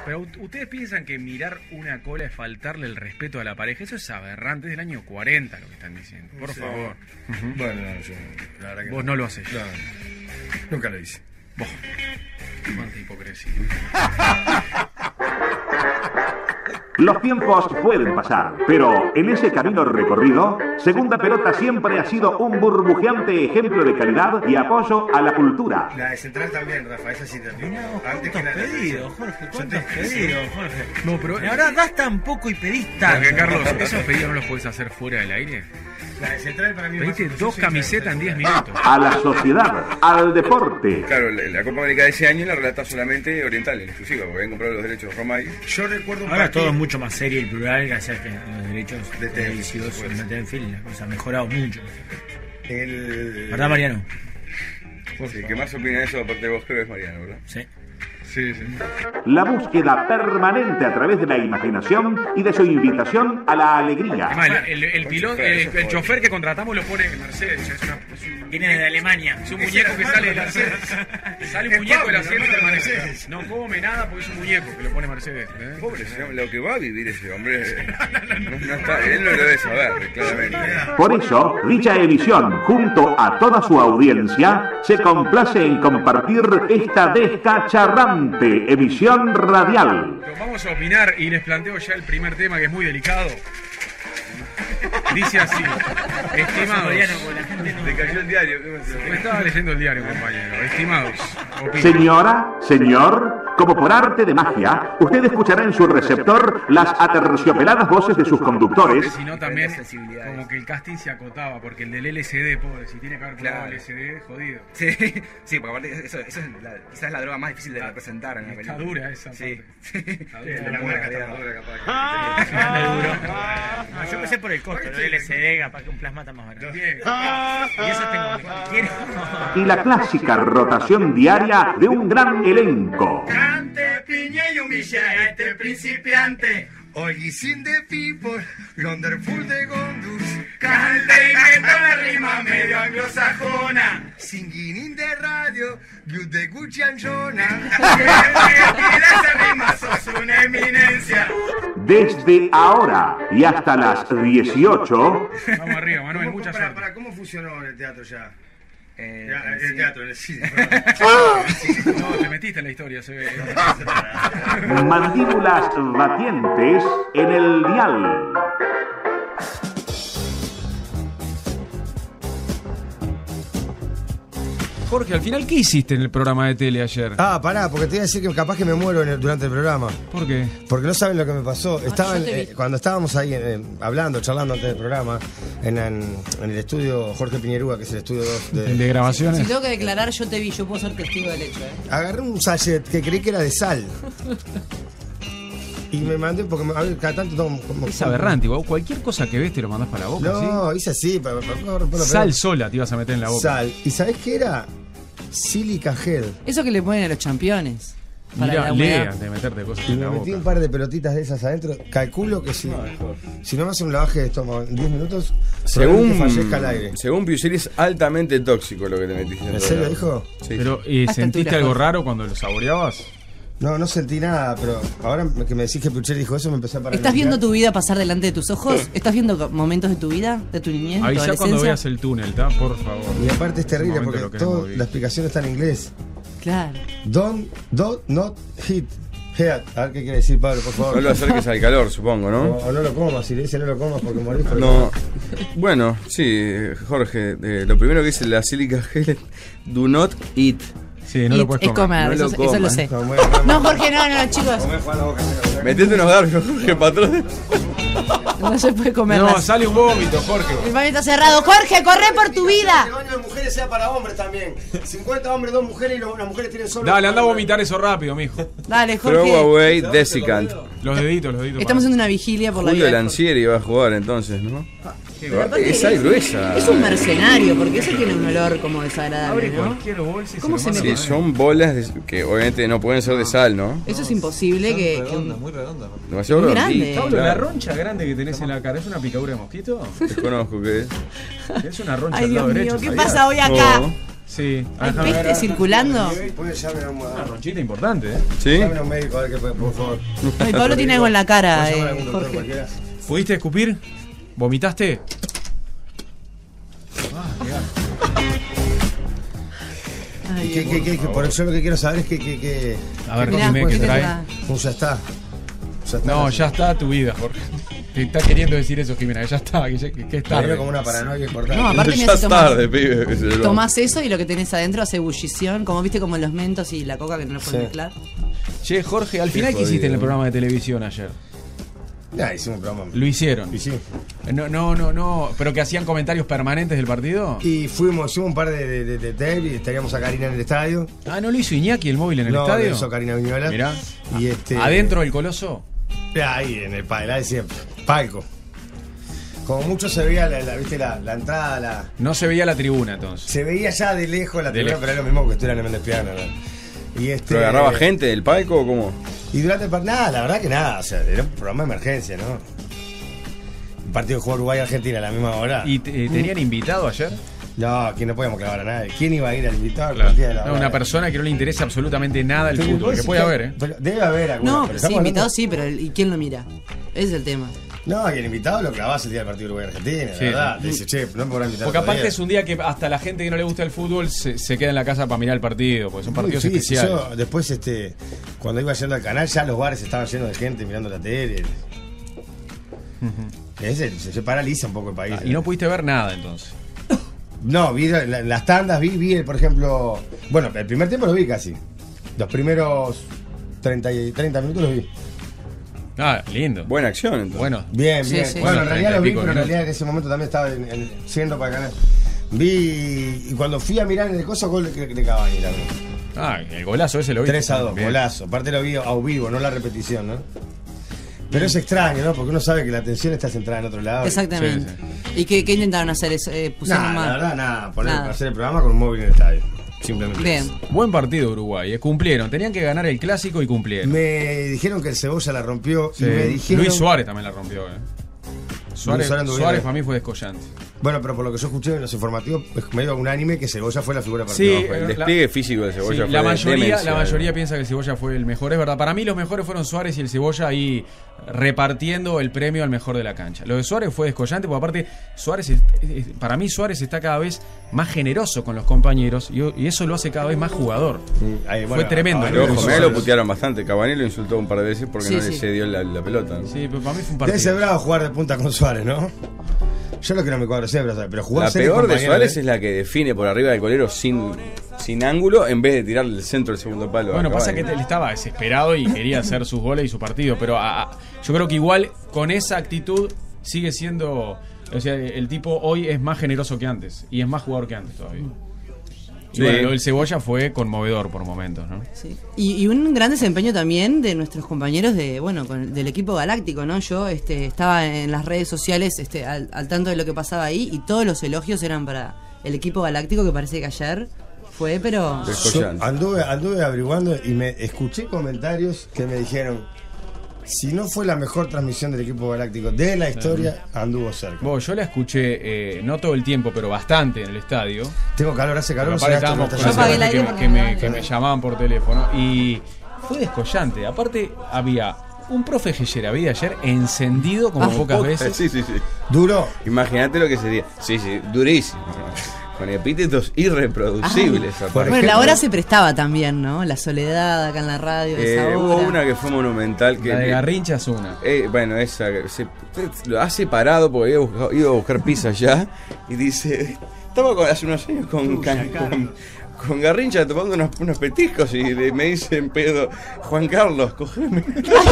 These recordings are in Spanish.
Pero ustedes piensan que mirar una cola es faltarle el respeto a la pareja. Eso es aberrante, es del año 40 lo que están diciendo. Por favor. Bueno, no, yo la verdad que Vos no lo haces. No, nunca lo hice. Vos. Cuánta hipocresía. Los tiempos pueden pasar, pero en ese camino recorrido, Segunda Pelota siempre ha sido un burbujeante ejemplo de calidad y apoyo a la cultura. La de Central también, Rafa, esa sí también. No, Antes que ¿cuántos la pedidos, Jorge? ¿Cuántos pedidos, Jorge? No, pero Ahora das tan poco y pedís tanto. porque, Carlos, ¿esos pedidos no los podés hacer fuera del aire? La de Central para mí Pediste más- 2 camisetas en 10 minutos. A la sociedad, al deporte. Claro, la Copa América de ese año la relata solamente Oriental, en exclusiva, porque habían comprado los derechos Romay. Yo recuerdo un Ahora partido. todo es mucho más serio y plural gracias a que los derechos De televisivos televisión, en Tenfield, la cosa ha mejorado mucho. El... ¿Verdad, Mariano? Sí, que más opina de eso, aparte de vos, creo que es Mariano, ¿verdad? Sí. Sí, sí. La búsqueda permanente a través de la imaginación y de su invitación a la alegría. Además, el piloto, el chofer que contratamos lo pone en Mercedes. Es un Viene desde Alemania. Es un muñeco que sale de la Sale un muñeco de la asiento de Mercedes. No come nada porque es un muñeco que lo pone Mercedes. Pobre ese hombre, lo que va a vivir ese hombre. No está, él no lo debe saber, claramente. Por eso, dicha emisión, junto a toda su audiencia, se complace en compartir esta descacharrante emisión radial. Vamos a opinar y les planteo ya el primer tema que es muy delicado. Dice así, estimados. Te cayó el diario, ¿qué pasó? Me estaba leyendo el diario, compañero. Estimados, opinen. Señora, señor, como por arte de magia, usted escuchará en su receptor las aterciopeladas voces de sus conductores, Si no, también como que el casting se acotaba, porque el del LSD, pobre, si tiene que haber probado Claro. LSD, jodido. Sí, sí, porque aparte eso es quizás la droga más difícil de representar en la Está película. dura esa Sí. parte. Está dura. La buena catadora, capaz. No, yo empecé por el costo, el LCD, capaz que un plasma está más barato. Bien. Y eso tengo. Quiero. y la clásica rotación diaria de un gran elenco. Cante, piñe y humilla a este principiante. Hoy sin de people, wonderful de Gondus. Cante y meta la rima medio anglosajona. Singing in the radio, you de Gucci and Jonah. Esa rima sos una eminencia. Desde ahora y hasta las 18, Vamos arriba, Manuel, mucha suerte. Para, ¿cómo funcionó en el teatro ya? Eh, Ya, en sí. el teatro, en el cine. No, te metiste en la historia, se ve. mandíbulas batientes en el dial. Jorge, al final, ¿qué hiciste en el programa de tele ayer? Ah, pará, porque te iba a decir que capaz que me muero durante el programa. ¿Por qué? Porque no saben lo que me pasó. Estaban, yo te vi. cuando estábamos ahí hablando, charlando antes del programa, en el estudio Jorge Piñerúa, que es el estudio 2 ¿El de grabaciones? Si tengo que declarar, yo te vi, yo puedo ser testigo del hecho, Agarré un sachet que creí que era de sal. Y me mandé, porque a ver, cada tanto tomo como... Es aberrante, igual. Cualquier cosa que ves te lo mandás para la boca, No, hice así. ¿sí? Sal sola te ibas a meter en la boca. Sal. ¿Y sabés qué era? Silica gel. Eso que le ponen a los championes. Para Mira, la humedad. lea de meterte cosas Y en me la metí boca. un par de pelotitas de esas adentro. Calculo que si no me hace un lavaje de estómago en 10 minutos, según fallezca al aire. Según Piuchelli es altamente tóxico lo que te metiste. ¿En serio dijo? Sí. Pero, Hasta ¿sentiste altura, algo Jorge. raro cuando lo saboreabas? No sentí nada, pero ahora que me decís que Pucheri dijo eso me empecé a parar. ¿Estás viendo tu vida pasar delante de tus ojos? ¿Estás viendo momentos de tu vida, de tu niñez, de tu Avisá cuando adolescencia? veas el túnel, ¿tá? Por favor. Y aparte es terrible Un momento porque lo queremos toda vivir. la explicación está en inglés. Claro. Don't not hit. Head. A ver qué quiere decir Pablo, por favor. No lo acerques al calor, supongo, ¿no? O no lo comas, si le dice no lo comas porque morís. Porque No. Bueno, sí, Jorge, lo primero que dice la sílica gel es do not eat. Sí, no lo puedes Es comer. comer, No lo eso lo comas. sé. No, bueno, No, Jorge, no, chicos. Metete unos garfios, Jorge, patrón. No se puede comer. No, sale un vómito, Jorge. El baño está cerrado. Jorge, corre por tu vida. el baño de mujeres sea para hombres también. 50 hombres, 2 mujeres y las mujeres tienen solo. Dale, anda a vomitar eso rápido, mijo. Dale, Throw Jorge. away desiccant. Los deditos. Estamos para- haciendo una vigilia por la Julio vida. de Jorge. Lancieri va a jugar entonces, ¿no? Pero aparte Esa es gruesa. Es un mercenario, porque eso tiene un olor como desagradable, Abre ¿no? cualquier bolsa y ¿Cómo lo se manda mete? Sí, a son bolas que obviamente no pueden ser de sal, ¿no? Eso es imposible que Muy redonda. Demasiado Muy redondito, grande. Pablo, la claro. roncha grande que tenés en la cara, ¿es una picadura de mosquito? Desconozco qué es. Es una roncha Ay, al lado Dios derecho. mío, ¿qué ¿sabías? pasa hoy acá? No. Sí. ¿Hay Déjame ver. peste circulando? Después llamen a Una ronchita importante, ¿eh? ¿Sí? llamen a un médico a ver qué puede, por favor. No, y Pablo tiene algo en la cara, ¿Puedes llamar a algún doctor Jorge. cualquiera? ¿Pudiste escupir? ¿Vomitaste? Ay, ¿Qué? Por eso lo que quiero saber es que A ver, Mirá, dime ¿por qué qué te trae. trae? ya está. No, ya está tu vida, Jorge. Te está queriendo decir eso, Jimena, que ya está, que es Me tarde. vino como una paranoia importante. No, aparte Ya mira, es si tomás, tarde, pibe. que se lo- tomás eso y lo que tenés adentro hace ebullición, como viste como los mentos y la coca que no lo pueden Sí. mezclar. Che, Jorge, al final, ¿qué hiciste en el programa de televisión ayer? Ya, hicimos un programa. Lo hicieron. Y sí. No, pero que hacían comentarios permanentes del partido. Y hicimos un par de tape y estaríamos a Karina en el estadio. Ah, ¿no lo hizo Iñaki el móvil en el No, estadio? lo hizo Karina Viñola. Mirá. Y ¿Adentro del Coloso? Ahí, en el de siempre. Palco. Como mucho se veía ¿viste? La entrada, No se veía la tribuna entonces. se veía ya de lejos la De tribuna, lejos. pero es lo mismo que estuvieran en el piano, ¿no? Y ¿Pero agarraba gente del palco o cómo? Y durante el partido, nada, la verdad que nada, o sea, era un programa de emergencia, ¿no? Un partido que jugó Uruguay-Argentina a la misma hora. ¿Y tenían invitado ayer? No, aquí no podíamos clavar a nadie. ¿Quién iba a ir al invitado al Claro. partido de la No, hora? una persona que no le interesa absolutamente nada el Pero fútbol, vos que puede decís haber, ¿eh? pero debe haber alguna. No, pero sí, estamos hablando- invitado sí, pero ¿y quién lo mira? Ese es el tema. No, y el invitado lo clavás el día del partido Uruguay-Argentina, Sí, ¿verdad? sí. Te dice, che, no me podrán invitar. Porque otro aparte día. es un día que hasta la gente que no le gusta el fútbol se queda en la casa para mirar el partido, porque son partidos Sí, sí, especiales. yo después, cuando iba yendo al canal, ya los bares estaban llenos de gente mirando la tele. Se paraliza un poco el país. Y no pudiste ver nada entonces. No, vi las tandas, vi, por ejemplo. Bueno, el primer tiempo lo vi casi. Los primeros 30 minutos los vi. Ah, lindo. Buena acción, entonces. Bueno, Bien, Sí, bien. sí. Bueno, en realidad 30 y lo vi, pico pero en minutos. realidad en ese momento también estaba yendo para el canal. Vi, y cuando fui a mirar en el coso, gol de Cavani también. ah, el golazo ese lo vi. 3-2, golazo. Aparte lo vi a vivo, no la repetición, ¿no? Pero es extraño, ¿no? Porque uno sabe que la atención está centrada en otro lado. Exactamente. Sí, ¿Y qué intentaron hacer? Pusieron Nada, más. la verdad, nada. Nada. Hacer el programa con un móvil en el estadio. Simplemente. Bien. Buen partido Uruguay, cumplieron. Tenían que ganar el clásico y cumplieron. Me dijeron que el Cebolla la rompió Sí. y me dijeron... Luis Suárez también la rompió, Suárez anduvo bien, Suárez para mí fue descollante. Bueno, pero por lo que yo escuché en los informativos, es medio unánime que Cebolla fue la figura del Sí, partido. El la- despliegue físico de Cebolla Sí, fue la de mayoría demencia. piensa que el Cebolla fue el mejor, es verdad. Para mí los mejores fueron Suárez y el Cebolla ahí repartiendo el premio al mejor de la cancha. Lo de Suárez fue descollante porque aparte para mí Suárez está cada vez más generoso con los compañeros y eso lo hace cada vez más jugador. Ahí, Fue tremendo, ahora Pero Pero ojo, Suárez- mirá, lo putearon bastante. Cavani lo insultó un par de veces porque Sí, no le sí. cedió la pelota. ¿no? Sí, pero para mí fue un Debe ser partido. bravo jugar de punta con Suárez, ¿no? Yo lo que no me cuadro siempre, pero jugar La serio peor de compañero, Suárez es la que define por arriba del colero sin ángulo en vez de tirarle el centro del segundo palo. a Bueno, pasa que Cavani. él estaba desesperado y quería hacer sus goles y su partido, pero yo creo que igual con esa actitud sigue siendo, o sea, el tipo hoy es más generoso que antes y es más jugador que antes todavía. Y Sí. bueno, lo del Cebolla fue conmovedor por momentos, ¿no? Sí. Y un gran desempeño también de nuestros compañeros del equipo galáctico, ¿no? Yo estaba en las redes sociales al tanto de lo que pasaba ahí y todos los elogios eran para el equipo galáctico, que parece que ayer fue, pero... Yo Descollante. anduve averiguando y me escuché comentarios que me dijeron, si no fue la mejor transmisión del equipo galáctico de la historia, anduvo cerca. Bueno, yo la escuché, no todo el tiempo, pero bastante en el estadio. Tengo calor, hace calor. Aparte será esto estábamos que con está Yo apagué el haciendo. aire porque que me llamaban por teléfono y fue descollante. Aparte había un profe Gelleravide ayer encendido como pocas veces. Sí. Duro. Imagínate lo que sería. Sí, durísimo. Con epítetos irreproducibles. aparte. Bueno, la hora se prestaba también, ¿no? La soledad acá en la radio, esa Hubo hora. una que fue monumental. Que La de Garrincha es una. Bueno, esa lo ha separado porque iba a buscar pizza ya y dice, estaba hace unos años con Garrincha tomando unos petiscos y me dice en pedo, Juan Carlos, cogeme.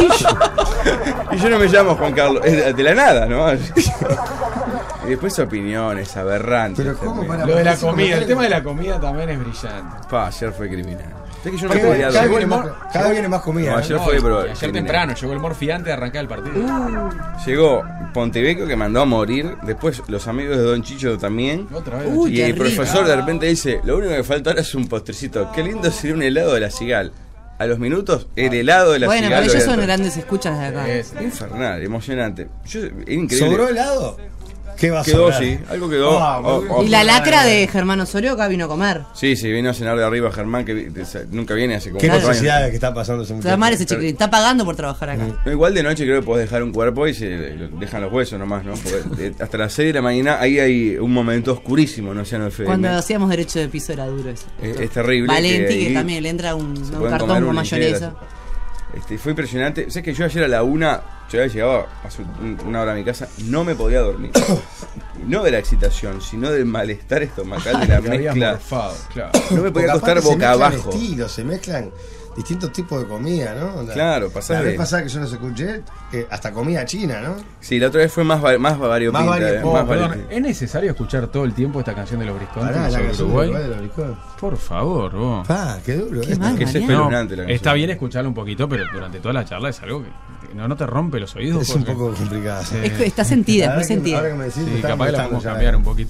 Y yo no me llamo Juan Carlos, es de la nada, ¿no? Y después opiniones aberrantes. Pero ¿cómo para- Lo de la ese comida, el comentario- tema de la comida también es brillante. Ayer fue criminal. Es que yo no Cada podía vez dormir. viene más comida. No, ¿eh? ayer fue, pero y ayer criminal. temprano llegó el morfiante de arrancar el partido. Llegó Pontevecchio que mandó a morir. Después los amigos de Don Chicho también. Otra vez. Uy, Y qué el rico. profesor de repente dice, lo único que falta ahora es un postrecito. Qué lindo sería un helado de la Cigal. A los minutos, el helado de la Bueno, Cigal. pero ellos lo son habían- grandes escuchas de acá. Es- Infernal, emocionante. Era increíble. ¿Sobró helado? ¿Qué va a Quedó, sobrar? sí, algo quedó. Y la lacra de Germán Osorio acá vino a comer. Sí, vino a cenar de arriba Germán, que nunca viene hace como ¿Qué 4 años. necesidades que está pasando ese muchacho? Está mal ese chico, está pagando por trabajar acá. No, igual de noche creo que podés dejar un cuerpo y se dejan los huesos nomás, ¿no? Porque hasta las 6 de la mañana ahí hay un momento oscurísimo, no sé, no FM. Cuando hacíamos derecho de piso era duro eso. Es terrible. Valenti, que ahí también le entra un pueden cartón comer con una mayonesa. entera. Fue impresionante. ¿Sabes que yo ayer a la 1, yo había llegado hace una hora a mi casa, no me podía dormir? No de la excitación, sino del malestar estomacal de la Que habías mezcla. morfado, claro. No me podía Porque acostar aparte se boca mezclan abajo. estilos, se mezclan distintos tipos de comida, ¿no? Claro, pasás La vez de- pasada que yo los escuché, hasta comida china, ¿no? Sí, la otra vez fue más variopinta. Más variopinta. Oh, perdón, ¿es necesario escuchar todo el tiempo esta canción de los Briscontes Pará, la sobre canción de Uruguay? Uruguay de los Briscontes. Por favor, vos. Qué duro. Qué esto. mal, que es Mariano. espeluznante la canción. Está bien escucharlo un poquito, pero durante toda la charla es algo que no te rompe los oídos. Es un Jorge? poco complicado. Es que está sentida, es muy Ahora que sentida. me decís, me Sí, está capaz que la molestando podemos ya. cambiar un poquito.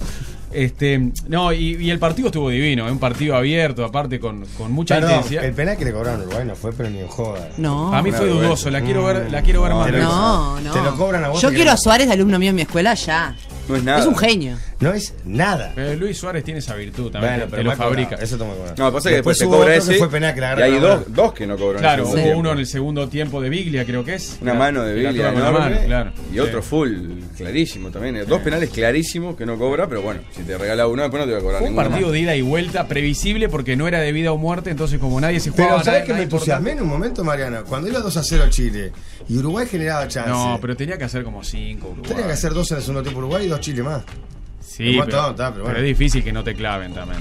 No, y el partido estuvo divino, un partido abierto, aparte con mucha Perdón, intensidad. el penal que le cobraron a Uruguay no fue, pero ni en joda. No. A mí fue Claro, dudoso, la quiero ver más. te lo- No, no. Te lo cobran a vos Yo porque quiero no- a Suárez de alumno mío en mi escuela ya. No es nada. Es un genio. No es nada. Luis Suárez tiene esa virtud también, Bueno, te pero lo mal cobrado. fabrica. Eso toma cobrado. No, pasa que después se hubo cobra otro que ese. fue penal que le Y agarraron hay la mano. dos que no cobran. Claro, en el hubo segundo uno en tiempo. el segundo tiempo de Biglia, creo que es. Una mano de que la Biglia toca con la enorme. mano, claro. Y otro full, clarísimo también. Dos penales clarísimos que no cobra, pero bueno, si te regala uno, después no te va a cobrar Fue un ninguno. partido de ida y vuelta, previsible porque no era de vida o muerte, entonces como nadie se jugaba. Pero ¿sabes que nadie me entusiasmé importante. en un momento, Mariano? Cuando iba 2-0 Chile y Uruguay generaba chance. No, pero tenía que hacer como 5 Uruguay. Tenía que hacer 2 en el segundo tiempo Uruguay y 2 Chile más. Sí, Un pero, montón, está, pero bueno. es difícil que no te claven también.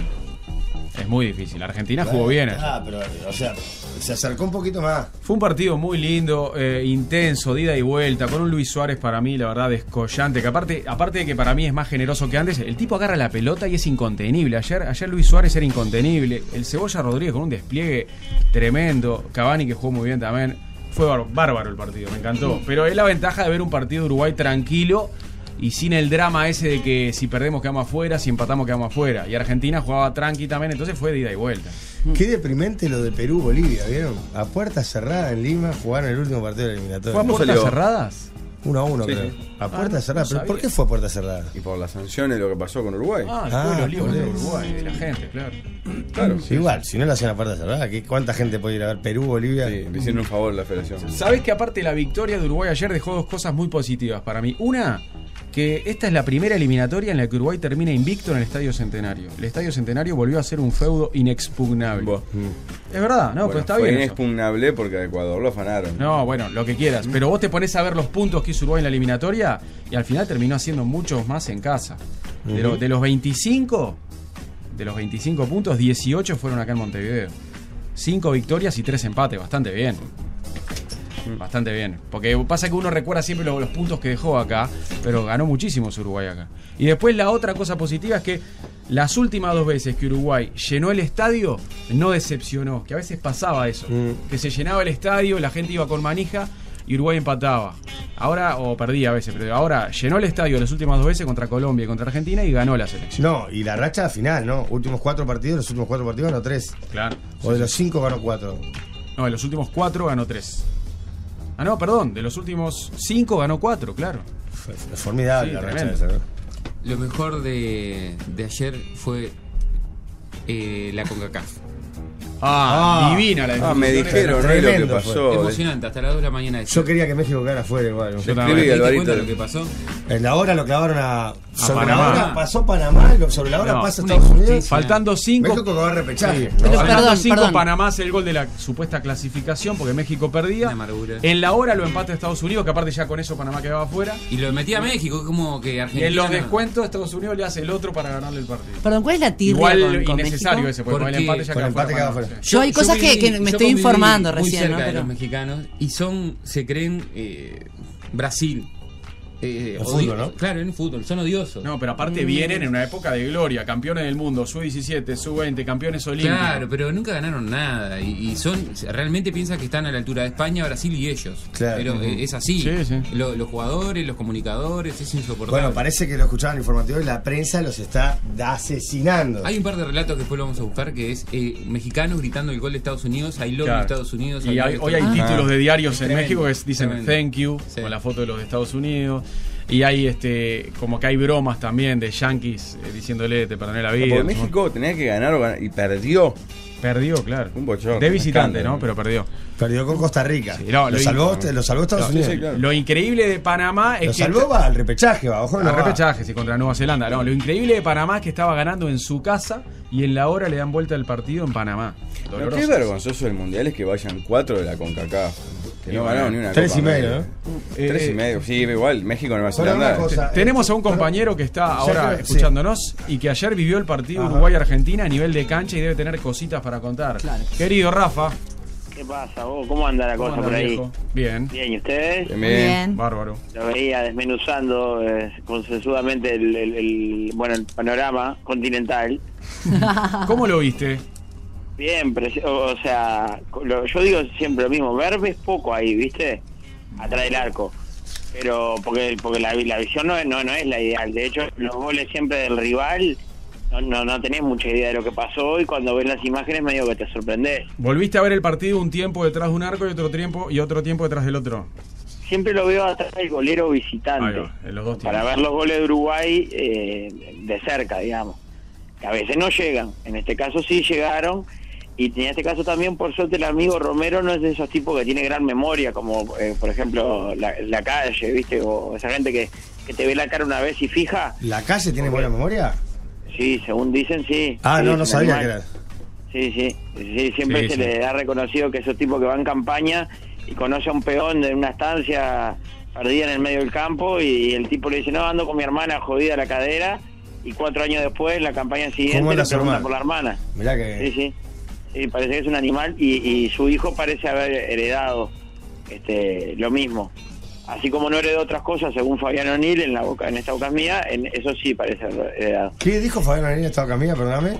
Es muy difícil. Argentina jugó bien. Pero, o sea, se acercó un poquito más. Fue un partido muy lindo, intenso, de ida y vuelta, con un Luis Suárez para mí, la verdad, descollante. Que aparte de que para mí es más generoso que antes, el tipo agarra la pelota y es incontenible. Ayer Luis Suárez era incontenible. El Cebolla Rodríguez con un despliegue tremendo. Cavani que jugó muy bien también. Fue bárbaro el partido, me encantó. Pero es la ventaja de ver un partido de Uruguay tranquilo y sin el drama ese de que si perdemos quedamos afuera, si empatamos quedamos afuera. Y Argentina jugaba tranqui también, entonces fue de ida y vuelta. Qué deprimente lo de Perú-Bolivia, ¿vieron? A puerta cerrada en Lima jugaron el último partido de la eliminatoria. ¿Fue a ¿Cómo puertas salió? cerradas? 1-1, Sí, creo. sí. A puerta no, cerrada. no ¿Pero por sabía. qué fue a puerta cerrada? Y por las sanciones, lo que pasó con Uruguay. Después de los líos por de eso. Uruguay, de la gente, claro. Claro. Igual, si no lo hacían a puerta cerrada, ¿cuánta gente puede ir a ver Perú-Bolivia? Sí, le hicieron un favor a la federación. Sabés que aparte la victoria de Uruguay ayer dejó dos cosas muy positivas para mí. Una, que esta es la primera eliminatoria en la que Uruguay termina invicto en el Estadio Centenario. El Estadio Centenario volvió a ser un feudo inexpugnable. Buah. Es verdad, no, Bueno, pero está fue bien. eso. inexpugnable porque a Ecuador lo afanaron. No, bueno, lo que quieras. Pero vos te pones a ver los puntos que hizo Uruguay en la eliminatoria y al final terminó haciendo muchos más en casa. De los 25 puntos, 18 fueron acá en Montevideo. 5 victorias y 3 empates, bastante bien. Bastante bien. Porque pasa que uno recuerda siempre los puntos que dejó acá, pero ganó muchísimo Uruguay acá. Y después la otra cosa positiva es que las últimas 2 veces que Uruguay llenó el estadio, no decepcionó. Que a veces pasaba eso. Que se llenaba el estadio, la gente iba con manija y Uruguay empataba. Ahora, o perdía a veces, pero ahora llenó el estadio las últimas 2 veces contra Colombia y contra Argentina y ganó la selección. No, y la racha final, ¿no? Últimos 4 partidos, los últimos 4 partidos ganó 3. Claro. O de los 5 ganó 4. No, de los últimos 4 ganó 3. Ah, no, perdón, de los últimos 5 ganó 4, claro. Fue formidable Sí, la racha tremendo. esa, ¿no? Lo mejor de ayer fue la CONCACAF. Divina la decisión. Me dijeron, ¿no? Lo que Tremendo pasó. Emocionante, hasta las 2 de la mañana. Yo quería que México quedara afuera igual. ¿no? Yo también. escribí, ¿Te diste Alvarito. cuenta lo que pasó? En la hora lo clavaron a. Sobre Panamá. la hora pasó Panamá y sobre la hora No, pasa una Estados Unidos. injusticia. Faltando 5. México que va a repechaje. Pero Faltando perdón, 5, perdón. Panamá hace el gol de la supuesta clasificación porque México perdía. Una amargura. En la hora lo empata Estados Unidos, que aparte ya con eso Panamá quedaba afuera. Y lo metía a México, como que Y Argentina. en los no. descuentos Estados Unidos le hace el otro para ganarle el partido. Perdón, ¿cuál es la tirria Igual con innecesario México? ese, porque con el Porque empate ya con queda el empate fuera. queda Panamá, fuera. sí. Yo hay cosas que me yo estoy conviví informando muy recién, cerca ¿no? de Pero- los mexicanos y se creen Brasil. fútbol, ¿no? Claro, en fútbol, son odiosos. No, pero aparte vienen en una época de gloria, campeones del mundo, sub-17, sub-20, campeones olímpicos. Claro, pero nunca ganaron nada y son realmente piensan que están a la altura de España, Brasil y ellos. Claro. Pero es así. Sí, sí. Los jugadores, los comunicadores, es insoportable. Bueno, parece que lo escuchaban en el informativo y la prensa los está asesinando. Hay un par de relatos que después lo vamos a buscar que es mexicanos gritando el gol de Estados Unidos, I love Claro. Estados Unidos. Y I love hoy hay Estados Unidos. títulos de diarios Es en tremendo, México que dicen tremendo. thank you, Sí. con la foto de los de Estados Unidos. Y hay como que hay bromas también de yanquis diciéndole te perdoné la vida. Porque México tenía que ganar y perdió. Perdió, claro. Un bochón. De visitante, ¿no? Pero perdió. Perdió con Costa Rica. Sí, no, lo salvó Estados Unidos. Sí, claro. Lo increíble de Panamá es lo que. Salvó al repechaje, ojo, al repechaje, sí, contra Nueva Zelanda. No, lo increíble de Panamá es que estaba ganando en su casa y en la hora le dan vuelta el partido en Panamá. Lo que es vergonzoso del mundial es que vayan 4 de la CONCACAF. Que no ganaron ni una 3,5, ¿no? 3,5, sí, igual, México, Nueva Zelanda. Tenemos a un compañero que está ahora escuchándonos y que ayer vivió el partido Uruguay-Argentina a nivel de cancha y debe tener cositas para contar. Claro. Querido Rafa. ¿Qué pasa vos? ¿Cómo anda la cosa por ahí? Viejo? Bien. Bien, ¿y ustedes? Bien. Bárbaro. Lo veía desmenuzando consensudamente el panorama continental. ¿Cómo lo viste? Bien, o sea, yo digo siempre lo mismo, verbe es poco ahí, ¿viste? Atrás del arco. Pero porque la visión no es la ideal. De hecho, los goles siempre del rival no tenés mucha idea de lo que pasó y cuando ves las imágenes medio que te sorprendés. ¿Volviste a ver el partido un tiempo detrás de un arco y otro tiempo detrás del otro? Siempre lo veo atrás del golero visitante. En los dos para ver los goles de Uruguay de cerca, digamos. Que a veces no llegan. En este caso sí llegaron. Y en este caso también, por suerte, el amigo Romero no es de esos tipos que tiene gran memoria, como por ejemplo la Calle, ¿viste? O esa gente que te ve la cara una vez y fija. ¿La Calle tiene buena memoria? Sí, según dicen, sí. Ah, sí, no sabía que era. Sí, siempre se le ha reconocido que esos tipos que van en campaña y conoce a un peón de una estancia perdida en el medio del campo y el tipo le dice, no, ando con mi hermana jodida la cadera, y 4 años después, en la campaña siguiente, le pregunta por la hermana. Mirá que... Sí, parece que es un animal y su hijo parece haber heredado lo mismo. Así como no heredó otras cosas, según Fabián O'Neill, en esta boca mía, eso sí parece haber heredado. ¿Qué dijo Fabián O'Neill en esta boca mía, perdóname?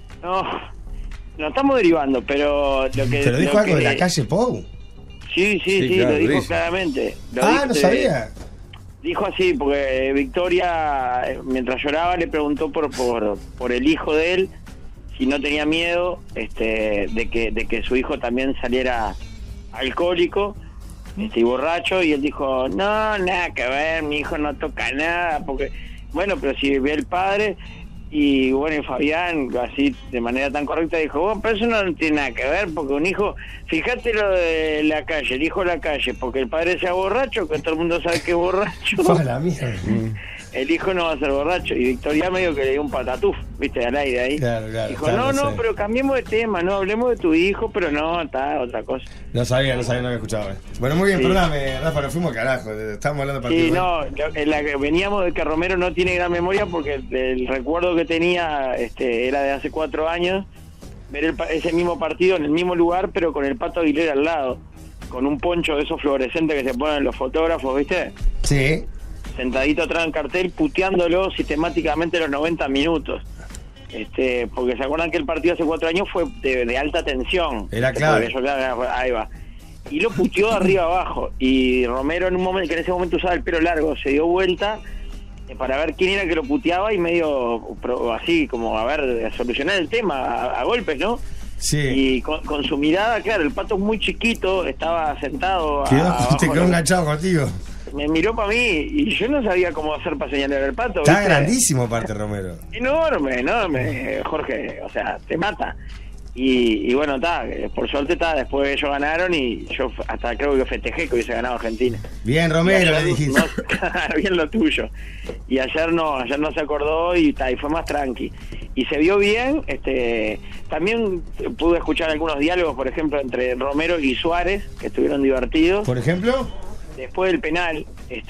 No estamos derivando, pero lo que... ¿Pero dijo algo de la calle Pou? Sí, claro, lo dijo claramente. No sabía. Dijo así, porque Victoria, mientras lloraba, le preguntó por el hijo de él, si no tenía miedo de que su hijo también saliera alcohólico y borracho, y él dijo, no, nada que ver, mi hijo no toca nada, porque bueno, pero si ve el padre, y bueno, y Fabián así de manera tan correcta dijo, bueno, pero eso no tiene nada que ver, porque un hijo, fíjate lo de la Calle, el hijo de la Calle, porque el padre sea borracho, que todo el mundo sabe que es borracho. La mierda. El hijo no va a ser borracho, y Victoria medio que le dio un patatúf, viste, al aire ahí. Claro, dijo, no, pero cambiemos de tema, no hablemos de tu hijo, pero no, está otra cosa. No sabía, no había escuchado. Bueno, muy bien, perdóname, Rafa, nos fuimos carajo, estábamos hablando de partido. Sí, no, veníamos de que Romero no tiene gran memoria porque el recuerdo que tenía era de hace 4 años, ver ese mismo partido en el mismo lugar, pero con el Pato Aguilera al lado, con un poncho de esos fluorescentes que se ponen los fotógrafos, ¿viste? Sí. Sentadito atrás del cartel, puteándolo sistemáticamente los 90 minutos. Porque se acuerdan que el partido hace 4 años fue de alta tensión. Era claro. Ahí va. Y lo puteó arriba abajo. Y Romero, en un momento que en ese momento usaba el pelo largo, se dio vuelta para ver quién era que lo puteaba y medio así como a ver, solucionar el tema a golpes, ¿no? Sí. Y con su mirada, claro, el Pato es muy chiquito, estaba sentado. Te quedó enganchado contigo. Me miró para mí y yo no sabía cómo hacer para señalar al Pato. Está grandísimo aparte, Romero. Enorme, Jorge, o sea, te mata. Y bueno, por suerte después ellos ganaron y yo hasta creo que festejé que hubiese ganado Argentina. Bien, Romero, le dijiste. Bien lo tuyo. Y ayer no se acordó y fue más tranqui. Y se vio bien, también pude escuchar algunos diálogos, por ejemplo, entre Romero y Suárez, que estuvieron divertidos. ¿Por ejemplo? Después del penal,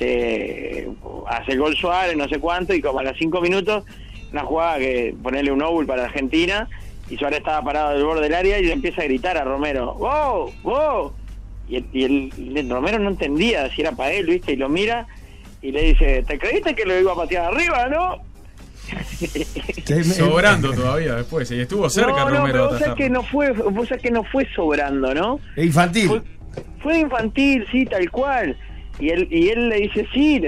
hace el gol Suárez, no sé cuánto, y como a los 5 minutos, una jugada que ponerle un óvul para Argentina, y Suárez estaba parado del borde del área y le empieza a gritar a Romero, ¡Wow! ¡Wow! Y el Romero no entendía si era para él, ¿viste? Y lo mira y le dice, ¿te creíste que lo iba a patear arriba, no? Sobrando todavía después, y estuvo cerca Romero. Pero vos sabés que no fue sobrando, ¿no? Infantil. Fue infantil, sí, tal cual. Y él le dice,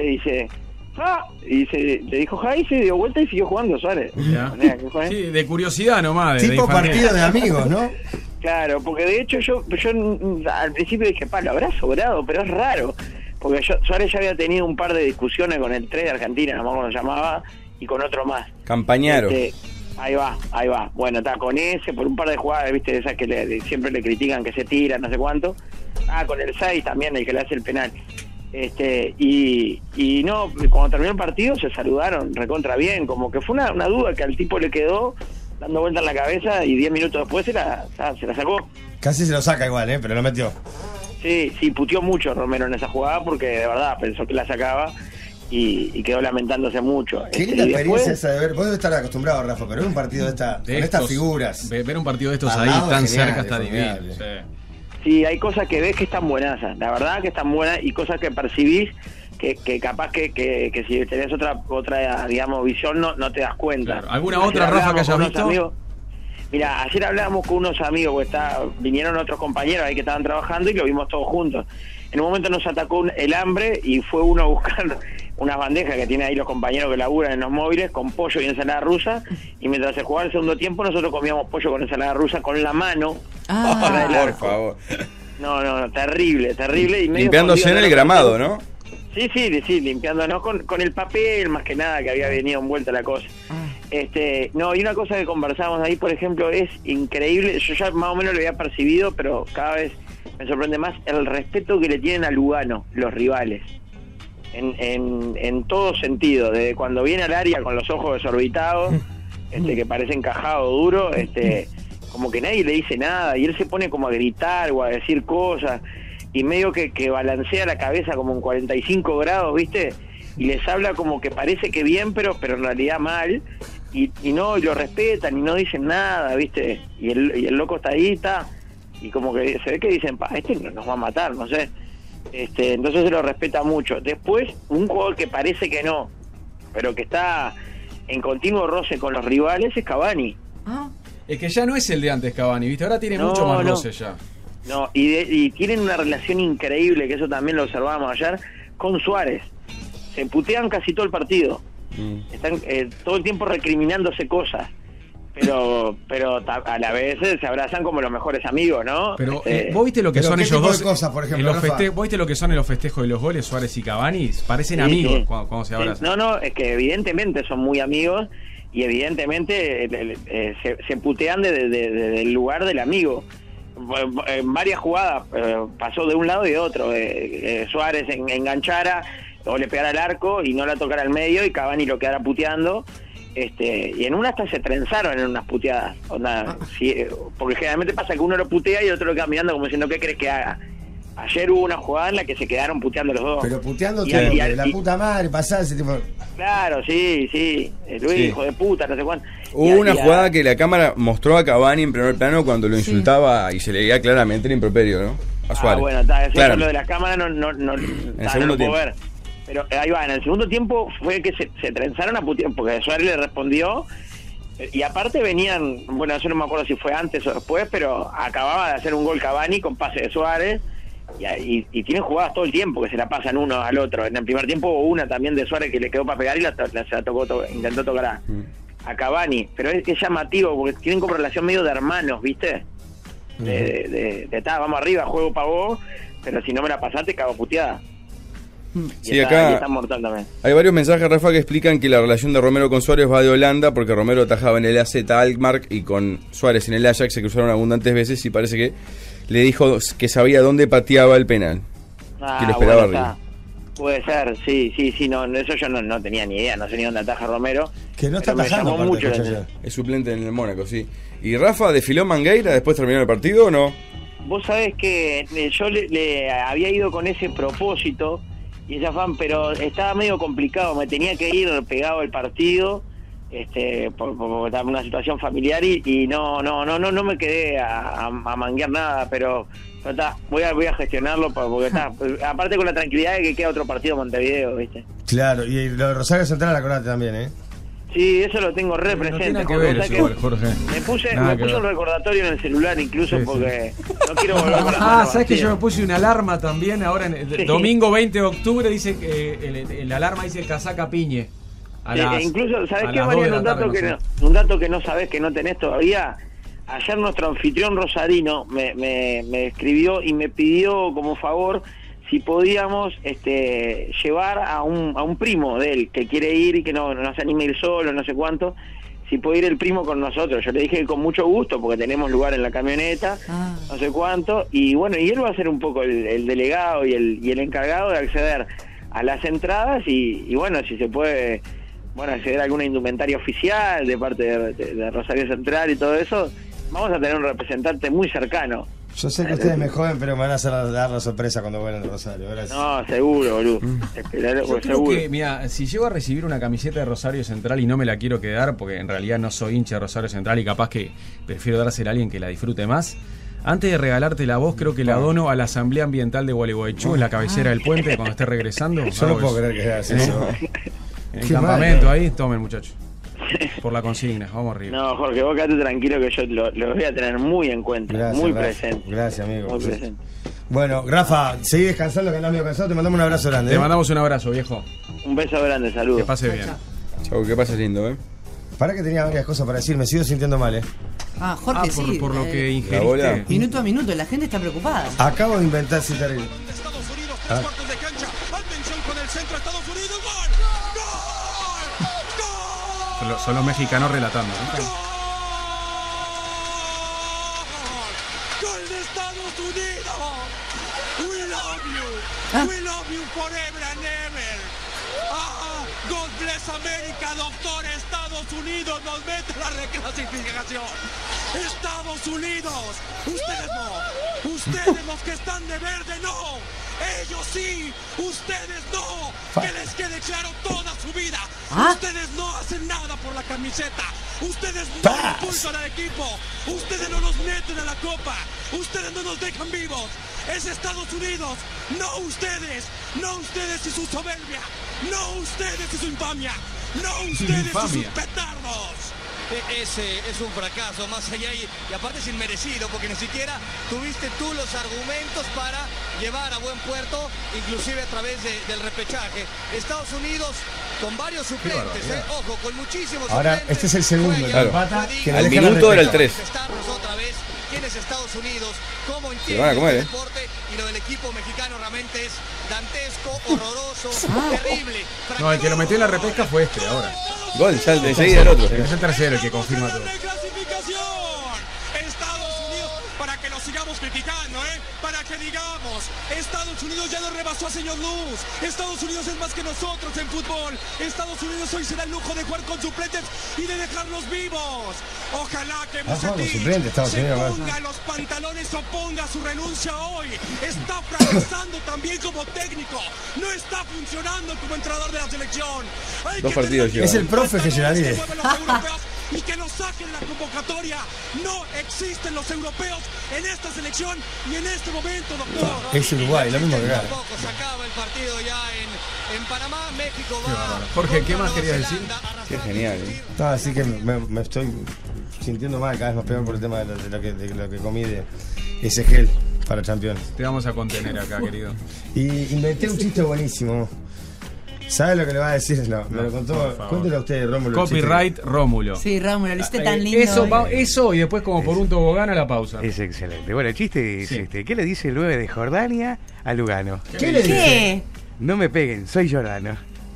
y le dijo y se dio vuelta y siguió jugando Suárez. Sí, de curiosidad nomás. Tipo partido de amigos, ¿no? Claro, porque de hecho yo al principio dije, lo habrá sobrado, pero es raro. porque Suárez ya había tenido un par de discusiones con el 3 de Argentina, no me acuerdo cómo se llamaba, y con otro más. Campañaro. Ahí va. Bueno, está con ese, por un par de jugadas, viste, de esas que siempre le critican que se tira, no sé cuánto. Con el 6 también, el que le hace el penal. Y no, cuando terminó el partido se saludaron recontra bien, como que fue una duda que al tipo le quedó dando vuelta en la cabeza y 10 minutos después se la sacó. Casi se lo saca igual, pero lo metió. Sí, puteó mucho Romero en esa jugada porque de verdad pensó que la sacaba y quedó lamentándose mucho. Qué linda experiencia esa de ver. Vos debes estar acostumbrado, Rafa, pero ver un partido con estas figuras. Ver un partido de estos ahí tan cerca está divino. Sí, hay cosas que ves que están buenas, la verdad que están buenas, y cosas que percibís que capaz que si tenés otra digamos, visión no te das cuenta. Claro. ¿Alguna otra, Rafa, que hayas visto? Mira, ayer hablábamos con unos amigos, porque vinieron otros compañeros ahí que estaban trabajando y lo vimos todos juntos. En un momento nos atacó el hambre y fue uno a buscar unas bandejas que tienen ahí los compañeros que laburan en los móviles con pollo y ensalada rusa, y mientras se jugaba el segundo tiempo nosotros comíamos pollo con ensalada rusa con la mano. Por favor. No, terrible. Y medio limpiándose en el gramado, ¿no? Sí, limpiándonos con el papel, más que nada, que había venido envuelta la cosa. No, y una cosa que conversamos ahí, por ejemplo, es increíble. Yo ya más o menos lo había percibido, pero cada vez me sorprende más el respeto que le tienen a Lugano los rivales. En todo sentido, desde cuando viene al área con los ojos desorbitados, que parece encajado duro, como que nadie le dice nada, y él se pone como a gritar o a decir cosas, y medio que balancea la cabeza como en 45 grados, ¿viste? Y les habla como que parece que bien, pero en realidad mal, y lo respetan y no dicen nada, ¿viste? Y el loco está ahí, y como que se ve que dicen, nos va a matar, no sé. Entonces se lo respeta mucho. Después, un jugador que parece que no, pero que está en continuo roce con los rivales, es Cavani. Es que ya no es el de antes Cavani, ¿viste? Ahora tiene mucho más roce ya. No, y tienen una relación increíble, que eso también lo observábamos ayer, con Suárez. Se putean casi todo el partido. Están todo el tiempo recriminándose cosas. Pero a la vez se abrazan como los mejores amigos, ¿no? Pero vos viste lo que son ellos dos. Cosas, por ejemplo, ¿Vos viste lo que son en los festejos de los goles, Suárez y Cavani? Parecen amigos cuando se abrazan. No, es que evidentemente son muy amigos y evidentemente se putean desde el lugar del amigo. En varias jugadas pasó de un lado y de otro. Suárez enganchara o le pegara al arco y no la tocara al medio, y Cavani lo quedara puteando. Y en una hasta se trenzaron en unas puteadas, porque generalmente pasa que uno lo putea y el otro lo queda mirando como diciendo, ¿qué crees que haga? Ayer hubo una jugada en la que se quedaron puteando los dos. Pero puteando la puta madre, pasar ese tipo. Claro, sí, Luis, hijo de puta, no sé cuánto. Hubo una jugada que la cámara mostró a Cavani en primer plano cuando lo insultaba y se le veía claramente el improperio, ¿no? A Suárez. Bueno, eso lo de la cámara no en el segundo tiempo. Puedo ver. Pero ahí va, en el segundo tiempo fue que se trenzaron a putear, porque Suárez le respondió, y aparte venían, bueno, yo no me acuerdo si fue antes o después, pero acababa de hacer un gol Cavani con pase de Suárez, y tienen jugadas todo el tiempo que se la pasan uno al otro. En el primer tiempo hubo una también de Suárez que le quedó para pegar y se la tocó, intentó tocar a Cavani, pero es llamativo porque tienen como relación medio de hermanos, ¿viste? Vamos arriba, juego para vos, pero si no me la pasaste, cago puteada. Sí, acá hay varios mensajes, Rafa, que explican que la relación de Romero con Suárez va de Holanda, porque Romero atajaba en el AZ Alkmaar y con Suárez en el Ajax se cruzaron abundantes veces, y parece que le dijo que sabía dónde pateaba el penal, que lo esperaba arriba. Puede ser, sí, no, eso yo no tenía ni idea, no sé ni dónde ataja Romero. Que no está atajando mucho. Es suplente en el Mónaco, sí. ¿Y Rafa desfiló Mangueira después de terminar el partido o no? Vos sabés que yo le había ido con ese propósito, y ese afán, pero estaba medio complicado, me tenía que ir pegado al partido, por una situación familiar, y no me quedé a manguear nada, pero voy a gestionarlo, porque aparte con la tranquilidad de que queda otro partido en Montevideo, ¿viste? Claro, y lo de Rosario Central acordate también, Sí, eso lo tengo re presente. No tiene que ver eso igual, Jorge. Me puse un recordatorio en el celular incluso, porque no quiero volver con las manos ¿sabes que yo me puse una alarma también? Ahora, domingo 20 de octubre, dice que la alarma dice Casaca Piñe. Incluso, ¿sabes qué, Mariano? Un dato que no sabés, que no tenés todavía. Ayer nuestro anfitrión rosarino me escribió y me pidió como favor si podíamos llevar a un primo de él que quiere ir y que no se anime a ir solo, no sé cuánto, si puede ir el primo con nosotros. Yo le dije que con mucho gusto, porque tenemos lugar en la camioneta, no sé cuánto, y bueno, y él va a ser un poco el delegado y el encargado de acceder a las entradas y bueno, si se puede, bueno, acceder a alguna indumentaria oficial de parte de Rosario Central y todo eso, vamos a tener un representante muy cercano. Yo sé que ustedes me joden, pero me van a hacer dar la sorpresa cuando vuelvan a Rosario. Gracias. No, seguro, boludo. Yo creo que, mira, si llego a recibir una camiseta de Rosario Central y no me la quiero quedar, porque en realidad no soy hincha de Rosario Central y capaz que prefiero dársela a alguien que la disfrute más, antes de regalarte la voz, creo que la dono a la Asamblea Ambiental de Gualeguaychú, en la cabecera del puente, cuando esté regresando. Yo no puedo creer que sea así. En el campamento ahí, tomen, muchachos. Por la consigna, vamos arriba. No, Jorge, vos quedate tranquilo que yo lo voy a tener muy en cuenta, Gracias, presente. Gracias, amigo. Muy presente. Bueno, Rafa, seguí descansando, que andás medio cansado. Te mandamos un abrazo grande. Te mandamos un abrazo, viejo. Un beso grande, saludos. Que pase bien. Chau, que pase lindo, Para que tenía varias cosas para decir, me sigo sintiendo mal, Jorge, sí. Por lo que ingeriste. Minuto a minuto, la gente está preocupada. Acabo de inventar si terrible. Estados Unidos, 3 cuartos de cancha. Atención con el centro, Estados Unidos. ¡Gol! Son los mexicanos relatando, ¡Gol de Estados Unidos! We love you. We love you forever and ever. God bless America, doctor. Estados Unidos nos mete la reclasificación. Estados Unidos. Ustedes no. Ustedes los que están de verde no. Ellos sí. Ustedes no. Que les quede claro toda su vida. Ustedes no hacen nada por la camiseta. Ustedes no impulsan al equipo. Ustedes no nos meten a la copa. Ustedes no nos dejan vivos. Es Estados Unidos. No ustedes. No ustedes y su soberbia. No ustedes y su infamia. No ustedes y sus petardos. Ese es un fracaso, más allá y aparte es inmerecido, porque ni siquiera tuviste tú los argumentos para llevar a buen puerto, inclusive a través del repechaje. Estados Unidos con varios suplentes, ojo, con muchísimos ahora, suplentes. este es el segundo. El minuto era el 3. Otra vez quién es Estados Unidos, cómo Se van a comer, el deporte, y lo del equipo mexicano realmente es dantesco, horroroso, terrible. No, el que lo metió en la repesca fue ahora. Gol, salta enseguida el otro. Es el tercero el que confirma todo. Estados Unidos, para que nos sigamos criticando, para que digamos, Estados Unidos ya nos rebasó a señor Luz. Estados Unidos es más que nosotros en fútbol. Estados Unidos hoy se da el lujo de jugar con suplentes y de dejarlos vivos. Ojalá que Bucetich se ponga los pantalones o ponga su renuncia hoy. Está fracasando también como técnico. No está funcionando como entrenador de la selección. Dos partidos lleva. Es el profe que llenaría. Y que nos saquen la convocatoria. No existen los europeos en esta selección y en este momento, doctor. Es Uruguay, lo mismo que acá. Se acaba el partido ya en Panamá. México va. Jorge, ¿qué más querías decir? Qué genial. No, así que me estoy sintiendo mal, cada vez más peor por el tema de lo que comí de ese gel para Champions. Te vamos a contener acá, querido. Y inventé un chiste buenísimo. ¿Sabes lo que le va a decir? No, me lo contó. Cuéntelo a usted, Rómulo. Copyright Rómulo. Sí, Rómulo, lo hiciste tan lindo. Eso y después como por un tobogán a la pausa. Es excelente. Bueno, el chiste es ¿qué le dice el 9 de Jordania a Lugano? ¿Qué le dice? No me peguen, soy Jordano.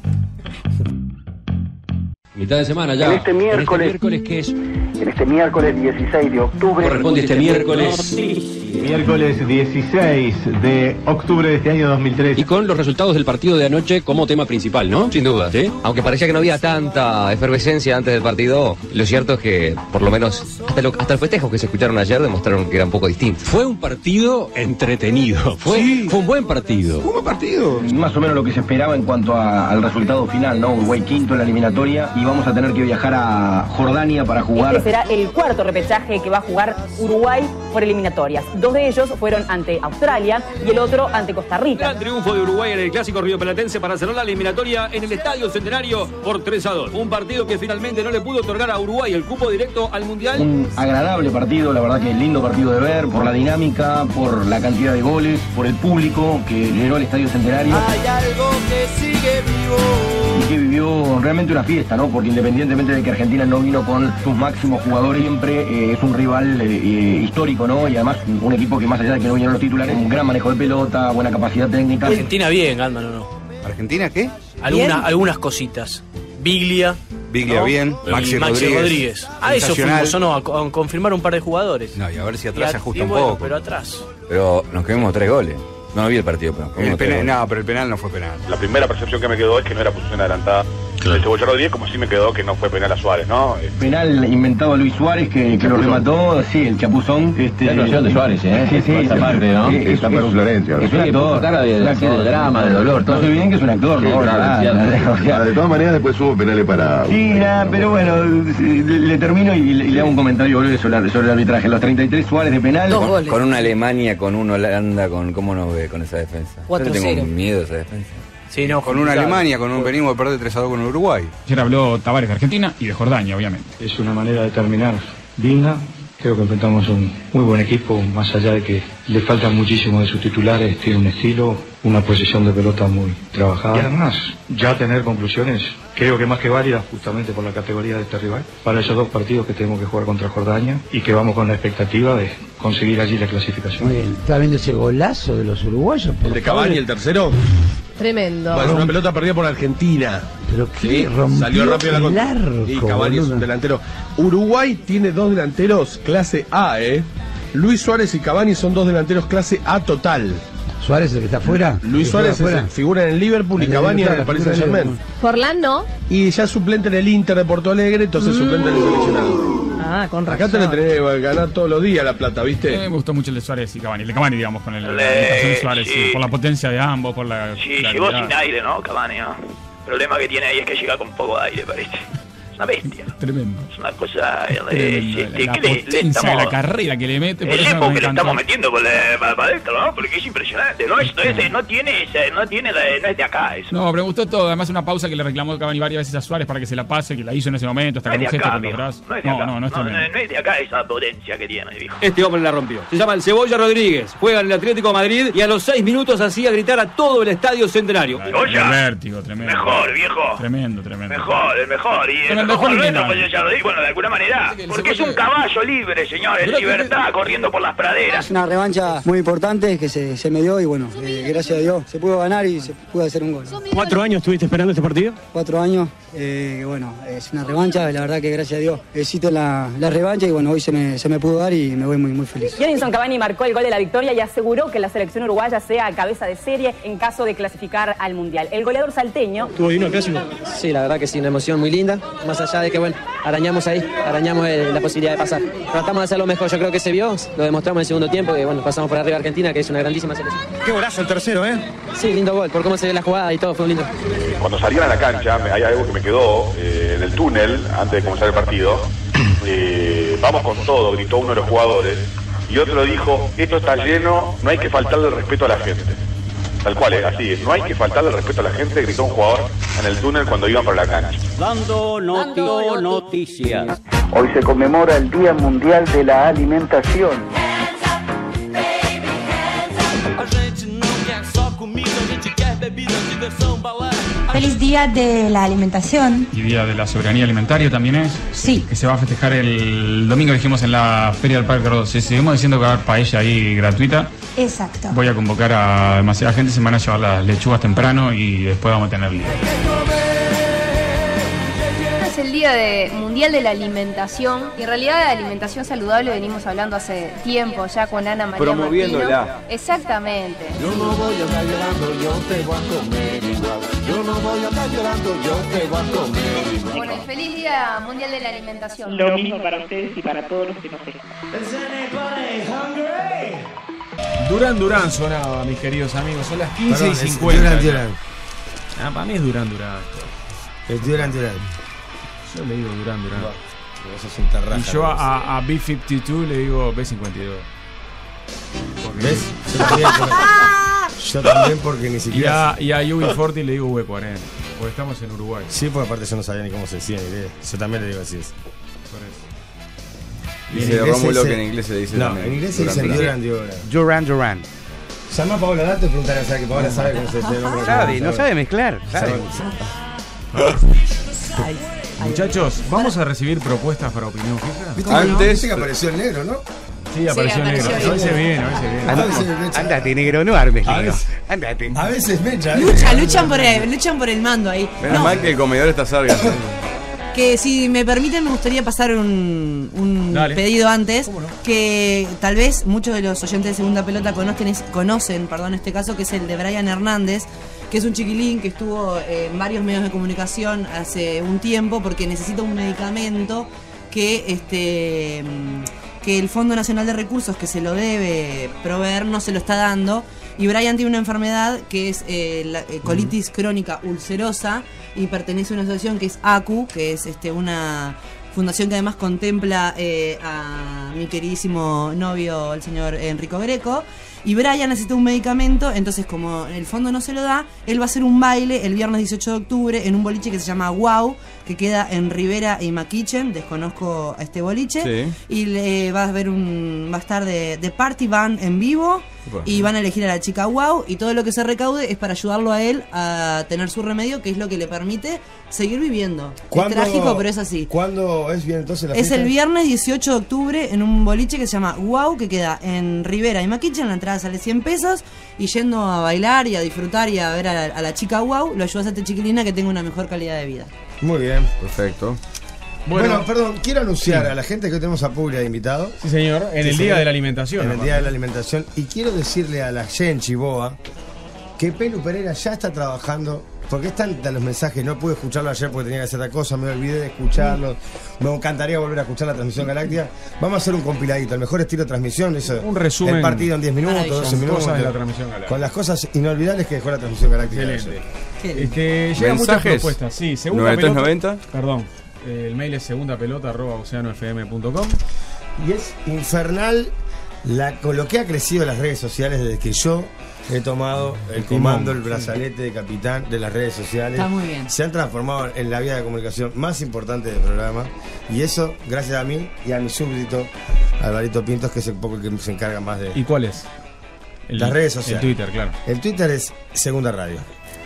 Mitad de semana ya. En este miércoles ¿qué es? En este miércoles 16 de octubre. Corresponde este miércoles. Miércoles 16 de octubre de este año 2003. Y con los resultados del partido de anoche como tema principal, ¿no? Sin duda. ¿Sí? Aunque parecía que no había tanta efervescencia antes del partido, lo cierto es que, por lo menos, hasta los festejos que se escucharon ayer demostraron que era un poco distinto. Fue un partido entretenido. Fue un buen partido. ¿Fue un buen partido? Más o menos lo que se esperaba en cuanto al resultado final, ¿no? Uruguay quinto en la eliminatoria y vamos a tener que viajar a Jordania para jugar. Este será el cuarto repechaje que va a jugar Uruguay por eliminatorias. Dos de ellos fueron ante Australia y el otro ante Costa Rica. Gran triunfo de Uruguay en el clásico rioplatense para cerrar la eliminatoria en el Estadio Centenario por 3-2. Un partido que finalmente no le pudo otorgar a Uruguay el cupo directo al Mundial. Un agradable partido, la verdad que lindo partido de ver, por la dinámica, por la cantidad de goles, por el público que llenó el Estadio Centenario. Hay algo que sigue vivo. Y que vivió realmente una fiesta, ¿no? Porque independientemente de que Argentina no vino con sus máximos jugadores, siempre es un rival histórico, ¿no? Y además un equipo que más allá de que no vinieron los titulares, un gran manejo de pelota, buena capacidad técnica. Argentina bien, Gandman, ¿o no? ¿Argentina qué? Algunas cositas. Biglia, ¿no? Bien. Maxi Rodríguez. A eso fuimos, ¿o no? A confirmar un par de jugadores. No, y a ver si atrás se ajusta un bueno, poco. Pero atrás. Pero nos comimos 3 goles. No vi el partido, pero pero el penal no fue penal. La primera percepción que me quedó es que no era posición adelantada del Cebolla Rodríguez, como sí me quedó que no fue penal a Suárez, ¿no? Penal inventado a Luis Suárez, que lo remató, sí, el chapuzón. La actuación de Suárez, Sí, esa parte, ¿no? Está para Florencio. Es un actor. Cara de drama, de dolor. Todo bien que es un actor, ¿no? De todas maneras, después hubo penales para... Sí, pero bueno, le termino y le hago un comentario sobre el arbitraje. Los 33 Suárez de penal. Con una Alemania, con una Holanda, con ¿cómo nos ve con esa defensa? 4-0. Yo tengo miedo a esa defensa. Sí, no, con una Alemania, venimos de perder 3-2 con Uruguay. Ayer habló Tavares de Argentina y de Jordania, obviamente. Es una manera de terminar digna. Creo que enfrentamos un muy buen equipo, más allá de que le faltan muchísimo de sus titulares, tiene un estilo, una posición de pelota muy trabajada. Y además, ya tener conclusiones, creo que más que válidas, justamente por la categoría de este rival, para esos 2 partidos que tenemos que jugar contra Jordania y que vamos con la expectativa de conseguir allí la clasificación. Muy bien, ¿está viendo ese golazo de los uruguayos? ¿El de Cavani, el tercero? Tremendo. Bueno, una pelota perdida por Argentina. Pero sí, salió rápido la contra. Y Cavani es un delantero. Uruguay tiene 2 delanteros clase A, Luis Suárez y Cavani son 2 delanteros clase A total. ¿Suárez el que está afuera? Luis Suárez figura en el Liverpool y Cavani en el Paris Saint-Germain. Forlán no. Y ya suplente en el Inter de Porto Alegre, entonces suplente en el seleccionado. Ah, con razón. Acá te le tenés que ganar todos los días la plata, ¿viste? Me gustó mucho el de Suárez y Cavani. El de Cavani, digamos, con la imitación de Suárez. Sí. Por la potencia de ambos, por la... Sí, llegó sin aire, ¿no? Cavani, ¿no? El problema que tiene ahí es que llega con poco aire, parece. Es una bestia. Tremendo. Es una cosa... la potencia de la carrera que le mete. Por eso porque le estamos metiendo para adentro, ¿no? Porque es impresionante. No es de acá eso. No, pero me gustó todo. Además, una pausa que le reclamó Cavani varias veces a Suárez para que se la pase, que la hizo en ese momento, hasta con un gesto con los brazos. No es de acá esa potencia que tiene, dijo. Este hombre la rompió. Se llama el Cebolla Rodríguez. Juega en el Atlético de Madrid y a los 6 minutos hacía gritar a todo el estadio Centenario. ¡Cebolla! Vértigo, tremendo. Mejor, viejo. Tremendo. Mejor. Y el mejor nuestro, pues ya lo digo, bueno, de alguna manera. Porque es un caballo libre, señores. Libertad corriendo por las praderas. Es una revancha muy importante que se me dio y bueno, gracias a Dios se pudo ganar y se pudo hacer un gol. 4 años estuviste esperando este partido. 4 años, bueno, es una revancha, la verdad que gracias a Dios existe la revancha y bueno, hoy se me pudo dar y me voy muy feliz. Edinson Cavani marcó el gol de la victoria y aseguró que la selección uruguaya sea cabeza de serie en caso de clasificar al Mundial. El goleador salteño... ¿Tuvo digno el clásico? Sí, la verdad que sí, una emoción muy linda, más allá de que, bueno, arañamos la posibilidad de pasar. Tratamos de hacer lo mejor, yo creo que se vio, lo demostramos en el segundo tiempo, que bueno, pasamos por arriba a Argentina, que es una grandísima selección. Qué golazo el tercero, Sí, lindo gol, por cómo se ve la jugada y todo, fue un lindo. Cuando salían a la cancha, hay algo que me quedó en el túnel, antes de comenzar el partido. Vamos con todo, gritó uno de los jugadores, y otro dijo, esto está lleno, no hay que faltarle el respeto a la gente. Tal cual es, así es, no hay que faltarle el respeto a la gente, gritó un jugador en el túnel cuando iban para la cancha. Dando noticias. Hoy se conmemora el Día Mundial de la Alimentación. Feliz Día de la Alimentación. Y Día de la Soberanía Alimentaria también es. Sí. Que se va a festejar el domingo, dijimos, en la Feria del Parque Rodó. Si seguimos diciendo que va a haber paella ahí gratuita. Exacto. Voy a convocar a demasiada gente, se van a llevar las lechugas temprano y después vamos a tener día. Es el Día Mundial de la Alimentación. Y en realidad de alimentación saludable venimos hablando hace tiempo ya con Ana María promoviéndola. Martino. Exactamente. Yo no voy a estar llorando, yo te voy a comer igual. Yo no voy a estar llorando, yo te voy a comer igual. Bueno, y feliz Día Mundial de la Alimentación. Lo mismo para ustedes y para todos los que nos escuchan. Durán sonaba, mis queridos amigos. Son las 15:50. Durán. Para mí es Durán. Es Durán. Yo le digo Durán. Vos sos un terraja. Y yo a B52 le digo B52. ¿Ves? Yo también porque ni siquiera... Y a UB40 le digo V40. Porque estamos en Uruguay. Sí, porque aparte yo no sabía ni cómo se decía ni idea. Yo también le digo así. Por eso. Dice Rómulo que en inglés se dice no, también. En inglés se dice Duran. Llama a Paola Date y preguntar a que Paola sabe cómo se dice el nombre. No sabe mezclar. Sabe. Muchachos, vamos a recibir propuestas para opinión fija. Antes que apareció el negro, ¿no? Sí, apareció el negro. A veces viene, a veces viene. Andate, negro, no armes, A negro. veces- Andate. A veces mecha. Luchan por el mando ahí. Menos No, mal que el comedor está Sargas. que si me permiten me gustaría pasar un Dale. pedido antes, que tal vez muchos de los oyentes de Segunda Pelota conocen, este caso, que es el de Brian Hernández, que es un chiquilín que estuvo en varios medios de comunicación hace un tiempo porque necesita un medicamento que el Fondo Nacional de Recursos, que se lo debe proveer, no se lo está dando. Y Brian tiene una enfermedad que es la colitis crónica ulcerosa y pertenece a una asociación que es ACU, que es una fundación que además contempla a mi queridísimo novio, el señor Enrico Greco. Y Brian necesita un medicamento, entonces como el fondo no se lo da, él va a hacer un baile el viernes 18 de octubre en un boliche que se llama Wow, que queda en Rivera y McKitchen, desconozco a este boliche. Sí. Y va a estar de Party Band en vivo. Y van a elegir a la chica Wow, y todo lo que se recaude es para ayudarlo a él a tener su remedio, que es lo que le permite seguir viviendo. Es trágico, pero es así. ¿Cuándo es bien entonces la Es fiesta? el viernes 18 de octubre en un boliche que se llama Wow, que queda en Rivera y McKitchen. La entrada sale 100 pesos. Y yendo a bailar y a disfrutar y a ver a la chica Wow, lo ayudas a esta chiquilina que tenga una mejor calidad de vida. Muy bien. Perfecto. Bueno, perdón, quiero anunciar a la gente que hoy tenemos a Puglia de invitado. Sí, señor, en el Día de la Alimentación. En el aparte. Día de la Alimentación. Y quiero decirle a la gente Boa que Pelu Pereira ya está trabajando, porque es tantos los mensajes, no pude escucharlo ayer porque tenía que hacer otra cosa, me olvidé de escucharlo, me encantaría volver a escuchar la transmisión galáctica. Vamos a hacer un compiladito, el mejor estilo de transmisión, eso, Un resumen. el partido en 10 minutos, 12 Con minutos, cosas de la transmisión galáctica. con las cosas inolvidables que dejó la transmisión galáctica. Excelente. ayer. Llegan muchas ¿Mensajes? propuestas. Sí, segunda 9390. pelota. Perdón. El mail es segundapelota@oceanofm.com. Y es infernal con lo que ha crecido las redes sociales desde que yo he tomado el comando, el brazalete de capitán de las redes sociales. Está muy bien. Se han transformado en la vía de comunicación más importante del programa. Y eso gracias a mí y a mi súbdito, Alvarito Pintos, que es el poco que se encarga más de... ¿Y cuál es? Las redes sociales. El Twitter, claro. El Twitter es Segunda Radio.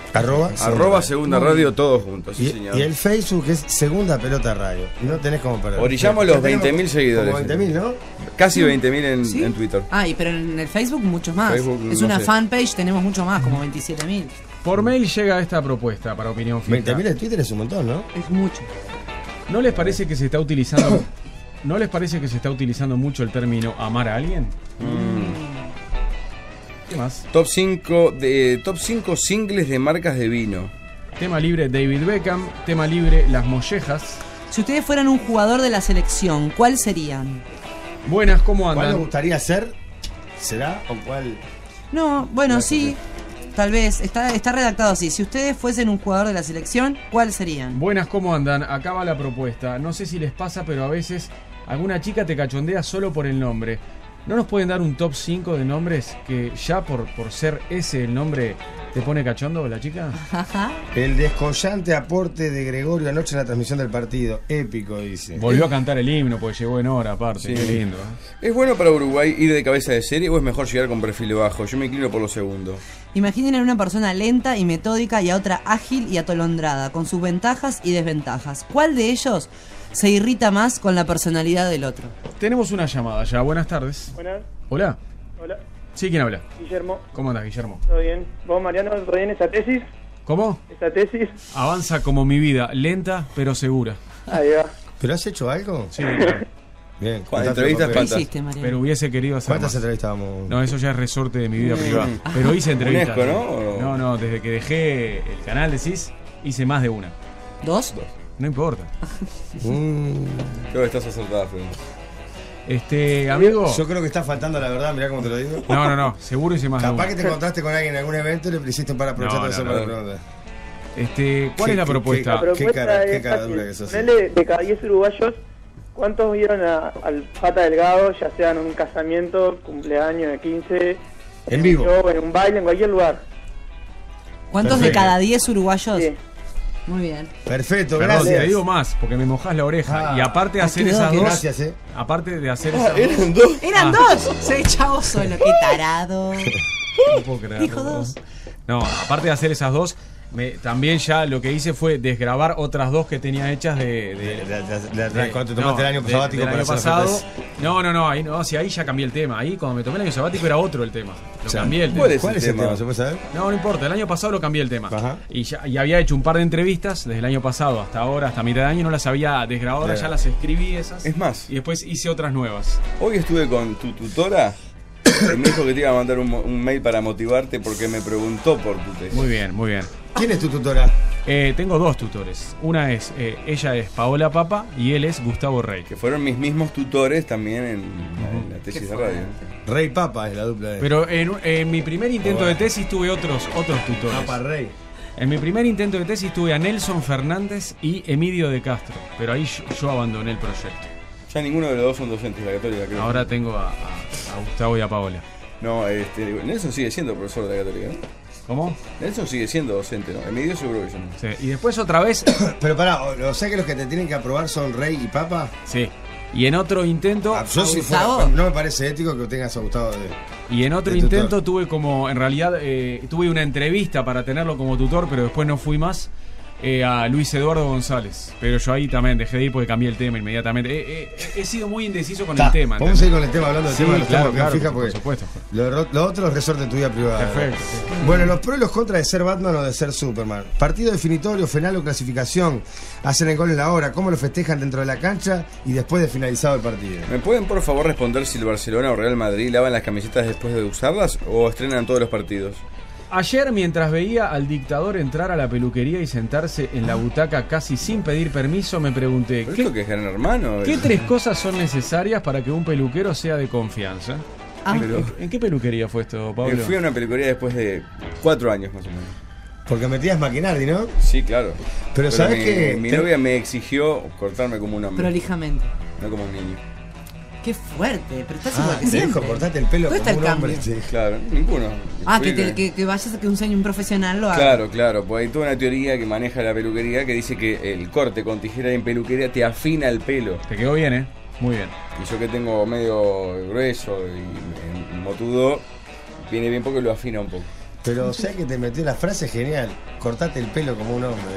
Arroba Segunda Radio, todos juntos, sí, señor. Y el Facebook es Segunda Pelota Radio. No tenés como perder. Orillamos los 20.000 seguidores. Como 20.000, ¿no? Casi 20.000 en Twitter. Pero en el Facebook muchos más. Facebook, es no una sé. fanpage, tenemos mucho más, como 27.000. Por mail llega esta propuesta para opinión fija. 20.000 en Twitter es un montón, ¿no? Es mucho. ¿No les parece que se está utilizando ¿No les parece que se está utilizando mucho el término amar a alguien? ¿Qué más? Top 5 singles de marcas de vino. Tema libre David Beckham, tema libre Las Mollejas. Si ustedes fueran un jugador de la selección, ¿cuál serían? Buenas, ¿cómo ¿Cuál andan? les gustaría ser? ¿Será? ¿O cuál? No, bueno, sí, tal vez, está redactado así. Si ustedes fuesen un jugador de la selección, ¿cuál serían? Buenas, ¿cómo andan? Acá va la propuesta. No sé si les pasa, pero a veces alguna chica te cachondea solo por el nombre. ¿No nos pueden dar un top 5 de nombres que ya por ser ese el nombre te pone cachondo la chica? El descollante aporte de Gregorio anoche en la transmisión del partido. Épico, dice. Volvió a cantar el himno porque llegó en hora aparte. Sí. Qué lindo. ¿Es bueno para Uruguay ir de cabeza de serie o es mejor llegar con perfil bajo? Yo me inclino por lo segundo. Imaginen a una persona lenta y metódica y a otra ágil y atolondrada, con sus ventajas y desventajas. ¿Cuál de ellos se irrita más con la personalidad del otro? Tenemos una llamada ya. Buenas tardes. Buenas. Hola. Hola. Sí, ¿quién habla? Guillermo. ¿Cómo andas, Guillermo? ¿Todo bien? ¿Vos, Mariano, todo bien esa tesis? ¿Cómo? ¿Esa tesis? Avanza como mi vida, lenta pero segura. Ahí va. ¿Pero has hecho algo? Sí, claro. Bien. ¿Cuántas entrevistas? ¿Qué hiciste, Mariano? Pero hubiese querido hacer ¿Cuántas más. entrevistas vamos? No, eso ya es resorte de mi vida privada. Pero hice entrevistas. UNESCO, ¿no? No, desde que dejé el canal, decís, hice más de una. ¿Dos? No importa. Creo que estás acertada, Fred. Amigo. Yo creo que está faltando la verdad, mirá cómo te lo digo. No, seguro hice más de Capaz una. que te encontraste con alguien en algún evento y le hiciste para aprovechar de hacer la pregunta. ¿Cuál es la propuesta? La propuesta Qué es cara fácil. dura que sos. Ponele de cada 10 uruguayos, ¿cuántos vieron al Pata Delgado, ya sea en un casamiento, cumpleaños de 15, En vivo? un show, en un baile, en cualquier lugar? ¿Cuántos Perfecto. de cada 10 uruguayos? Sí. Muy bien. Perfecto, Perdón, gracias. te digo más, porque me mojás la oreja. Y aparte de hacer quedó, esas qué dos. gracias, Aparte de hacer esas eran dos. dos. ¡Eran dos! Se echaba solo, qué tarado. No puedo creerlo. Dijo dos. No, aparte de hacer esas dos, También ya lo que hice fue desgrabar otras 2 que tenía hechas cuando te tomaste el año sabático del año pasado. No, ahí no, si ahí ya cambié el tema. Ahí cuando me tomé el año sabático era otro el tema. Cambié el tema. ¿Cuál es el tema? ¿Se puede saber? No importa, el año pasado lo cambié el tema. Y había hecho un par de entrevistas desde el año pasado hasta ahora, hasta mitad de año, no las había desgrabado, ya las escribí esas. Es más. Y después hice otras nuevas. Hoy estuve con tu tutora. Me dijo que te iba a mandar un mail para motivarte porque me preguntó por tu tesis. Muy bien. ¿Quién es tu tutora? Tengo 2 tutores. Una es, ella es Paola Papa y él es Gustavo Rey. Que fueron mis mismos tutores también en la tesis de radio. Rey Papa es la dupla de... Pero en mi primer intento de tesis tuve otros tutores. Papa Rey. En mi primer intento de tesis tuve a Nelson Fernández y Emilio de Castro. Pero ahí yo abandoné el proyecto. Ya ninguno de los 2 son docentes de la Católica, creo. Ahora tengo a Gustavo y a Paola. No, Nelson sigue siendo profesor de la Católica, ¿no? ¿Cómo? Nelson sigue siendo docente, ¿no? Emilio seguro que yo no. Sí, y después otra vez... Pero pará, o sea que los que te tienen que aprobar son Rey y Papa. Sí. Y en otro intento... Yo si fuera, no me parece ético que tengas a Gustavo Y en otro intento tuve como... En realidad tuve una entrevista para tenerlo como tutor, pero después no fui más. A Luis Eduardo González. Pero yo ahí también dejé de ir porque cambié el tema inmediatamente. He sido muy indeciso con el tema. Vamos a ir con el tema, hablando del tema de los temas, claro, fija porque por supuesto. Lo otro es resorte de tu vida privada. Perfecto. Bueno, los pros y los contras de ser Batman o de ser Superman. Partido definitorio, final o clasificación. Hacen el gol en la hora. ¿Cómo lo festejan dentro de la cancha y después de finalizado el partido? ¿Me pueden por favor responder si el Barcelona o Real Madrid lavan las camisetas después de usarlas o estrenan todos los partidos? Ayer, mientras veía al dictador entrar a la peluquería y sentarse en la butaca casi sin pedir permiso, me pregunté... ¿Esto que es Gran Hermano? ¿Qué 3 cosas son necesarias para que un peluquero sea de confianza? ¿En qué peluquería fue esto, Pablo? Fui a una peluquería después de 4 años más o menos. Porque metías Maquinardi, ¿no? Sí, claro. Pero ¿sabes qué? Mi novia me exigió cortarme como un hombre. Prolijamente. No como un niño. Qué fuerte, pero estás igual que te siempre. dijo, cortate el pelo ¿Dónde como está el un hombre. cambio? Sí, claro, ninguno. Que vayas a que un profesional lo haga. Claro, pues hay toda una teoría que maneja la peluquería que dice que el corte con tijera en peluquería te afina el pelo. Te quedó bien, ¿eh? Muy bien. Y yo que tengo medio grueso y motudo, viene bien porque lo afina un poco. Pero o sea que te metió la frase genial, cortate el pelo como un hombre.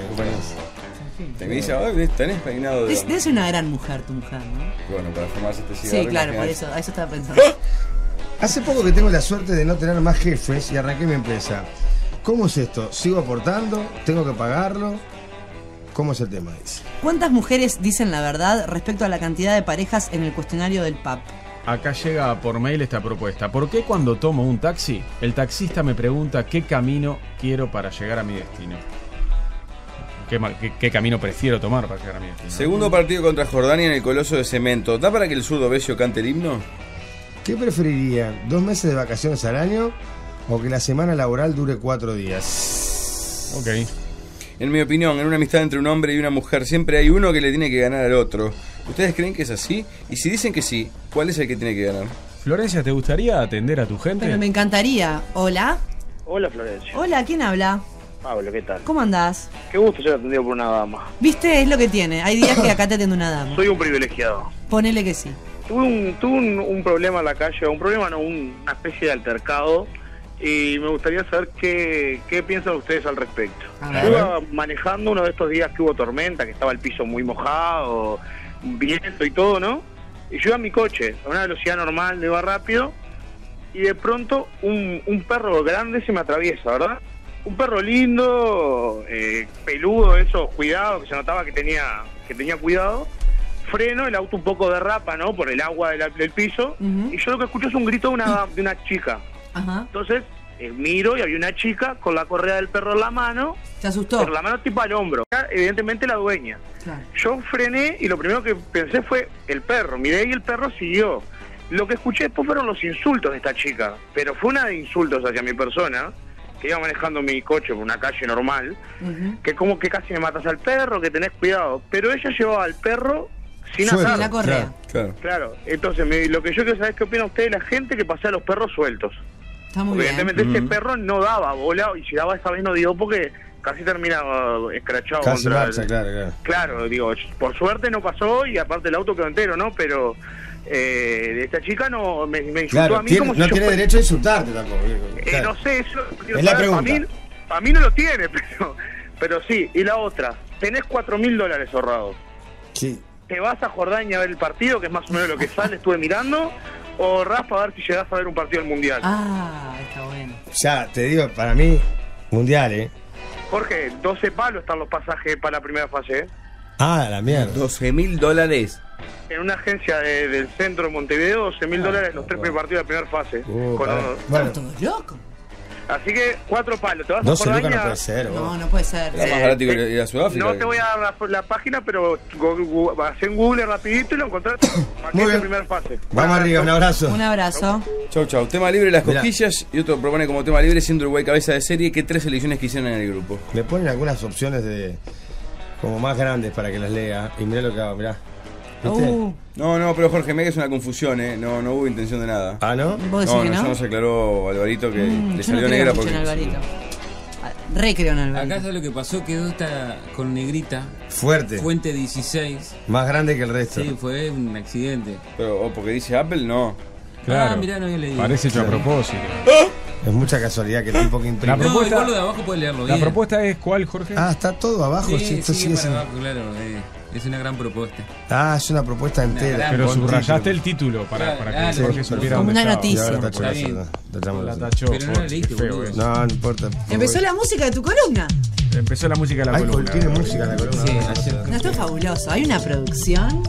Te me dice, tenés peinado de hombre. Es una gran mujer tu mujer, ¿no? Bueno, para fumarse este cigarro. Sí, claro, por eso estaba pensando. Hace poco que tengo la suerte de no tener más jefes y arranqué mi empresa. ¿Cómo es esto? ¿Sigo aportando? ¿Tengo que pagarlo? ¿Cómo es el tema? ¿Cuántas mujeres dicen la verdad respecto a la cantidad de parejas en el cuestionario del PAP? Acá llega por mail esta propuesta. ¿Por qué cuando tomo un taxi, el taxista me pregunta qué camino quiero para llegar a mi destino? ¿Qué camino prefiero tomar para llegar a mi destino? Segundo partido contra Jordania en el Coloso de Cemento. ¿Da para que el zurdo Besio cante el himno? ¿Qué preferirían? ¿2 meses de vacaciones al año o que la semana laboral dure 4 días? Ok. En mi opinión, en una amistad entre un hombre y una mujer siempre hay uno que le tiene que ganar al otro. ¿Ustedes creen que es así? Y si dicen que sí, ¿cuál es el que tiene que ganar? Florencia, ¿te gustaría atender a tu gente? Pero me encantaría. ¿Hola? Hola, Florencia. Hola, ¿quién habla? Pablo, ¿qué tal? ¿Cómo andás? Qué gusto ser atendido por una dama. ¿Viste? Es lo que tiene. Hay días que acá te atiende una dama. Soy un privilegiado. Ponele que sí. Tuve un problema en la calle, una especie de altercado, y me gustaría saber qué piensan ustedes al respecto. Yo iba manejando uno de estos días que hubo tormenta, que estaba el piso muy mojado, viento y todo, ¿no? Y yo iba en mi coche, a una velocidad normal, me iba rápido, y de pronto un perro grande se me atraviesa, ¿verdad? Un perro lindo, peludo, eso, cuidado, que se notaba que tenía cuidado. Freno, el auto un poco derrapa, ¿no? Por el agua del piso. Y yo lo que escucho es un grito de una chica. Entonces, miro y había una chica con la correa del perro en la mano. ¿Te asustó? Pero la mano tipo al hombro. Evidentemente la dueña. Claro. Yo frené y lo primero que pensé fue el perro. Miré y el perro siguió. Lo que escuché después fueron los insultos de esta chica. Pero fue una de insultos hacia mi persona, que iba manejando mi coche por una calle normal, que como que casi me matas al perro, que tenés cuidado. Pero ella llevaba al perro sin atar. La correa. Claro. Entonces, lo que yo quiero saber es qué opina usted de la gente que pasea a los perros sueltos. Está muy Evidentemente bien. este perro no daba bola, y si daba esta vez no dio porque casi terminaba escrachado. Casi contra marcha, claro. Claro, digo, por suerte no pasó y aparte el auto quedó entero, ¿no? Pero esta chica no me insultó a mí como si no yo tiene derecho a insultarte tampoco. No sé, eso es la pregunta. a mí no lo tiene, pero sí. Y la otra, tenés $4.000 ahorrados. Sí. ¿Te vas a Jordania a ver el partido, que es más o menos lo que sale, estuve mirando? ¿O ahorrás para ver si llegás a ver un partido del Mundial? Ah, está bueno. Ya, te digo, para mí, Mundial, Jorge, 12 palos están los pasajes para la primera fase, Ah, la mierda. $12.000. En una agencia del centro de Montevideo, $12.000 los 3 primeros partidos de la primera fase. Bueno. Todos locos. Así que 4 palos. ¿Te vas a 12 lucas Jordania? no puede ser, No, no puede ser. Era más barato que ir a Sudáfrica. No te voy a dar la página, pero hacé en Google rapidito y lo encontrás. Paquete de primera fase. Vamos arriba, un abrazo. Un abrazo. Chau. Tema libre, las cosquillas. Y otro propone como tema libre, siendo Uruguay cabeza de serie, ¿qué 3 selecciones que hicieron en el grupo? Me ponen algunas opciones de como más grandes para que las lea. Y mirá lo que hago, mirá. ¿Viste? No, pero Jorge, me que es una confusión, No hubo intención de nada. ¿Ah, no? ¿Vos decís que no? Ya nos aclaró Alvarito que le yo salió no creo negra mucho porque... en Alvarito. Re creo en Alvarito. Acá es lo que pasó, quedó esta con negrita. Fuerte. Fuente 16. Más grande que el resto. Sí, fue un accidente. Pero porque dice Apple, no. Claro. Mirá, no había leído. Parece hecho a propósito. Es mucha casualidad que el tipo que imprime. La propuesta, igual lo de abajo puede leerlo la bien. propuesta es ¿cuál, Jorge? Ah, está todo abajo. Sí, esto sigue para siendo- abajo, claro. Es una gran propuesta. Ah, es una propuesta entera. Pero Con subrayaste título. el título para que Sí, Jorge supiera Como dónde una estaba. noticia. Y ahora tachó Está la bien. tachamos La la tachó. Pero no la leíste, qué feo boludo. eso. No, no importa. Empezó la música de tu columna. Empezó la música de la Ay, columna. tiene música en la columna. Sí, ayer. No, esto es fabuloso. Hay una producción.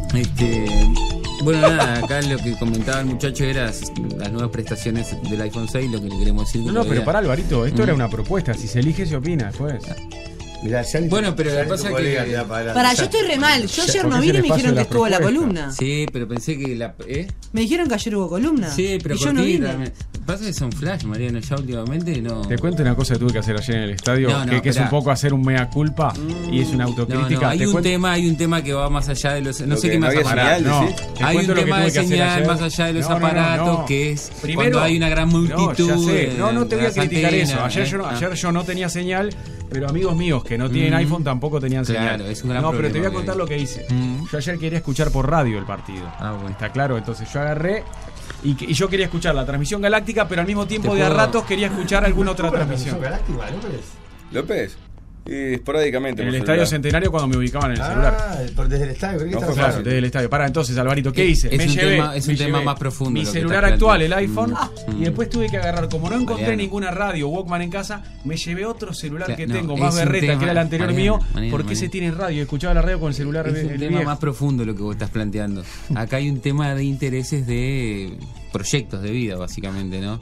Bueno, nada, acá lo que comentaba el muchacho era las nuevas prestaciones del iPhone 6, lo que le queremos decir. No, pero para Alvarito, esto era una propuesta. Si se elige, se opina después. Mirá, Bueno, pero lo que pasa es que... Para, yo estoy re mal. Yo ayer no vine y me dijeron que estuvo la columna. Sí, pero pensé que la... Me dijeron que ayer hubo columna. Sí, pero y yo no cortita, vine. Pasa que son flash, Mariano, ya últimamente no... Te cuento una cosa que tuve que hacer ayer en el estadio, No, que es esperá. un poco hacer un mea culpa y es una autocrítica. hay un tema que va más allá de los... No Lo sé que qué no más había aparatos. señal, ¿sí? Te Hay cuento un lo que tema tuve de que hacer señal ayer. más allá de los No, aparatos, no. que es Primero, cuando hay una gran multitud. No, ya sé. No te voy a las criticar eso. antenas, Ayer yo no tenía señal, pero amigos míos que no tienen iPhone tampoco tenían señal. Claro, es un gran no, pero te voy a problema contar que lo que hice. Yo ayer quería escuchar por radio el partido. Bueno. ¿Está claro? Entonces yo agarré y yo quería escuchar la transmisión galáctica, pero al mismo tiempo de a ratos quería escuchar alguna otra transmisión. Galáctica, ¿López? Y esporádicamente. En el por Estadio celular. Centenario cuando me ubicaban en el celular. Ah, desde el estadio. ¿Por qué No, estás Claro, fácil? desde el estadio. Para, entonces, Alvarito, ¿qué hice? Es Me un llevé, tema- es un me tema llevé más profundo mi lo que celular estás actual, el planteando. iPhone, y después tuve que agarrar, como no encontré Mariano. ninguna radio Walkman en casa, me llevé otro celular Claro, que no, tengo, es más un berreta, tema- que era el anterior Mariano, mío, Mariano, porque ese tiene radio, escuchaba la radio con el celular Es un el tema viejo. más profundo lo que vos estás planteando. Acá hay un tema de intereses de proyectos de vida, básicamente, ¿no?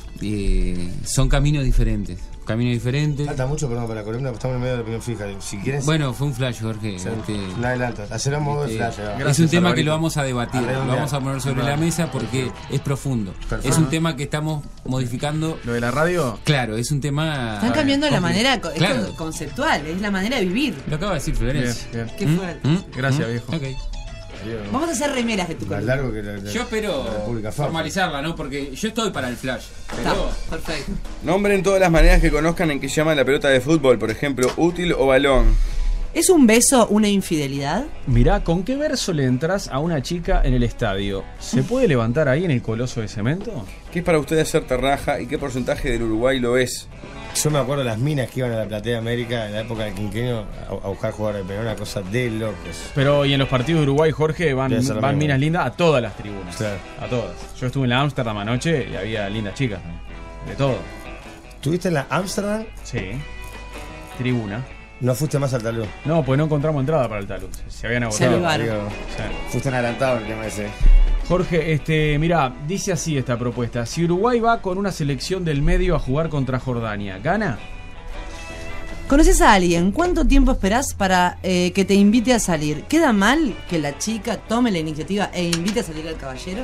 Son caminos diferentes. Falta mucho, perdón, para la columna, porque estamos en medio de la opinión fija. Si quieres. Bueno, fue un flash, Jorge. Sí, un adelanto. Hacer un modo de flash. Es un tema que lo vamos a debatir, lo Redondear. vamos a poner sobre la mesa porque es profundo. Perfecto. Es un tema que estamos modificando. ¿Lo de la radio? Claro, es un tema... Están cambiando la manera Claro. conceptual, es la manera de vivir. Lo acaba de decir Florencia. Bien, bien. Qué fuerte. Gracias, viejo. Ok. Vamos a hacer remeras de tu Más columna. largo que la Yo espero República Farsa. formalizarla, ¿no? Porque yo estoy para el flash. Pero... Perfecto. Nombren todas las maneras que conozcan en que llaman la pelota de fútbol, por ejemplo, útil o balón. ¿Es un beso una infidelidad? Mirá, ¿con qué verso le entras a una chica en el estadio? ¿Se puede levantar ahí en el coloso de cemento? ¿Qué es para ustedes hacer terraja y qué porcentaje del Uruguay lo es? Yo me acuerdo de las minas que iban a la Platea América en la época del quinquenio a buscar jugadores, pero era una cosa de locos. Pero y en los partidos de Uruguay, Jorge, van Debe ser lo mismo. minas lindas a todas las tribunas. Claro. A todas. Yo estuve en la Ámsterdam anoche y había lindas chicas, ¿no? De todo. ¿Estuviste en la Ámsterdam? Sí. Tribuna. ¿No fuiste más al talud? No, pues no encontramos entrada para el talud. Se habían Se agotado. avivaron. Digo, Sí. fuiste un adelantado el tema ese. Jorge, mirá, dice así esta propuesta. Si Uruguay va con una selección del medio a jugar contra Jordania, ¿gana? ¿Conoces a alguien? ¿Cuánto tiempo esperás para que te invite a salir? ¿Queda mal que la chica tome la iniciativa e invite a salir al caballero?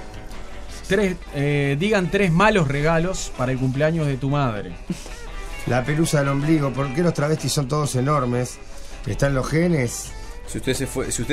Digan 3 malos regalos para el cumpleaños de tu madre. La pelusa del ombligo, ¿por qué los travestis son todos enormes? ¿Están los genes? Si ustedes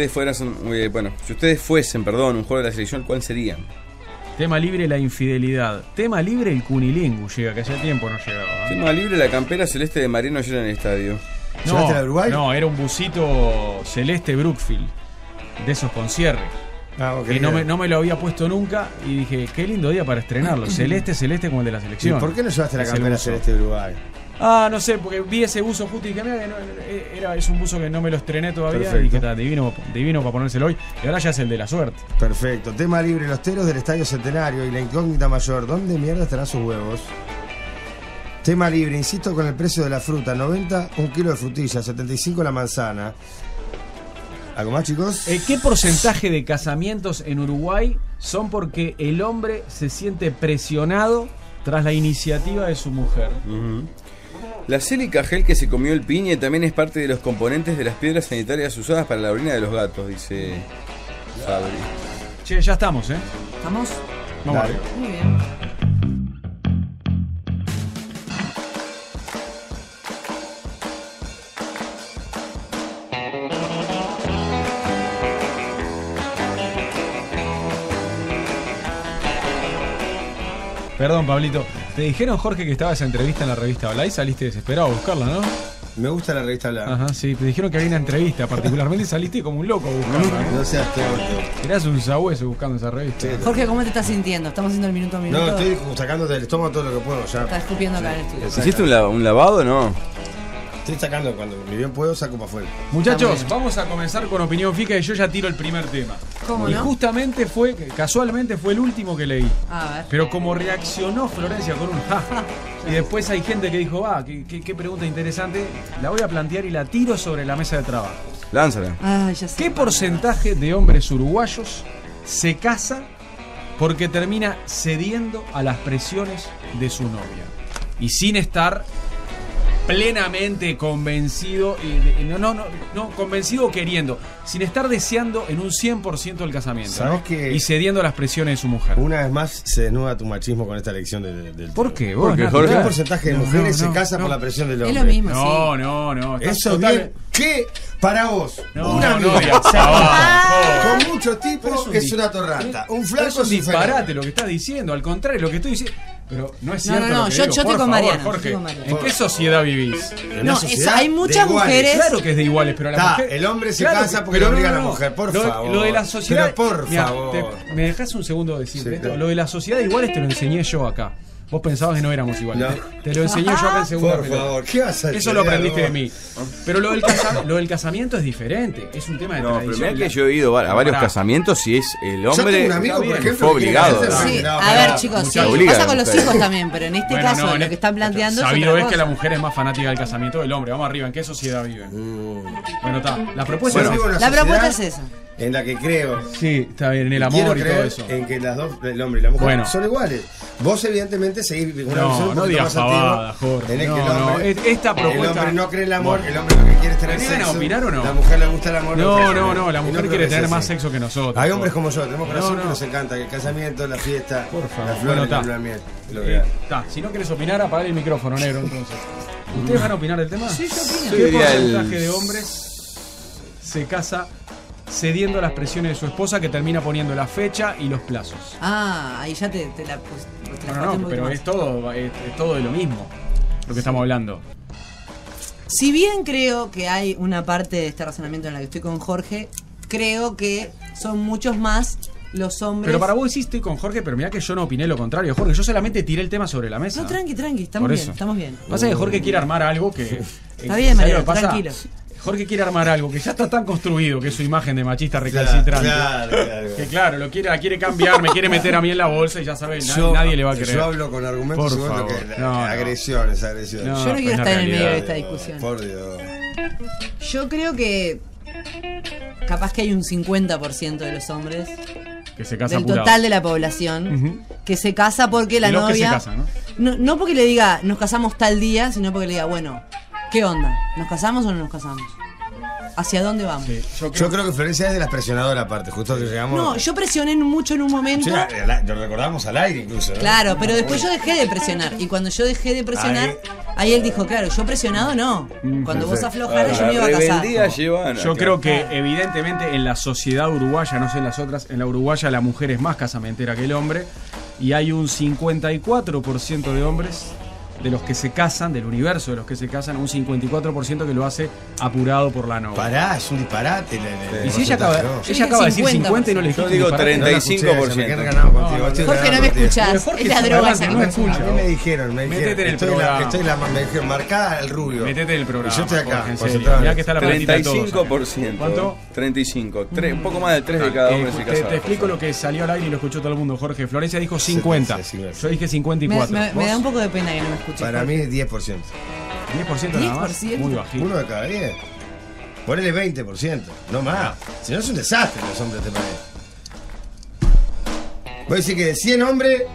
fuesen, un juego de la selección, ¿cuál serían? Tema libre, la infidelidad. Tema libre, el cunilingu. Llega, que hacía tiempo no llegaba. Tema libre, la campera celeste de Mariano ayer en el estadio. ¿Llegaste a Uruguay? No, era un busito celeste Brookfield. De esos con cierre. Ah, ok. Que no me lo había puesto nunca. Y dije, qué lindo día para estrenarlo. Celeste como el de la selección. ¿Y por qué no llevaste la Es el campera uso. celeste de Uruguay? No sé, porque vi ese buzo justo y dije, mira, es un buzo que no me lo estrené todavía. Perfecto. Y que está divino para ponérselo hoy. Y ahora ya es el de la suerte. Perfecto. Tema libre, los teros del Estadio Centenario y la incógnita mayor. ¿Dónde mierda estarán sus huevos? Tema libre, insisto con el precio de la fruta. 90 un kilo de frutilla, 75 la manzana. ¿Algo más, chicos? ¿Qué porcentaje de casamientos en Uruguay son porque el hombre se siente presionado tras la iniciativa de su mujer? La sílica gel que se comió el piñe también es parte de los componentes de las piedras sanitarias usadas para la orina de los gatos, dice Fabri. Che, ya estamos, ¿eh? ¿Estamos? Vamos Dale. arriba. Muy bien. Perdón, Pablito. Te dijeron, Jorge, que estaba esa entrevista en la revista Habla y saliste desesperado a buscarla, ¿no? Me gusta la revista Habla. Ajá, sí. Te dijeron que había una entrevista particularmente y saliste como un loco a buscarla. No seas tonto. Eras un sabueso buscando esa revista. Jorge, ¿cómo te estás sintiendo? Estamos haciendo el minuto a minuto. No, estoy sacándote del estómago todo lo que puedo ya. Está escupiendo acá en el estudio. ¿Hiciste un lavado o no? Estoy sacando cuando ni bien puedo, saco para afuera. Muchachos, vamos a comenzar con Opinión Fica y yo ya tiro el primer tema. ¿Cómo y no? justamente casualmente fue el último que leí. A ver. Pero como reaccionó Florencia con un jaja, y después hay gente que dijo, qué pregunta interesante, la voy a plantear y la tiro sobre la mesa de trabajo. Lánzala. Ya sé. ¿Qué porcentaje de hombres uruguayos se casa porque termina cediendo a las presiones de su novia? Y sin estar plenamente convencido, convencido o queriendo, sin estar deseando en un 100% el casamiento, ¿sabes ¿no? qué? Y cediendo a las presiones de su mujer. Una vez más se desnuda tu machismo con esta elección del ¿Por qué? Porque, Jorge, ¿qué porcentaje de mujeres se casa por la presión del hombre? Es lo mismo, No. Eso bien. ¿Qué? Para vos, No, una no, amiga digas, con muchos tipos es una torranta. Un flaco es un es un disparate fenómeno. lo que estás diciendo. Al contrario, lo que estoy diciendo. Pero no es No, cierto. no, lo que yo digo. estoy Por con favor, Mariana, Jorge, estoy con Mariana. ¿en qué sociedad vivís? No, hay muchas mujeres. Claro que es de iguales, pero la mujer. El hombre se Claro casa porque pero lo obliga no, a la mujer, por favor. Lo de la sociedad. Pero por Mirá, favor. ¿me dejás un segundo decirte Sí, esto? claro. Lo de la sociedad de iguales te lo enseñé yo acá. Vos pensabas que no éramos iguales. No. Te lo enseñé yo acá en segunda Por pelota. favor, ¿qué vas a hacer? Eso lo aprendiste de mí. Pero lo del casamiento es diferente. Es un tema de No, pero tradición. mirá que yo he ido a varios casamientos y es el Yo hombre tengo un amigo, por que ejemplo, fue que quiere obligado. casarse. Sí, No, a ver, chicos, sí, muchachos, obliga pasa a con la los mujer. hijos también, pero en este Bueno, caso no, lo que están planteando es sabido otra es que cosa. la mujer es más fanática del casamiento del hombre. Vamos arriba, ¿en qué sociedad viven? Bueno, está. La propuesta Bueno, es vivo en esa. una La propuesta es sociedad esa. en la que creo. Sí, está bien, en el Quiero amor y todo creer eso. en que las dos, el hombre y la mujer, Bueno. son iguales. Vos evidentemente seguís una visión No, un no poquito digas más antigua, pavada, Jorge. en el No, que el hombre, esta el propuesta. hombre no cree en el amor, Bueno. el hombre lo que quiere es tener ¿Me vienen a sexo. opinar o no? La mujer le gusta el amor. No, la Y mujer creo quiere que tener es más así. sexo que nosotros. Hay hombres como yo, tenemos corazón No. que nos encanta, que el casamiento, la fiesta, Por favor. la flor, Bueno, la está. luna de miel. Lo que hay. Está, si no quieres opinar, apaga el micrófono, negro, entonces. ¿Ustedes van a opinar del tema? Sí, yo opino. ¿Qué Yo diría porcentaje de hombres se casa cediendo a las presiones de su esposa que termina poniendo la fecha y los plazos? Ahí ya te la puse. No, pero es todo de lo mismo lo que estamos hablando. Si bien creo que hay una parte de este razonamiento en la que estoy con Jorge, creo que son muchos más los hombres. Pero para vos sí estoy con Jorge, pero mirá que yo no opiné lo contrario, Jorge. Yo solamente tiré el tema sobre la mesa. No, tranqui, estamos Por bien, eso. estamos bien. Pasa que Jorge quiere armar algo que. Está bien, ¿sabes Mariano, lo que pasa? tranquilo. Jorge quiere armar algo que ya está tan construido, que es su imagen de machista recalcitrante. Claro. Que claro, la quiere cambiar, me quiere meter a mí en la bolsa y ya sabes, nadie le va a creer. Yo hablo con argumentos Por y vos lo favor. que No. agresiones. Yo no quiero estar en el medio de esta discusión. Por Dios. Yo creo que capaz que hay un 50% de los hombres Que se casa del apurado. total de la población que se casa porque la Y los que novia se casan, ¿no? no porque le diga nos casamos tal día, sino porque le diga, bueno, ¿qué onda? ¿Nos casamos o no nos casamos? ¿Hacia dónde vamos? Yo creo que Florencia es de las presionadoras aparte, justo que llegamos. No, yo presioné mucho en un momento. Sí, lo recordamos al aire incluso, ¿no? Claro, pero después yo dejé de presionar. Y cuando yo dejé de presionar, ahí él dijo, claro, yo presionado no. Cuando vos aflojaras yo me iba a casar. Yo creo que evidentemente en la sociedad uruguaya, no sé en las otras, en la uruguaya la mujer es más casamentera que el hombre. Y hay un 54% de hombres de los que se casan, del universo de los que se casan, un 54% que lo hace apurado por la novia. Pará, es un disparate. Y si ella acaba de decir 50 y no le dijiste. Yo digo 35%. Jorge, no me escuchás. Es la droga esa. No me escuchas. A mí me dijeron. Métete en el programa. Me dijeron, marcá el rubio. Métete en el programa. Y yo estoy acá. Mirá que está la 35%. ¿Cuánto? 35. Un poco más del 3 de cada hombre se casa. Te explico lo que salió al aire y lo escuchó todo el mundo. Jorge Florencia dijo 50. Yo dije 54. Me da un poco de pena que no me escuches. Para mí es 10%. 10% nada más. Muy bajito. 1 de cada 10. Ponele 20%. No más. Si no es un desastre los hombres de este país. Voy a decir que de 100 hombres,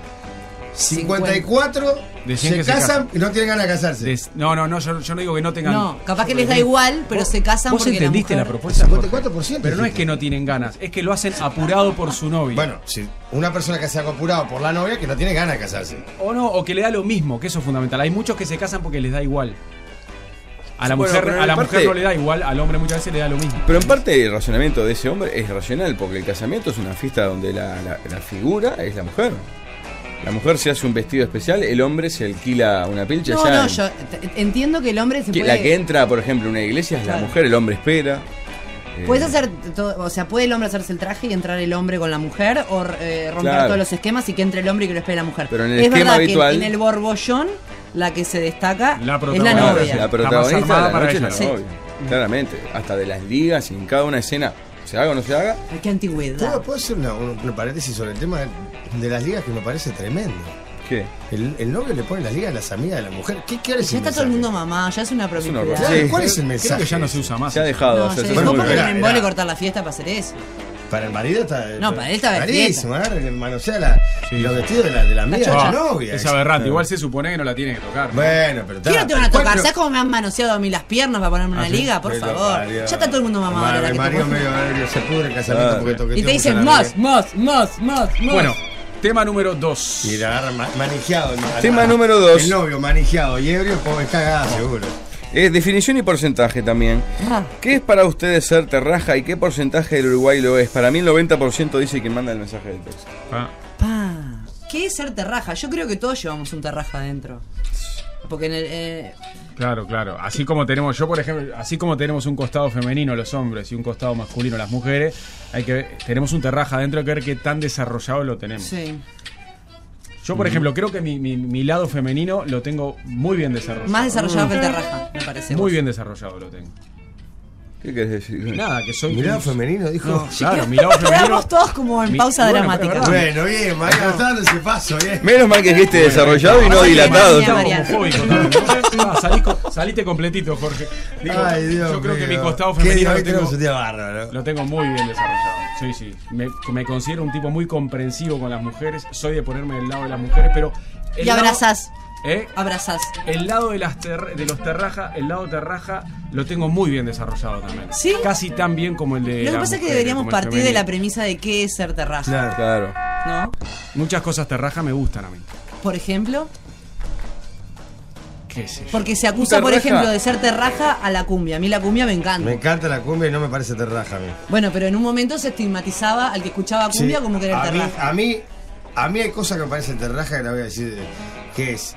54 se casan y no tienen ganas de casarse. No, yo no digo que no tengan. No, capaz que les da igual, pero se casan ¿Vos porque entendiste la la propuesta? 54%. Pero no es que no tienen ganas, es que lo hacen apurado por su novia. Bueno, si una persona que se haga apurado por la novia que no tiene ganas de casarse. O que le da lo mismo, que eso es fundamental. Hay muchos que se casan porque les da igual. A la Bueno, mujer, pero a la en mujer parte- no le da igual, al hombre muchas veces le da lo mismo. Pero en parte el razonamiento de ese hombre es racional, porque el casamiento es una fiesta donde la figura es la mujer. La mujer se hace un vestido especial, el hombre se alquila una pilcha. No, yo entiendo que el hombre se puede... La que entra, por ejemplo, a una iglesia es la mujer, el hombre espera. Puedes hacer todo, o sea, puede el hombre hacerse el traje y entrar el hombre con la mujer o romper Claro. todos los esquemas y que entre el hombre y que lo espere la mujer. Pero en el es esquema verdad habitual- que en el borbollón la que se destaca es la Claro, novia. La protagonista de la noche es la Sí. novia. Claramente. Hasta de las ligas y en cada una escena, se haga o no se haga. Ay, qué antigüedad. ¿Puedo hacer un paréntesis sobre el tema de las ligas que me parece tremendo? ¿Qué? El novio le pone las ligas a las amigas de la mujer. ¿Qué quiere decir? Ya está todo el mundo mamá, ya es una propiedad. ¿Cuál es el mensaje? Creo que ya no se usa más. Se ha dejado No, hacer. se dejó porque le embole cortar la fiesta para hacer eso. Para el marido está. No, para él está de carísimo, manosea los vestidos de la amiga de la novia. Es aberrante, igual se supone que no la tiene que tocar. Bueno, pero ¿Qué no te van a tocar? ¿Sabes cómo me han manoseado a mí las piernas para ponerme una ¿sí? liga? Por favor. Ya está todo el mundo mamado. ahora El que marido te- medio se pudre el casamiento porque toqueteó Y te mucho dicen la más. Bueno, tema número 2. Y le agarran manijeado. Tema número 2. El novio manijeado y ebrio, como es cagada, seguro. Es definición y porcentaje también. ¿Qué es para ustedes ser terraja y qué porcentaje del Uruguay lo es? Para mí el 90% dice que manda el mensaje del texto. ¿Qué es ser terraja? Yo creo que todos llevamos un terraja adentro. Porque en el... Claro. Así como tenemos, yo por ejemplo, así como tenemos un costado femenino los hombres y un costado masculino las mujeres, tenemos un terraja adentro, hay que ver qué tan desarrollado lo tenemos. Sí. Yo, por ejemplo, creo que mi lado femenino lo tengo muy bien desarrollado. Más desarrollado que el terraja, me parece. Muy bien desarrollado lo tengo. ¿Qué querés decir? Nada, que soy... Mi lado femenino, dijo. No, claro, mi lado femenino... Quedamos todos como en pausa dramática. Bueno, bien, María, está dando ese paso, bien. Menos mal que dijiste desarrollado y no dilatado. Saliste completito, Jorge. Digo, Ay, Dios yo creo que mi mío. costado Qué femenino día, hoy tenemos un día bárbaro. lo tengo muy bien desarrollado. Sí. Me considero un tipo muy comprensivo con las mujeres. Soy de ponerme del lado de las mujeres, pero... Y abrazás. Abrazás. El lado de los terraja, el lado terraja lo tengo muy bien desarrollado también. ¿Sí? Casi tan bien como el de Lo que las pasa es que mujeres, deberíamos como el partir de femenino. la premisa de qué es ser terraja. Claro. ¿No? Muchas cosas terraja me gustan a mí. Por ejemplo, ¿Qué sé yo? porque se acusa, por Terraja. ejemplo, de ser terraja a la cumbia. A mí la cumbia me encanta. Me encanta la cumbia y no me parece terraja a mí. Bueno, pero en un momento se estigmatizaba al que escuchaba cumbia Sí, como que era a mí, terraja. a mí hay cosas que me parecen terraja que la voy a decir, que es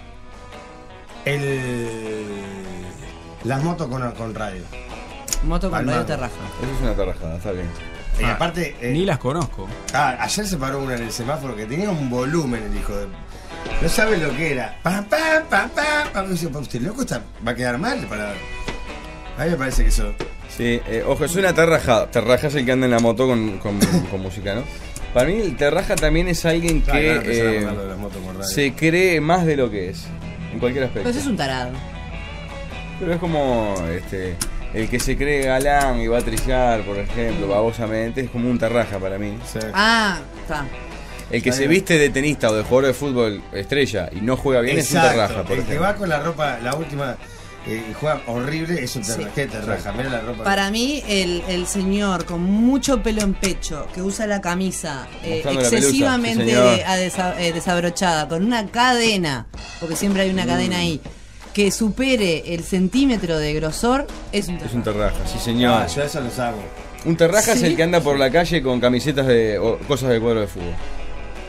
las motos con radio. Moto con Palmado. radio terraja. Eso es una terrajada, está bien. Y aparte... Ni las conozco. Ayer se paró una en el semáforo que tenía un volumen, el hijo de... No sabe lo que era. Pam, pam, pam, pam, pam. Y dice, usted loco va a quedar mal para... A mí me parece que eso... Sí, ojo, es una terraja. Terraja es el que anda en la moto con música, ¿no? Para mí el terraja también es alguien Claro, que empezaron a hablar de las motos con radio. se cree más de lo que es. En cualquier aspecto. Pero eso es un tarado. Pero es como el que se cree galán y va a trillar, por ejemplo, babosamente, es como un terraja para mí. Ah, está. El que se viste de tenista o de jugador de fútbol estrella y no juega bien es un terraja, por el que ejemplo. va con la ropa, la última, y juega horrible, es un terraja. ¿Qué terraja? Mira la ropa. Para mí, el señor con mucho pelo en pecho, que usa la camisa Mostrando la excesivamente pelusa, sí, señor. desabrochada, con una cadena, porque siempre hay una cadena ahí, que supere el centímetro de grosor, es un terraja. Es un terraja, sí señor. Yo eso los hago. Un terraja es ¿Sí? el que anda por la calle con camisetas o cosas del cuadro de fútbol.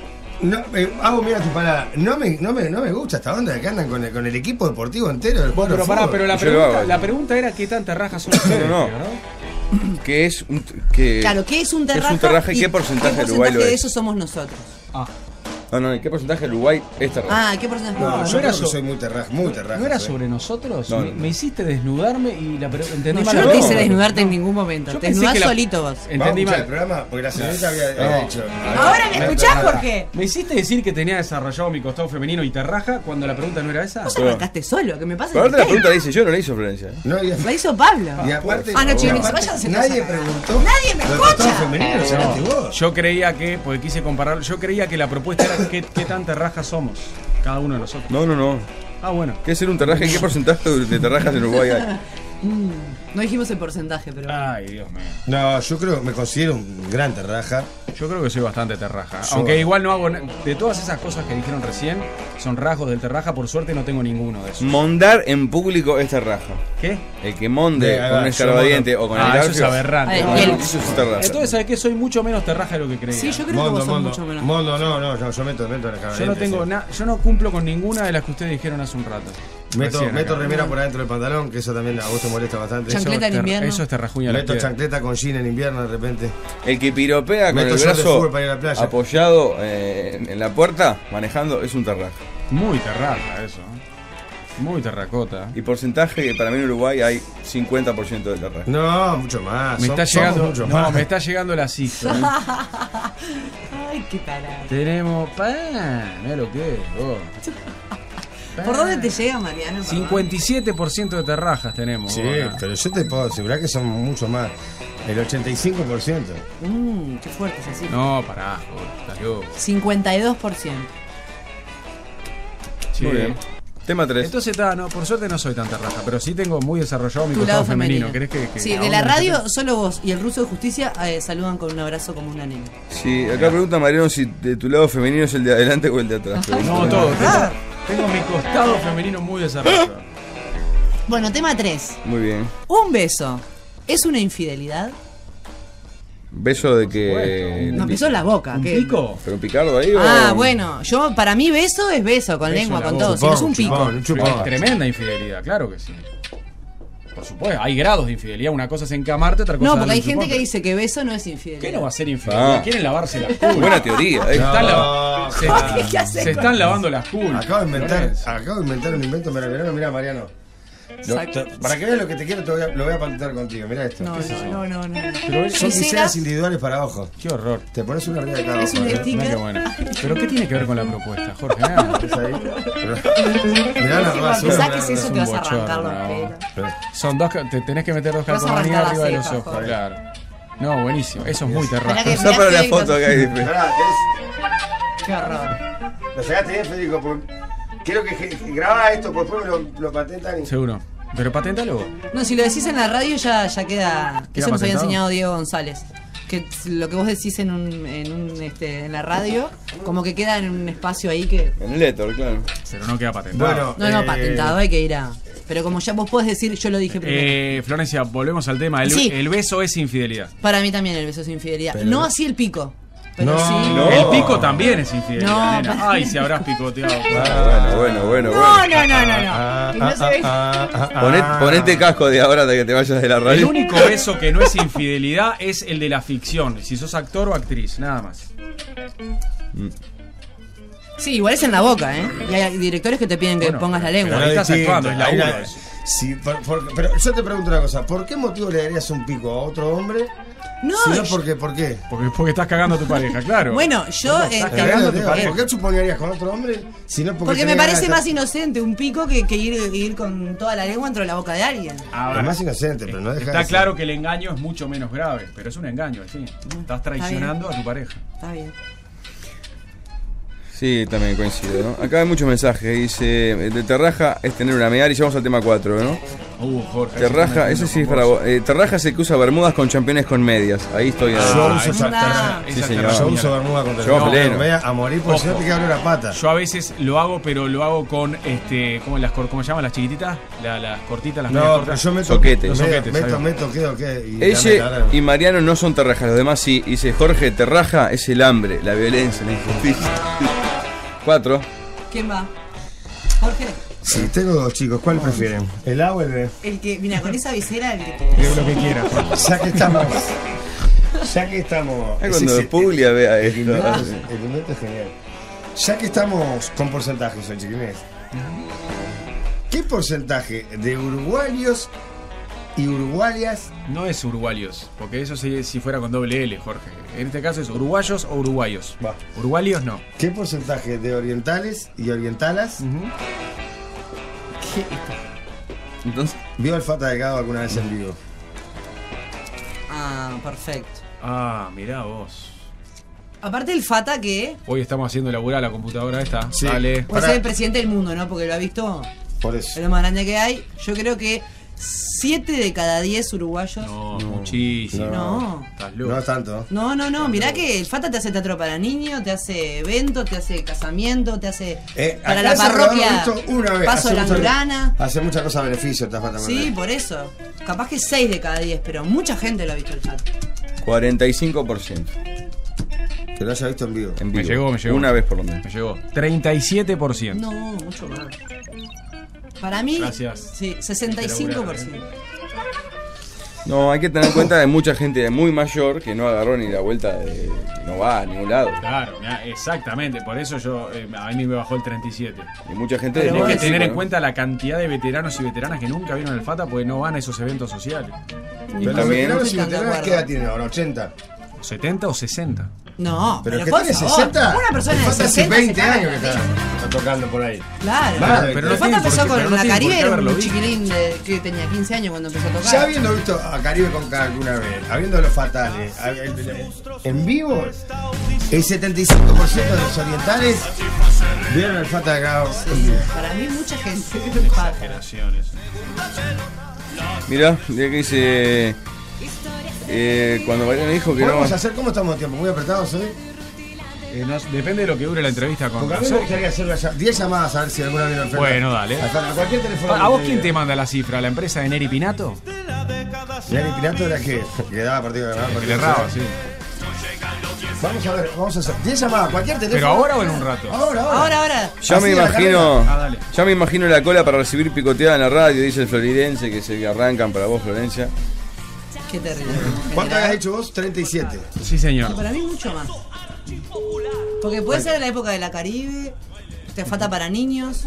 No, hago mira tu palabra. No me gusta esta onda de que andan con el equipo deportivo entero del cuadro Pero de pará, fútbol. pero la pregunta era qué tanta raja son ustedes. No. ¿Qué es un Claro, ¿qué es un terraja? ¿Qué es un terraja y qué porcentaje de Uruguay lo de es? eso somos nosotros? No, ¿qué porcentaje de Uruguay es terraja? ¿Qué porcentaje? No, yo era creo que soy muy terraja. ¿No era sobre nosotros? No. Me hiciste desnudarme y entendí mal. Yo no te hice desnudarte en ningún momento. Yo Te pensé desnudás que la- solito vos. Entendí mal. El programa, porque la señorita había dicho. Ahora me escuchás, Jorge. ¿Me hiciste decir que tenía desarrollado mi costado femenino y terraja cuando la pregunta no era esa? Vos arrancaste solo, ¿qué me pasa? Pero ahorita la pregunta la hice yo, no la hizo Florencia. La hizo Pablo. Y aparte, no, chicos, aparte, váyanse. nadie preguntó. Nadie me lo del escucha. costado femenino, llegaste vos. Yo creía que, porque quise compararlo, yo creía que la propuesta era qué tan terrajas somos, cada uno de nosotros. No. Bueno. ¿Qué es ser un terraje? ¿Qué porcentaje de terrajas en Uruguay hay? No dijimos el porcentaje, pero. Ay, Dios mío. No, yo creo que me considero un gran terraja. Yo creo que soy bastante terraja. Yo- Aunque igual no hago. De todas esas cosas que dijeron recién, son rasgos del terraja, por suerte no tengo ninguno de esos. Mondar en público es terraja. ¿Qué? El que monde Ahí con va, un escarbadiente o con el eso garfio. es aberrante. Eso es terraja. Entonces, ¿sabes qué? Soy mucho menos terraja de lo que creía. Sí, yo creo que vos sos mucho menos. Mondo, no, yo meto en el escarbadiente. Yo no tengo sí. yo no cumplo con ninguna de las que ustedes dijeron hace un rato. Meto Recién acá. remera por adentro del pantalón, que eso también a vos te molesta bastante. Chancleta en invierno. Eso es terrajuña. Meto chancleta con jean en invierno de repente. El que piropea con Meto el short de brazo fútbol para ir a la playa. apoyado en la puerta, manejando, es un terraja. Muy terraja eso. Muy terracota. Y porcentaje que para mí en Uruguay hay 50% de terraja. No, mucho más. Me está Somos llegando, mucho no, más. me está llegando la cifra. Ay, qué tarado. Tenemos mira lo que es, vos. ¿Por dónde te llega, Mariano? 57% de terrajas tenemos. Sí, ahora. pero yo te puedo asegurar que son mucho más. El 85%. Qué fuerte es así. No, pará, estás loco. 52%. Sí. Muy bien. Tema 3. Entonces, no, por suerte no soy tan terraja, pero sí tengo muy desarrollado mi Tu costado lado femenino. ¿Querés que Sí, de la radio, solo vos y el ruso de justicia saludan con un abrazo como una nena. Sí, acá pregunta Mariano si de tu lado femenino es el de adelante o el de atrás. No, todo. Tengo mi costado femenino muy desarrollado. Bueno, tema 3. Muy bien. Un beso. ¿Es una infidelidad? Beso de que. No, beso en la boca. ¿Un ¿qué? pico? ¿Pero un picardo ahí o.? Bueno, para mí beso es beso, con lengua, con todo. Si no es un pico. Es tremenda infidelidad, claro que sí. Por supuesto, hay grados de infidelidad. Una cosa es encamarte, otra cosa No, es porque darle hay un gente chupón. que dice que beso no es infidelidad. ¿Qué no va a ser infidelidad? Quieren lavarse las culas. Buena teoría. Se están lavando las culas. Acabo de inventar un invento maravilloso. Mirá, Mariano. Para que veas lo que te quiero, lo voy a patentar contigo. Mirá esto. No. Pero son viseras individuales para ojos. Qué horror. Te pones una arriba de cada Es ojo. un ¿eh? sticker. Qué bueno. ¿Pero qué tiene que ver con la propuesta, Jorge? Nada. ¿Ves ahí? Mirá la raza. Te saques eso, un te vas a bochorno, arrancar los no. pelos. Son te tenés que meter dos Te vas a calcomanías arrancar arriba de la los ceja, ojos, Jorge. claro. No, buenísimo. Eso es muy terraja. Mirá que- Está para la mirá que- foto acá, dice. Qué horror. Lo sacaste bien, Federico. Quiero que grabá esto, por después lo patentan y. Seguro. Pero paténtalo vos. No, si lo decís en la radio ya queda. ¿Queda Eso nos había patentado? enseñado Diego González. Que lo que vos decís en la radio, como que queda en un espacio ahí que. En Letter, claro. Pero no queda patentado. Bueno, No, patentado, hay que ir a. Pero como ya vos podés decir, yo lo dije primero. Florencia, volvemos al tema. Sí. El beso es infidelidad. Para mí también el beso es infidelidad. Pero- No así el pico. Pero No. sí. No. El pico también es infidelidad, No, nena. pero- Ay, si habrás picoteado. Bueno. No. Que no se ve. Ponete casco de ahora de que te vayas de la El radio. único beso que no es infidelidad es el de la ficción. Si sos actor o actriz, nada más. Sí, igual es en la boca, ¿eh? Y hay directores que te piden que Bueno, pongas la pero lengua. ahí estás actuando, es la Ahí uno. Sí, pero yo te pregunto una cosa. ¿Por qué motivo le darías un pico a otro hombre? No, Si no, yo- ¿por qué? ¿Por qué? Porque estás cagando a tu pareja, claro. Bueno, yo. Estás cagando a tu pareja. ¿Por qué chuponearías con otro hombre? Si no Porque me tenés parece ganas de más estar- inocente un pico que ir con toda la lengua dentro de la boca de alguien. Ahora, Es más inocente, pero no deja está de ser. claro que el engaño es mucho menos grave, pero es un engaño, sí. Estás traicionando a tu pareja. Está bien. Sí, también coincido, ¿no? Acá hay muchos mensajes. Dice, de terraja es tener una mear y ya vamos al tema 4, ¿no? Jorge. Terraja, ese sí es para vos. Terraja es el que usa bermudas con championes con medias. Ahí estoy. Yo uso Terraja. Sí, señor. Yo uso bermuda con medias a morir porque si no te queda la pata. Yo a veces lo hago, pero lo hago con ¿cómo se llaman las chiquititas? Las cortitas, las medias cortas. Yo meto soquete. Los soquetes. Ella y Mariano no son terrajas, los demás sí. Dice Jorge, terraja es el hambre, la violencia, la injusticia. 4. ¿Quién va? Jorge. Sí, tengo 2 chicos. ¿Cuál prefieren? ¿El A o el B? El que, mira, con esa visera, el que lo que quiera. Ya que estamos. Cuando Puglia vea esto. El invento es genial. Ya que estamos con porcentajes hoy, chiquines. ¿Qué porcentaje de uruguayos y uruguayas? No es uruguayos, porque eso si fuera con doble L, Jorge. En este caso es uruguayos o uruguayos. Va. Uruguayos no. ¿Qué porcentaje de orientales y orientalas? Entonces, ¿vio al Fata Delgado alguna vez en vivo? Ah, perfecto. Ah, mirá vos. Aparte el Fata que... Hoy estamos haciendo laburar la computadora esta. Sí. Dale. Puede ser el presidente del mundo, ¿no? Porque lo ha visto. Por eso. Es lo más grande que hay. Yo creo que 7 de cada 10 uruguayos. No, muchísimo. No. Estás loco. No es tanto. No. Mirá que el Fata te hace teatro para niños, te hace eventos, te hace casamiento, te hace para la parroquia. Una vez. Paso de la Angurana. Hace muchas cosas a beneficio, te Fata. Sí, por eso. Capaz que 6 de cada 10, pero mucha gente lo ha visto el Fata. 45%. Que lo haya visto en vivo. Me llegó. Una vez por lo menos. Me llegó. 37%. No, mucho más. Para mí, gracias. Sí, 65%. No, hay que tener en cuenta que hay mucha gente muy mayor que no agarró ni la vuelta no va a ningún lado. Claro, exactamente. Por eso a mí me bajó el 37. Y mucha gente tenés que tener en cuenta la cantidad de veteranos y veteranas que nunca vieron el Fata porque no van a esos eventos sociales. Y también los veteranos y veteranas, ¿qué edad tienen ahora? ¿80? ¿70 o 60? No, pero que por tiene favor, 60. Una persona de 60 hace 20 se años que está tocando por ahí. Claro. Pero el Fata empezó con la Caribe, era un chiquilín que tenía 15 años cuando empezó a tocar. Ya habiendo visto a Caribe con K alguna vez, habiendo los fatales, en vivo, el 75% de los orientales vieron al Fata Delgado. Sí, para mí mucha gente. Generaciones. Mirá, ya que dice... cuando Mariano dijo que no... ¿Podemos hacer? ¿Cómo estamos de tiempo? ¿Muy apretados hoy? Depende de lo que dure la entrevista con... Porque a mí me gustaría hacer 10 llamadas a ver si alguna vino al frente. Bueno, dale. A cualquier teléfono. ¿A vos quién te manda la cifra? ¿La empresa de Neri Pinato? Neri Pinato era que daba partido de ganar. Que le erraba, sí. Vamos a ver, vamos a hacer 10 llamadas, cualquier teléfono. ¿Pero ahora o en un rato? Ahora. Ya me imagino la cola para recibir picoteada en la radio, dice el floridense, que se arrancan para vos, Florencia. Qué terrible. ¿Cuánto habías hecho vos? 37. Sí, señor. Para mí mucho más. Porque puede ser en la época de la Caribe, te falta para niños.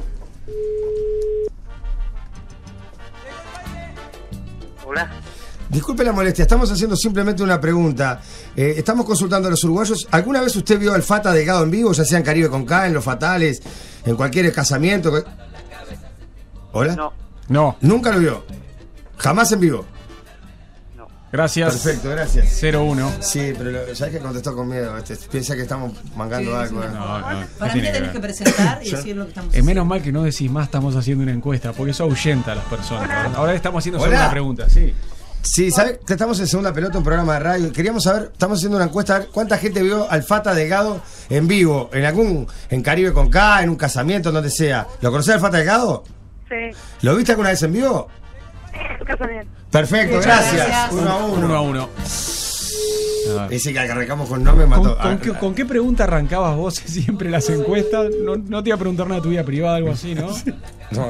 Hola. Disculpe la molestia, estamos haciendo simplemente una pregunta. Estamos consultando a los uruguayos. ¿Alguna vez usted vio al Fata Delgado en vivo, ya sea en Caribe con K, en Los Fatales, en cualquier casamiento? ¿Hola? No. ¿Nunca lo vio? ¿Jamás en vivo? Gracias. Perfecto, gracias. 01. Sí, pero sabes que contestó con miedo. Piensa que estamos mangando algo. No. Para mí te tenés que presentar y decir lo que estamos haciendo. Es menos mal que no decís más, estamos haciendo una encuesta, porque eso ahuyenta a las personas. Ahora estamos haciendo solo una pregunta, sí. Sí, ¿sabes? Estamos en Segunda Pelota, un programa de radio. Queríamos saber, estamos haciendo una encuesta, a ver cuánta gente vio al Fata Delgado en vivo, en Caribe con K, en un casamiento, donde sea. ¿Lo conocés al Fata Delgado? Sí. ¿Lo viste alguna vez en vivo? Casamiento. Perfecto, gracias. 1-1. Ese que arrancamos con nombre mató. ¿Con qué pregunta arrancabas vos siempre las encuestas? No te iba a preguntar nada de tu vida privada, algo así, ¿no? No.